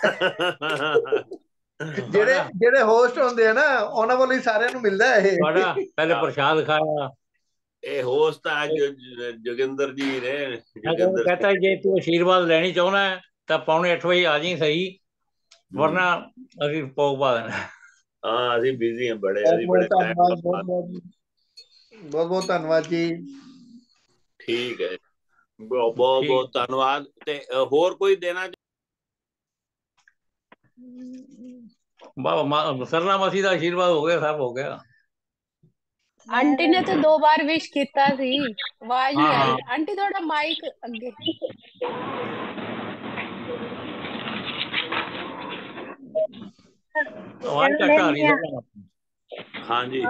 ਜਿਹੜੇ ਹੋਸਟ ਹੁੰਦੇ ਆ ਨਾ ਉਹਨਾਂ ਵੱਲੋਂ ਹੀ ਸਾਰਿਆਂ ਨੂੰ ਮਿਲਦਾ ਇਹ। ਬੜਾ ਪਹਿਲੇ ਪ੍ਰਸ਼ਾਦ ਖਾਇਆ। ਇਹ ਹੋਸਟ ਅੱਜ ਜੋਗਿੰਦਰ ਜੀ ਨੇ। ਜੋਗਿੰਦਰ ਕਹਤਾ ਜੇ ਤੂੰ ਆਸ਼ੀਰਵਾਦ ਲੈਣੀ ਚਾਹੁੰਦਾ ਹੈ ਤਾਂ 7:45 ਵਜੇ ਆ ਜੀ ਸਹੀ ਵਰਨਾ ਅਸੀਂ ਭੋਗ ਪਾ ਦੇਣਾ। ਹਾਂ ਅਸੀਂ ਬਿਜ਼ੀ ਹਾਂ ਬੜੇ। ਬਹੁਤ ਬਹੁਤ ਧੰਨਵਾਦ ਜੀ। ਠੀਕ ਹੈ ਬਹੁਤ ਬਹੁਤ ਧੰਨਵਾਦ। ਤੇ ਹੋਰ ਕੋਈ ਦੇਣਾ ਬਾਬਾ ਸਰਲਾ ਮਸੀਹ ਦਾ ਆਸ਼ੀਰਵਾਦ ਹੋ ਗਿਆ ਸਭ ਹੋ ਗਿਆ। आंटी ने तो 2 बार विश किया सी आवाज नहीं आई। आंटी थोड़ा माइक अगे। आवाज घट आ रही है। हाँ जी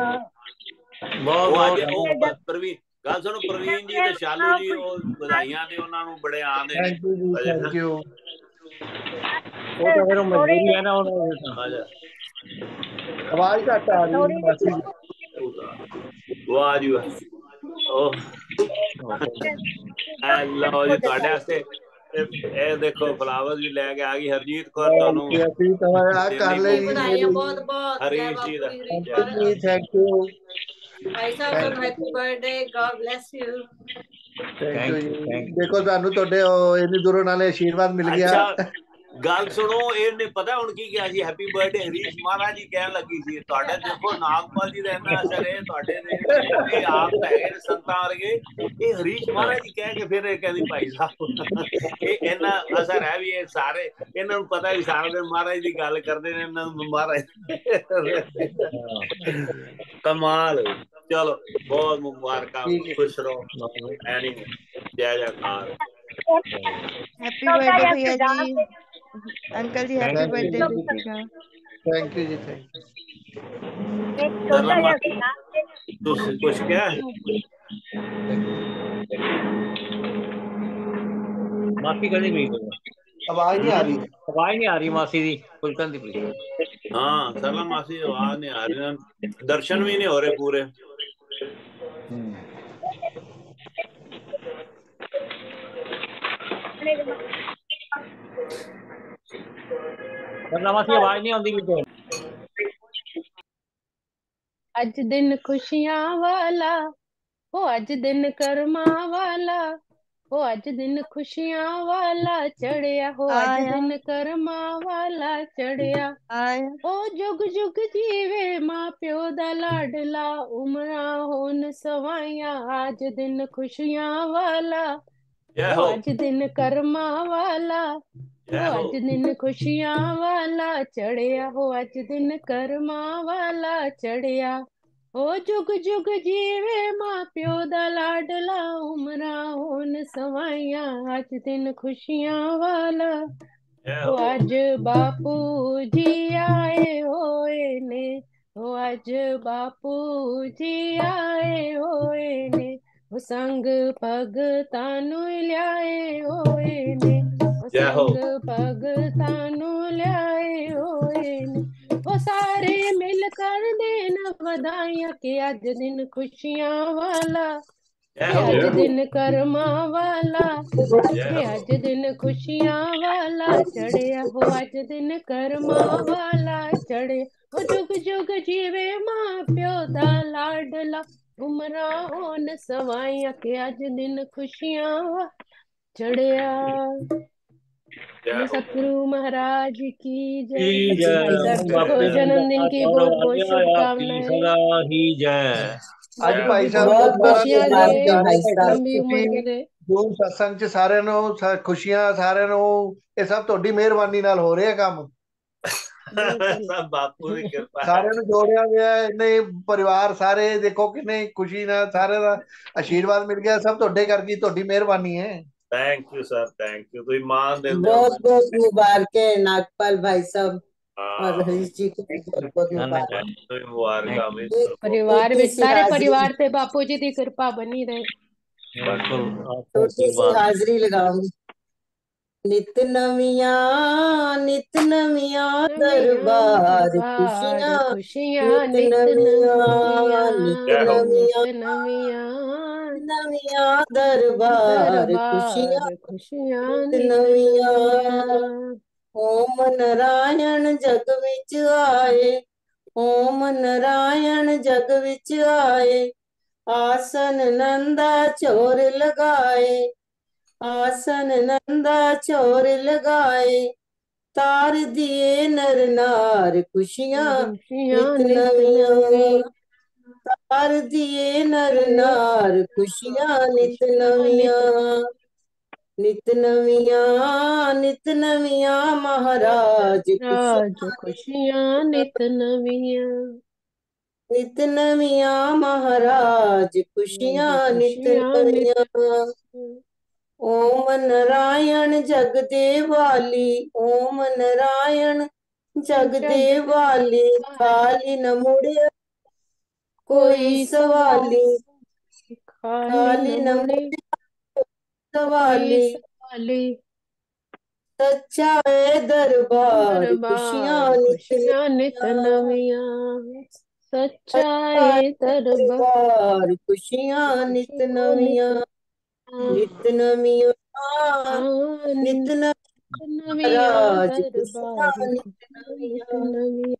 बहुत प्रवीण गल सुनो प्रवीण जी ते शालू जी बधाइयां ने उन्हां नूं बड़े आंदे ने। Thank you. वो तो फिर मजबूरी है ना उन्होंने। आवाज घट आ रही है। वाह जी वाह। लो जी तुहाडे वास्ते ਇਹ ਦੇਖੋ ਫਲਾਵਰ ਵੀ ਲੈ ਕੇ ਆ ਗਈ ਹਰਜੀਤ ਕੌਰ ਤੁਹਾਨੂੰ। ਕਰ ਲਈ ਵਧਾਈਆਂ ਬਹੁਤ ਬਹੁਤ। ਹਰੀਸ਼ ਜੀ ਦਾ ਥੈਂਕ ਯੂ। ਭਾਈ ਸਾਹਿਬ ਤੁਹਾਨੂੰ happy birthday god bless you. Thank you. ਦੇਖੋ ਤੁਹਾਨੂੰ ਤੁਹਾਡੇ ਇੰਨੀ ਦੂਰੋਂ ਨਾਲੇ ਆਸ਼ੀਰਵਾਦ ਮਿਲ ਗਿਆ। ਗੱਲ ਸੁਣੋ ਇਹਨੇ ਪਤਾ ਹੁਣ ਕੀ ਕਿਹਾ ਸੀ ਹੈਪੀ ਬਰਥਡੇ ਹਰੀਸ਼ ਮਹਾਰਾਜ ਜੀ ਕਹਿਣ ਲੱਗੀ ਸੀ। ਤੁਹਾਡੇ ਦੇਖੋ ਨਾਗਪਾਲ ਜੀ ਦਾ ਇੰਨਾ ਅਸਰ ਹੈ ਤੁਹਾਡੇ ਦੇ ਆਪ ਤਾਂ ਹੈਗੇ ਨੇ ਸੰਤਾਂ ਵਰਗੇ। ਇਹ ਹਰੀਸ਼ ਮਹਾਰਾਜ ਜੀ ਕਹਿ ਕੇ ਫਿਰ ਇਹ ਕਹਿੰਦੀ ਭਾਈ ਸਾਹਿਬ ਇਹ ਇੰਨਾ ਅਸਰ ਹੈ ਵੀ ਇਹ ਸਾਰੇ ਇਹਨਾਂ ਨੂੰ ਪਤਾ ਵੀ ਸਾਰਾ ਦਿਨ ਮਹਾਰਾਜ ਦੀ ਗੱਲ ਕਰਦੇ ਨੇ ਇਹਨਾਂ ਨੂੰ ਮਹਾਰਾਜ ਕਮਾਲ। ਚਲੋ ਬਹੁਤ ਮੁਬਾਰਕਾਂ ਖੁਸ਼ ਰਹੋ। ਐਨੀ ਜੈ ਜੈਕਾਰ। हैप्पी बर्थडे भैया जी। अंकल जी हैप्पी बर्थडे दीजिएगा। थैंक यू जी थैंक यू। कुछ क्या मासी कदी गई आवाज नहीं आ रही। आवाज नहीं आ रही मासी दी कुलकन दी। हाँ सरला मासी आवाज नहीं आ रही। दर्शन भी नहीं हो रहे पूरे। आवाज नहीं आती। अज दिन खुशियां वाला हो अज दिन कर्मा वाला हो अज दिन खुशियां वाला चढ़िया हो अज दिन कर्मा वाला चढ़िया ओ जुग जुग जीवे मां प्यो दा लाडला उमरा होन सवाइया अज दिन खुशियां वाला हो अज दिन कर्मा वाला हो अज दिन खुशियां वाला चढ़िया हो अज दिन कर्मा वाला चढ़िया ओ जुग जुग जीवे मां प्यो दा लाडला उमरा होन सवाइया अज दिन खुशियां वाला ओ अज बापू जी आए होए ने ओ अज बापू जी आए होए ने ओ संग भगतां नू ल्याए होए ने ओ जय हो। संग भगतां नू ल्याए होए ने ओ सारे मिल कर देन बधाइयां कि अज दिन खुशियां वाला जय कि हो। अज दिन कर्मा वाला जय कि हो। अज दिन खुशियां वाला चढ़िया हो अज दिन कर्मा वाला चढ़े ओ जुग जुग जीवे मां प्यो दा लाडला उमरा होन सवाइयां कि अज दिन खुशियां चढ़िया। जय बोले हो। सतगुरु महाराज की जय। की भाई जय। साहब जी को बापू जन्मदिन की नंदा बहुत बहुत वालिया आपकी शुभकामनाएं। सदा ही जय। ਅੱਜ बापू ਭਾਈ जी ਸਾਹਿਬ बहुत ਨੂੰ बहुत बहुत बहुत ਸਾਰਾ खुशियां ਦਿਨ दे, मुबारक ਚਾਰੇ भाई साहब। लंबी ਤੁਸੀਂ उम्र करे। ਜੋ ਸਤਸੰਗ ਚ ਸਾਰਿਆਂ ਨੂੰ ਖੁਸ਼ੀਆਂ ਸਾਰਿਆਂ ਨੂੰ ਇਹ ਸਭ ਤੁਹਾਡੀ ਮਿਹਰਬਾਨੀ ਨਾਲ ਹੋ ਰਿਹਾ ਕੰਮ सब बापू की कृपा है। ਸਾਰਿਆਂ ਨੂੰ ਜੋੜਿਆ ਗਿਆ ਹੈ। ਇੰਨੇ ਪਰਿਵਾਰ ਸਾਰੇ ਦੇਖੋ ਕਿੰਨੇ ਖੁਸ਼ੀ ਨਾਲ ਸਾਰਿਆਂ ਦਾ ਆਸ਼ੀਰਵਾਦ ਮਿਲ ਗਿਆ ਸਭ ਤੁਹਾਡੇ ਕਰਕੇ ਤੁਹਾਡੀ ਮਿਹਰਬਾਨੀ ਹੈ। Thank you sir, thank you. तुम मान दिल दो बहुत मैं। बहुत मुबारक है नागपाल भाई साहब और हाँ, हरीश जी को बहुत बहुत मुबारक। तुम्हें मुबारक मिस परिवार छोटी में सी सारे हाजिरी परिवार से बापू जी की कृपा बनी रहे। बिल्कुल आपका छोटी सी आशीर्वाद। हाजिरी लगाऊंगी। नित नमिया दरबार दरबार खुशियाँ खुशियाँ नित नित नमिया जय हो। नित नमिया नमिया दरबार खुशियाँ दरबार खुशियाँ नित नित नमिया। नमिया। ओम नारायण जग विच आए ओम नारायण जग विच आए आसन नंदा चोर लगाए आसन नंदा चोर लगाए तार दिए नर नार खुशियाँ खुशियाँ नित नित नविया नवी तार दिए नर नार खुशियाँ नित खुशियाँ नविया नित नित नविया महाराज राज खुशियाँ खुशियाँ नित नविया नित नविया महाराज राज खुशियाँ नित खुशियाँ नित नविया ओम नारायण जग देवाली ओम नारायण जग जग देवाली खाली न मुड़े कोई कोई सवाल सवाली खाली खाली न न मुड़े मुड़े कोई सवाली सवाली सच्चा है दरबार खुशियाँ दरबार नित खुशियाँ नित नविया नविया सच्चा सच्चाई है दरबार दरबार खुशियाँ नित खुशियाँ नविया नित नविया नित नविया नविया राज खुशियाँ दरबार नित खुशियाँ नित नविया नविया।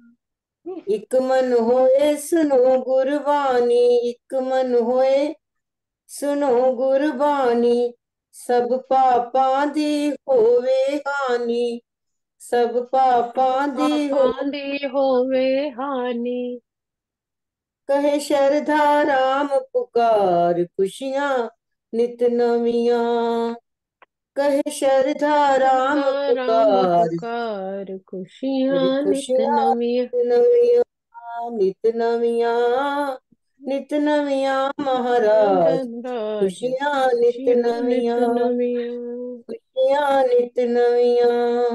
इक मन होए सुनो गुरबानी इक मन होए सुनो गुरबानी सब पापां दी होवे हानि सब पापां दी हो पापां दी होवे हानि कहे शरधा राम पुकार खुशियाँ नित नविया कहे शरधा राम राम पुकार पुकार खुशियाँ नित खुशियाँ नविया नित नविया नित नविया नित नविया महाराज राज खुशियाँ नित खुशियाँ नित नविया नविया खुशियाँ नित नविया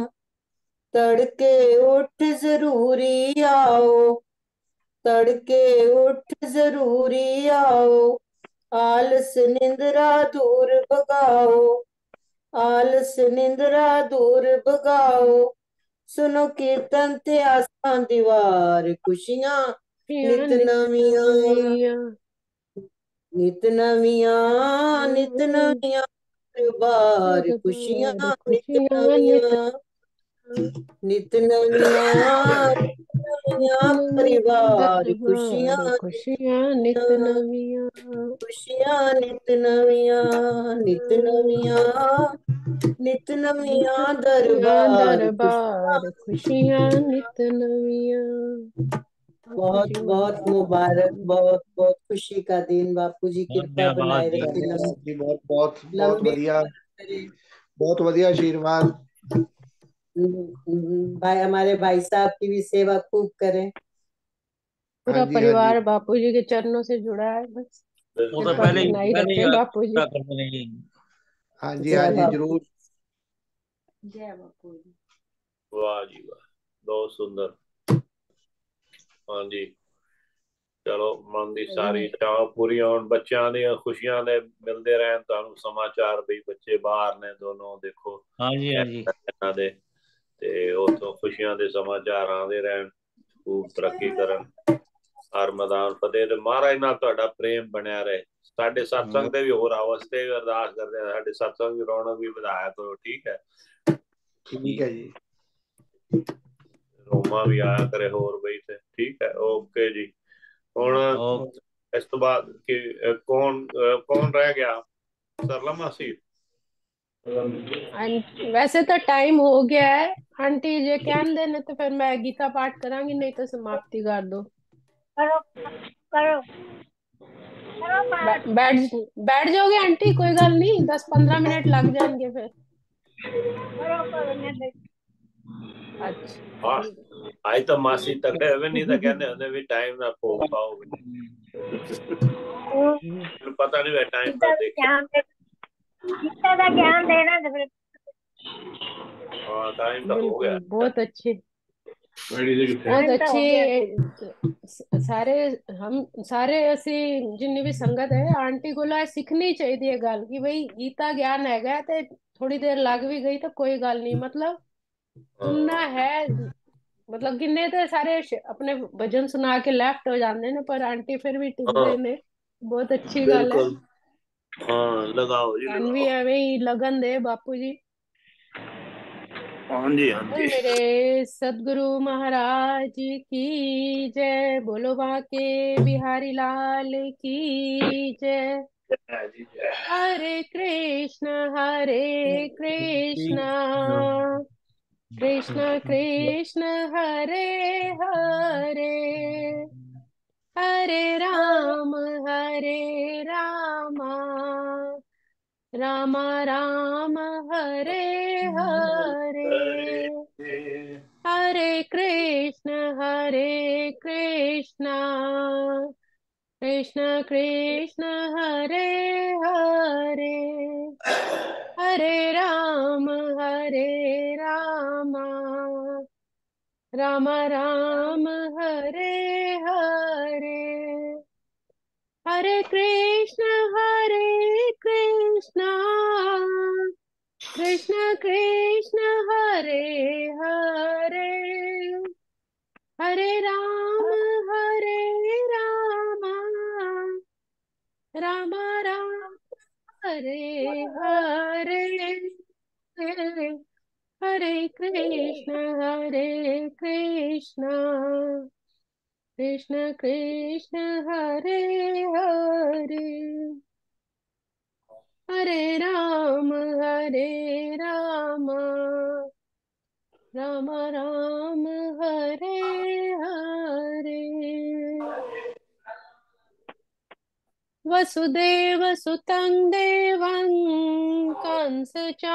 तड़के उठ जरूरी आओ तड़के उठ जरूरी आओ आलस निंद्रा दूर भगाओ आलस निंद्रा दूर भगाओ सुनो कीर्तन ते आसां दीवार खुशियाँ खुशियाँ नित नित नविया नविया नित नविया नित नविया दरबार खुशियाँ दरबार नित खुशियाँ नित नविया नित नविया नित नविया नविया परिवार खुशियाँ दरबार नित खुशियाँ नित नविया नविया खुशियाँ नित नविया नित नविया नित नविया खुशियाँ दरबार खुशियाँ दरबार खुशियाँ नित नविया। बापू बहुत जी बहुत महाराज मुबारक बहुत बहुत खुशी का दिन बापू जी कृपा धन्यवाद बनाए जी। रखे ਧੰਨਵਾਦ ਜੀ ਬਹੁਤ ਬਹੁਤ ਬਹੁਤ लंबी ਵਧੀਆ उम्र करे ਬਹੁਤ ਵਧੀਆ ਆਸ਼ੀਰਵਾਦ भाई हमारे भाई साहब की भी सेवा खूब करें पूरा हाँ जी परिवार बापू जी के चरणों से जुड़ा है, बस वो तो कृपा पहले ही बनाई रखे याद बापू जी। पूरा करते नहीं। हाँ जी जय बापू जरूर। जय बापू जी। वाह जी वाह, बहुत सुंदर। हाँ जी, चलो मन की सारी चाह पूरी होन, बच्चों दी खुशियां दे मिलते रहन तुहानू समाचार भी, बच्चे बाहर ने दोनों देखो हाँ जी हाँ जी। इन्हां दे ते उथों खुशियां दे समाचार आते रहन, खूब तरक्की करन, हर मैदान फतेह ते महाराज नाल तुहाडा प्रेम बनया रहे। साडे सत्संग दे भी होर आओ, असीं भी अरदास करदे हां साडे सत्संग दी रौनक भी वधाया करो, ठीक है। ठीक है जी। रोमा भी आया करे होर बई ते, ठीक है, ओके जी। हुण इस तो बाद कि कौन रह गया? सरला मासी। वैसे तो टाइम हो गया है, आंटी जे कहन देने तो फिर मैं गीता पाठ करांगी, नहीं तो समाप्ति कर दो। करो करो करो पाठ। बैठ बैठ जाओगे आंटी, कोई गल नहीं, 10-15 मिनट लग जाएंगे फिर। करो करो मैं बैठ। अच्छा हाँ, आई तो मासी तकड़े हुए, नहीं तो कहने होंदे भी टाइम ना खो पाओगे। पता नहीं वे टाइम गीता का का देखे। ज्ञान दे, गीता का ज्ञान देना तो फिर हाँ टाइम तो हो गया। बिल्कुल, बहुत अच्छे, बहुत टाइम तो हो गया। सारे हम सारे ਅਸੀਂ जिन्नी भी संगत है आंटी को सीखनी चाहिए गल कि भाई गीता ज्ञान हैगा ते थोड़ी देर लग भी गई तो कोई गल नहीं, मतलब सुनना है। मतलब किन्ने ते सारे अपने भजन सुना के लेफ्ट हो जाते ने, पर आंटी फिर भी टिकते हाँ ने, बहुत अच्छी गल है। बिल्कुल, हाँ लगाओ जी तन भी लगाओ। एवें ही लगन दे बापू जी। हाँ जी हाँ बोल जी। मेरे सदगुरु महाराज की जय, बोलो बाके बिहारी लाल की जय। जय जी जय। हरे कृष्ण कृष्ण कृष्ण हरे हरे, हरे राम राम राम हरे हरे, हरे कृष्ण कृष्ण कृष्ण हरे हरे, हरे राम राम राम हरे हरे, हरे कृष्ण कृष्ण कृष्ण हरे हरे, हरे राम राम राम हरे हरे, हरे कृष्ण कृष्ण कृष्ण हरे हरे, हरे राम राम राम हरे हरे, वसुदेव सुतं देवं कंस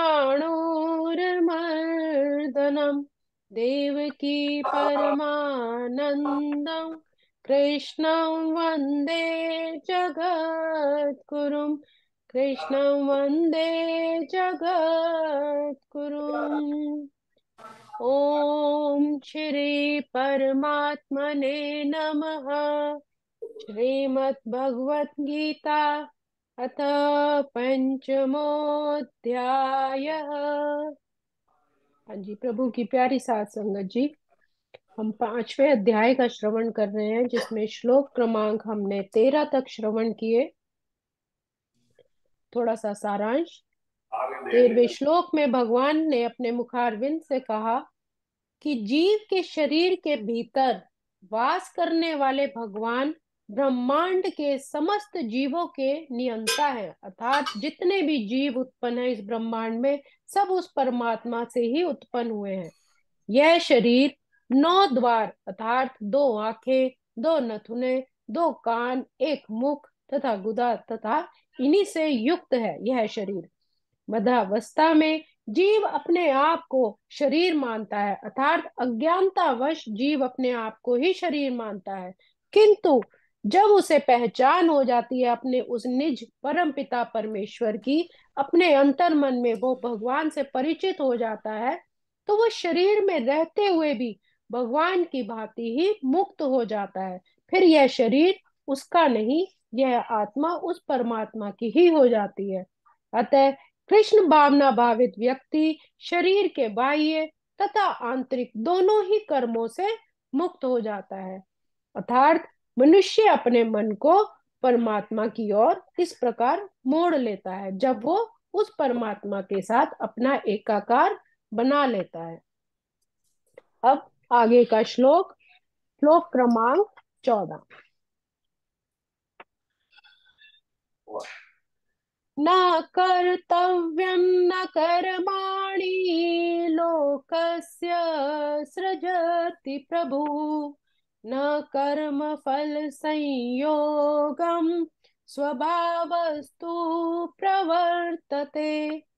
चाणूरमर्दनं, देवकी परमानन्दं कृष्णं वन्दे जगद्गुरुं, कृष्णं वन्दे जगद्गुरुम्। ॐ श्री परमात्मने नमः। श्रीमद्भगवत गीता अथ पंचमोऽध्यायः। हाँ जी, प्रभु की प्यारी साथ संगत जी, हम 5वें अध्याय का श्रवण कर रहे हैं, जिसमें श्लोक क्रमांक हमने 13 तक श्रवण किए। थोड़ा सा सारांश। 13वें श्लोक में भगवान ने अपने मुखारविंद से कहा कि जीव के शरीर के भीतर वास करने वाले भगवान ब्रह्मांड के समस्त जीवों के नियंता है, अर्थात जितने भी जीव उत्पन्न है इस ब्रह्मांड में, सब उस परमात्मा से ही उत्पन्न हुए हैं। यह शरीर 9 द्वार अर्थात 2 आंखें, 2 नथुने, 2 कान, 1 मुख तथा गुदा तथा इन्हीं से युक्त है। यह शरीर मध्यावस्था में जीव अपने आप को शरीर मानता है, अर्थात अज्ञानतावश जीव अपने आप को ही शरीर मानता है। किंतु जब उसे पहचान हो जाती है अपने उस निज परम पिता परमेश्वर की, अपने अंतर मन में वो भगवान से परिचित हो जाता है, तो वो शरीर में रहते हुए भी भगवान की भांति ही मुक्त हो जाता है। फिर यह शरीर उसका नहीं, यह आत्मा उस परमात्मा की ही हो जाती है। अतः कृष्ण भावना भावित व्यक्ति शरीर के बाह्य तथा आंतरिक दोनों ही कर्मों से मुक्त हो जाता है। अर्थात मनुष्य अपने मन को परमात्मा की ओर इस प्रकार मोड़ लेता है जब वो उस परमात्मा के साथ अपना एकाकार बना लेता है। अब आगे का श्लोक, श्लोक क्रमांक 14। न कर्तव्यं न कर्माणि लोकस्य सृजति प्रभु, न कर्म फल संयोगम स्वभावस्तु प्रवर्तते।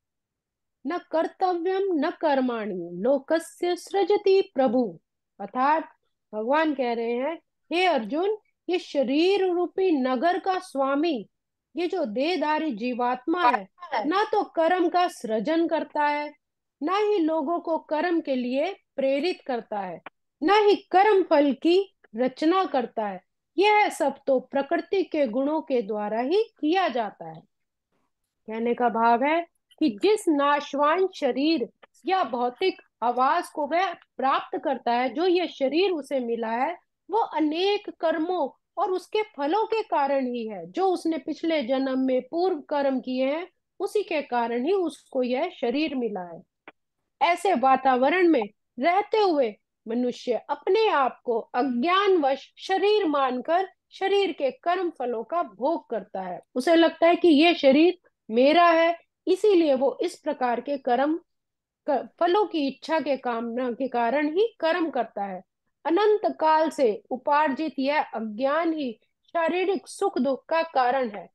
न कर्तव्यम न कर्माणि लोकस्य सृजति प्रभु। अर्थात भगवान कह रहे हैं, हे अर्जुन, ये शरीर रूपी नगर का स्वामी, ये जो देहधारी जीवात्मा है, ना तो कर्म का सृजन करता है, ना ही लोगों को कर्म के लिए प्रेरित करता है, ना ही कर्म फल की रचना करता है। यह सब तो प्रकृति के गुणों के द्वारा ही किया जाता है। कहने का भाव है कि जिस नाशवान शरीर या भौतिक आवास को वह प्राप्त करता है, जो यह शरीर उसे मिला है, वो अनेक कर्मों और उसके फलों के कारण ही है। जो उसने पिछले जन्म में पूर्व कर्म किए हैं, उसी के कारण ही उसको यह शरीर मिला है। ऐसे वातावरण में रहते हुए मनुष्य अपने आप को अज्ञानवश शरीर मानकर शरीर के कर्म फलों का भोग करता है। उसे लगता है कि यह शरीर मेरा है, इसीलिए वो इस प्रकार के कर्म फलों की इच्छा के कामना के कारण ही कर्म करता है। अनंत काल से उपार्जित यह अज्ञान ही शारीरिक सुख दुख का कारण है।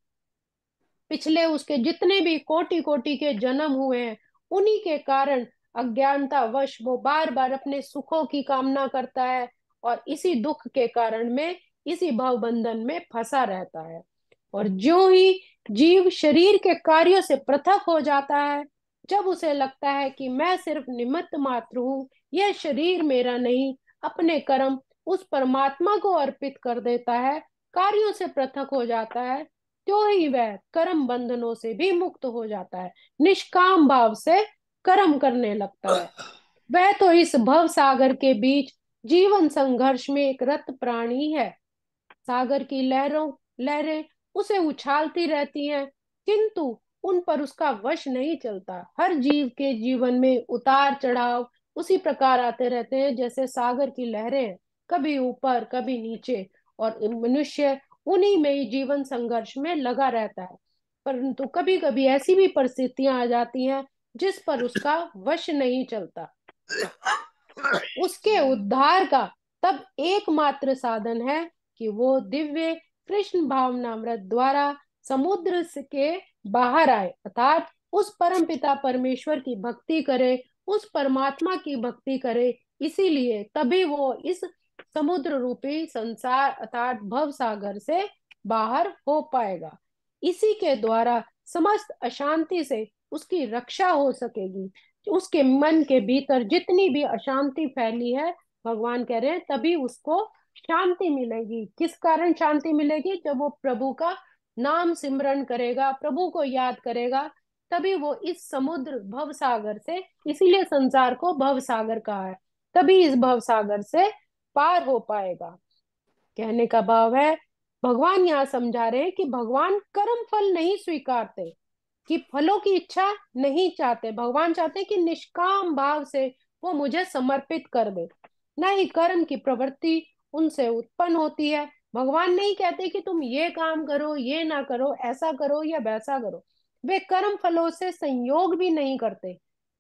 पिछले उसके जितने भी कोटि कोटि के जन्म हुए हैं, उन्हीं के कारण अज्ञानता वश वो बार बार अपने सुखों की कामना करता है और इसी दुख के कारण में, इसी भव बंधन में फंसा रहता है। और ज्यों ही जीव शरीर के कार्यों से पृथक हो जाता है, जब उसे लगता है कि मैं सिर्फ निमित्त मात्र हूँ, यह शरीर मेरा नहीं, अपने कर्म उस परमात्मा को अर्पित कर देता है, कार्यों से पृथक हो जाता है, तो ही वह कर्म बंधनों से भी मुक्त हो जाता है, निष्काम भाव से कर्म करने लगता है। वह तो इस भव सागर के बीच जीवन संघर्ष में एक रत प्राणी है। सागर की लहरें उसे उछालती रहती हैं, किंतु उन पर उसका वश नहीं चलता। हर जीव के जीवन में उतार चढ़ाव उसी प्रकार आते रहते हैं जैसे सागर की लहरें हैं, कभी ऊपर कभी नीचे, और मनुष्य उन्हीं में ही जीवन संघर्ष में लगा रहता है। परंतु कभी कभी ऐसी भी परिस्थितियां आ जाती हैं जिस पर उसका वश नहीं चलता। उसके उद्धार का तब एकमात्र साधन है कि वो दिव्य कृष्ण भावनामृत द्वारा समुद्र के बाहर आए, अर्थात उस परम पिता परमेश्वर की भक्ति करे, उस परमात्मा की भक्ति करे। इसीलिए तभी वो इस समुद्र रूपी संसार अर्थात भव सागर से बाहर हो पाएगा। इसी के द्वारा समस्त अशांति से उसकी रक्षा हो सकेगी। उसके मन के भीतर जितनी भी अशांति फैली है, भगवान कह रहे हैं तभी उसको शांति मिलेगी। किस कारण शांति मिलेगी? जब वो प्रभु का नाम सिमरन करेगा, प्रभु को याद करेगा, तभी वो इस समुद्र भव सागर से, इसीलिए संसार को भव सागर कहा है, तभी इस भव सागर से पार हो पाएगा। कहने का भाव है, भगवान यहाँ समझा रहे हैं कि भगवान कर्म फल नहीं स्वीकारते, कि फलों की इच्छा नहीं चाहते। भगवान चाहते हैं कि निष्काम भाव से वो मुझे समर्पित कर दे, न ही कर्म की प्रवृत्ति उनसे उत्पन्न होती है। भगवान नहीं कहते कि तुम ये काम करो, ये ना करो, ऐसा करो या वैसा करो। वे कर्म फलों से संयोग भी नहीं करते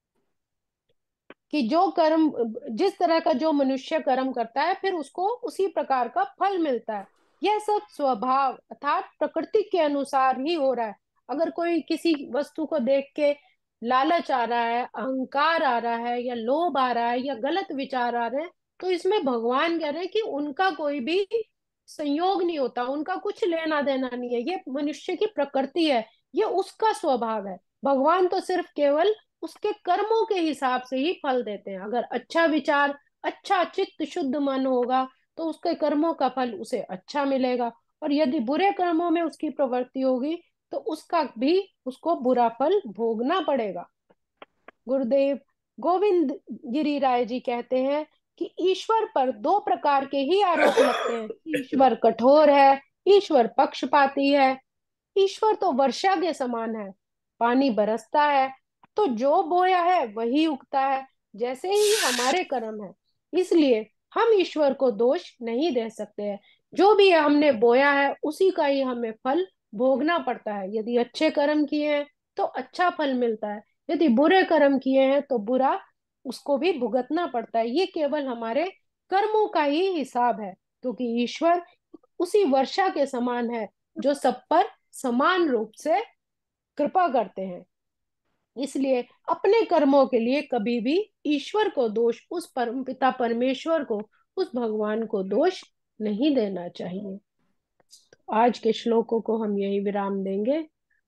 कि जो कर्म, जिस तरह का जो मनुष्य कर्म करता है फिर उसको उसी प्रकार का फल मिलता है। यह सब स्वभाव अर्थात प्रकृति के अनुसार ही हो रहा है। अगर कोई किसी वस्तु को देख के लालच आ रहा है, अहंकार आ रहा है, या लोभ आ रहा है, या गलत विचार आ रहे हैं, तो इसमें भगवान कह रहे हैं कि उनका कोई भी संयोग नहीं होता, उनका कुछ लेना देना नहीं है, ये मनुष्य की प्रकृति है, ये उसका स्वभाव है। भगवान तो सिर्फ केवल उसके कर्मों के हिसाब से ही फल देते हैं। अगर अच्छा विचार, अच्छा चित्त, शुद्ध मन होगा तो उसके कर्मों का फल उसे अच्छा मिलेगा, और यदि बुरे कर्मों में उसकी प्रवृत्ति होगी तो उसका भी उसको बुरा फल भोगना पड़ेगा। गुरुदेव गोविंद गिरी राय जी कहते हैं कि ईश्वर पर दो प्रकार के ही आरोप लगते हैं। ईश्वर कठोर है, ईश्वर पक्षपाती है। ईश्वर तो वर्षा के समान है, पानी बरसता है तो जो बोया है वही उगता है, जैसे ही हमारे कर्म है। इसलिए हम ईश्वर को दोष नहीं दे सकते हैं। जो भी हमने बोया है उसी का ही हमें फल भोगना पड़ता है। यदि अच्छे कर्म किए हैं तो अच्छा फल मिलता है, यदि बुरे कर्म किए हैं तो बुरा उसको भी भुगतना पड़ता है। ये केवल हमारे कर्मों का ही हिसाब है, क्योंकि ईश्वर उसी वर्षा के समान है जो सब पर समान रूप से कृपा करते हैं। इसलिए अपने कर्मों के लिए कभी भी ईश्वर को दोष, उस परम पिता परमेश्वर को, उस भगवान को दोष नहीं देना चाहिए। तो आज के श्लोकों को हम यही विराम देंगे।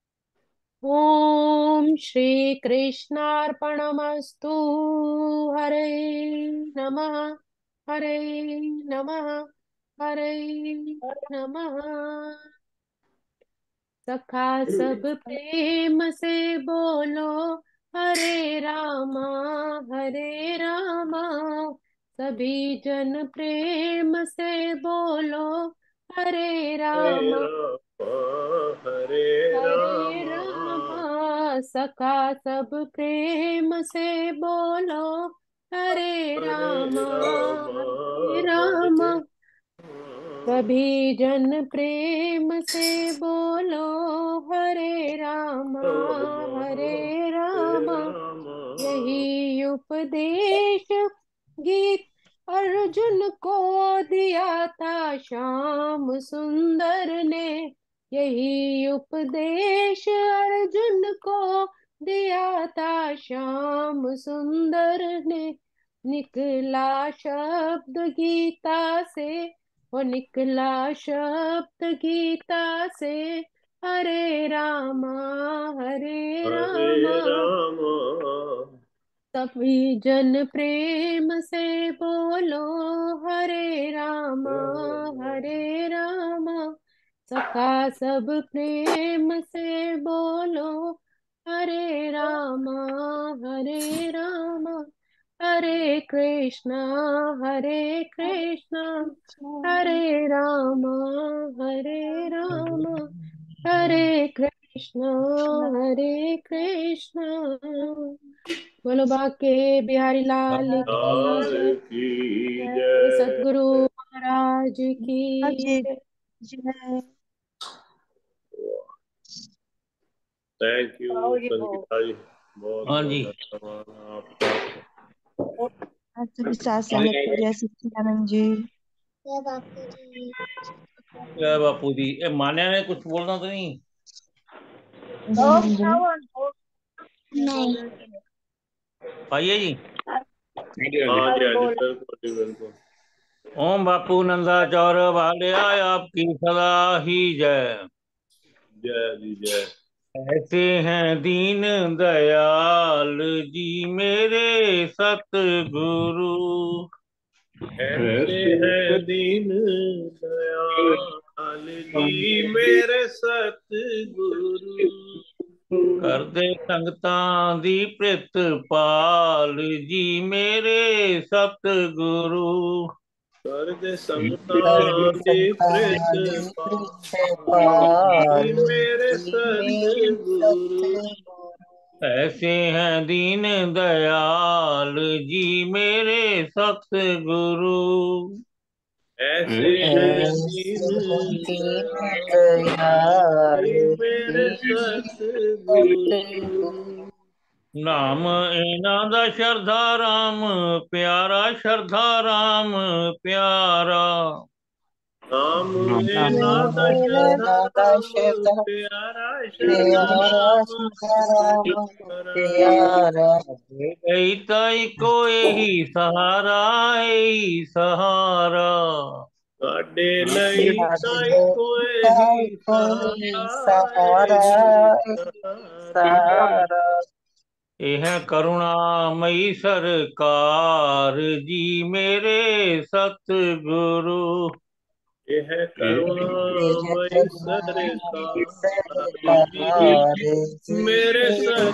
ओम श्री कृष्णार्पणमस्तु। हरे नमः, हरे नमः, हरे नमः। सखा सब प्रेम से बोलो हरे रामा, हरे रामा। सभी जन प्रेम से बोलो हरे रामा, हरे हरे राम रामा। सखा सब प्रेम से बोलो हरे रामा, हरे रामा। सभी जन प्रेम से बोलो हरे रामा, हरे रामा। यही उपदेश गीत अर्जुन को दिया था श्याम सुंदर ने। यही उपदेश अर्जुन को दिया था श्याम सुंदर ने। निकला शब्द गीता से, वो निकला शब्द गीता से, हरे रामा, हरे रामा। सभी जन प्रेम से बोलो हरे रामा, हरे रामा। सखा सब प्रेम से बोलो हरे रामा, हरे रामा। हरे कृष्णा, हरे कृष्णा, हरे रामा, हरे रामा। हरे कृष्णा, हरे कृष्णा। बोलो बाके बिहारी लाल की जय। सतगुरु महाराज की जय। थैंक यू संगीता जी, बहुत हाँ बहुत जी। धन्यवाद आपका। आज सभी साथ संगत को जय सच्चिदानंद जी। जय बापू जी। जय बापू जी। मान्या ने कुछ बोलना तो नहीं? नहीं। आइए जी। हाँ जी, हाँ जी, बिल्कुल जी, बिल्कुल। ओम बापू नंदा चौर वाले आए, आपकी सदा ही जय। जय जी जय। ऐसे हैं दीन दयाल जी मेरे सतगुरु। ऐसे है दीन दयाल जी मेरे सतगुरु। कर दे संगतां दी प्रितपाल जी मेरे सतगुरु। कर दे संगतां दी प्रितपाल जी मेरे सतगुरु। ऐसे हैं दीन दयाल जी मेरे सतगुरु। ऐसे हैं दीन दयाल जी मेरे सतगुरु। नाम इन्हां दा शरधा राम प्यारा, शरधा राम प्यारा। नाम इन्हां दा शरधा राम प्यारा, शरधा राम प्यारा। ताई को यही सहारा, यही सहारा। ਸਾਡੇ ਲਈ ਤਾਂ ਇੱਕੋ ਹੀ ਸਹਾਰਾ ਇਹ ਹੈ ਕਰੁਣਾਮਈ ਸਰਕਾਰ ਜੀ ਮੇਰੇ ਸਤਿਗੁਰੂ। ਇਹ ਹੈ ਕਰੁਣਾਮਈ ਸਰਕਾਰ ਜੀ ਮੇਰੇ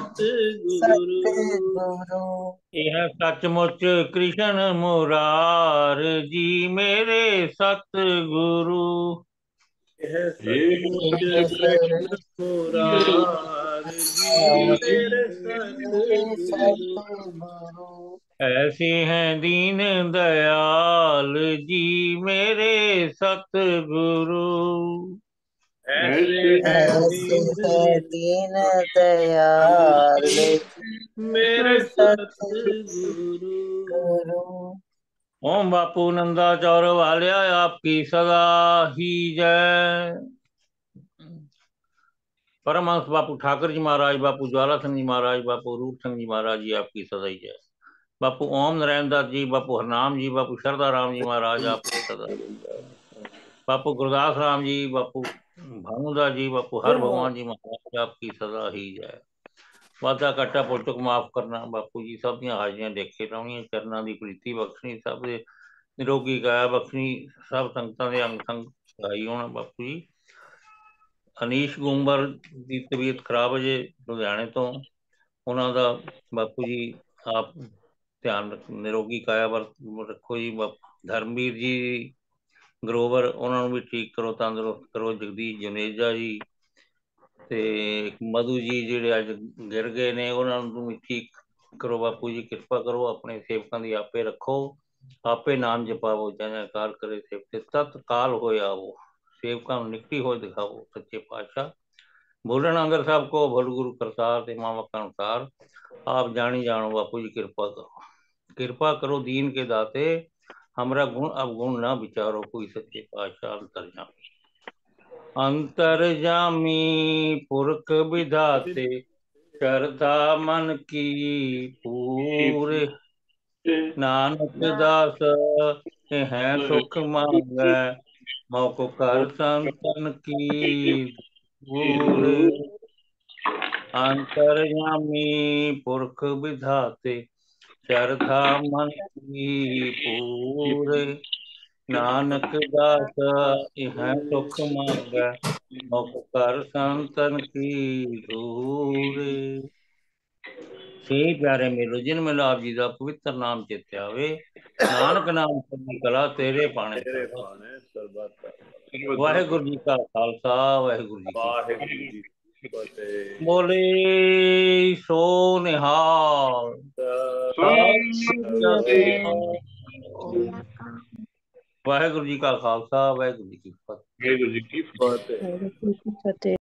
ਸਤਿਗੁਰੂ। ਇਹ ਹੈ ਸੱਚਮੁੱਚ ਕ੍ਰਿਸ਼ਨ ਮੁਰਾਰ ਜੀ ਮੇਰੇ ਸਤਿਗੁਰੂ। ਇਹ ਹੈ ਸੱਚਮੁੱਚ ਕ੍ਰਿਸ਼ਨ ਮੁਰਾਰ ਜੀ ਮੇਰੇ ਸਤਿਗੁਰੂ। ऐसे हैं दीन दयाल जी मेरे सतगुरु। ऐसे हैं दीन दयाल मेरे सतगुरु। ओम बापू नंदा चौर वालिया आपकी सदा ही जय। परमहंस बापू ठाकर जी महाराज, बापू ज्वाला सिंह जी महाराज, बापू रूप सिंह जी महाराज जी आपकी सदा ही जय। बापू ओम नारायण दास जी, बापू हरनाम जी, बापू शरदा राम जी महाराज आपकी सदा। बापू गुरदास राम जी, बापू भानुदास जी, बापू हर भगवान जी महाराज आपकी सदा ही जय। वादा कट्टा पुल चुक माफ करना बापू जी, सब दी हाजियां देखे रहनियां, चरना दी प्रीति बख्शनी, सब दे निरोगी काया बख्शनी, सब संगतां दे अंग संग सहाई होना बापू जी। अनीश गुंबर की तबीयत खराब है जे लुधियाने तो, उन्हों का बापू जी आप ध्यान निरोगी काया रखो जी। धर्मवीर जी ग्रोवर उन्होंने भी ठीक करो, तंदुरुस्त करो। जगदीश जुनेजा जी ते मधु जी जिहड़े अज गिर गए ने, उन्होंने भी ठीक करो बापू जी, कृपा करो। अपने सेवकों की आपे रखो, आपे नाम जपावो, जयकार करे सेवक तत्काल हो आवो, सेवकों निकटी हो दिखाओ सच्चे पातशाह। बोलन अंगर साहब को भल गुरु करतार ते मावा का अनुसार आप जानी जानो बापू जी, कृपा करो, कृपा करो दीन के दाते, हमरा गुण अवगुण ना विचारो, कोई सच्चे पातशाह अंतर्जामी। अंतर्जामी पुरख विधाते, श्रद्धा मन की पूरे, नानक दास है सुख मांगे, मौको कर संतन की पूरे। अंतर्यामी पुरख विधाते, श्रद्धा मन की पूरे, नानक दास यह सुख मांगे, मुख कर संतन की धूरे। से प्यारे मेलो जिन मिलो आप जी का पवित्र नाम चेते आवे, नानक नाम चढ़दी कला तेरे पाने। वाहिगुरु जी का खालसा, वाहिगुरु जी की फतेह। बोले सो निहाल। वाहिगुरु जी का खालसा, वाहिगुरु जी की फतेह। वाहिगुरु जी की फतेह।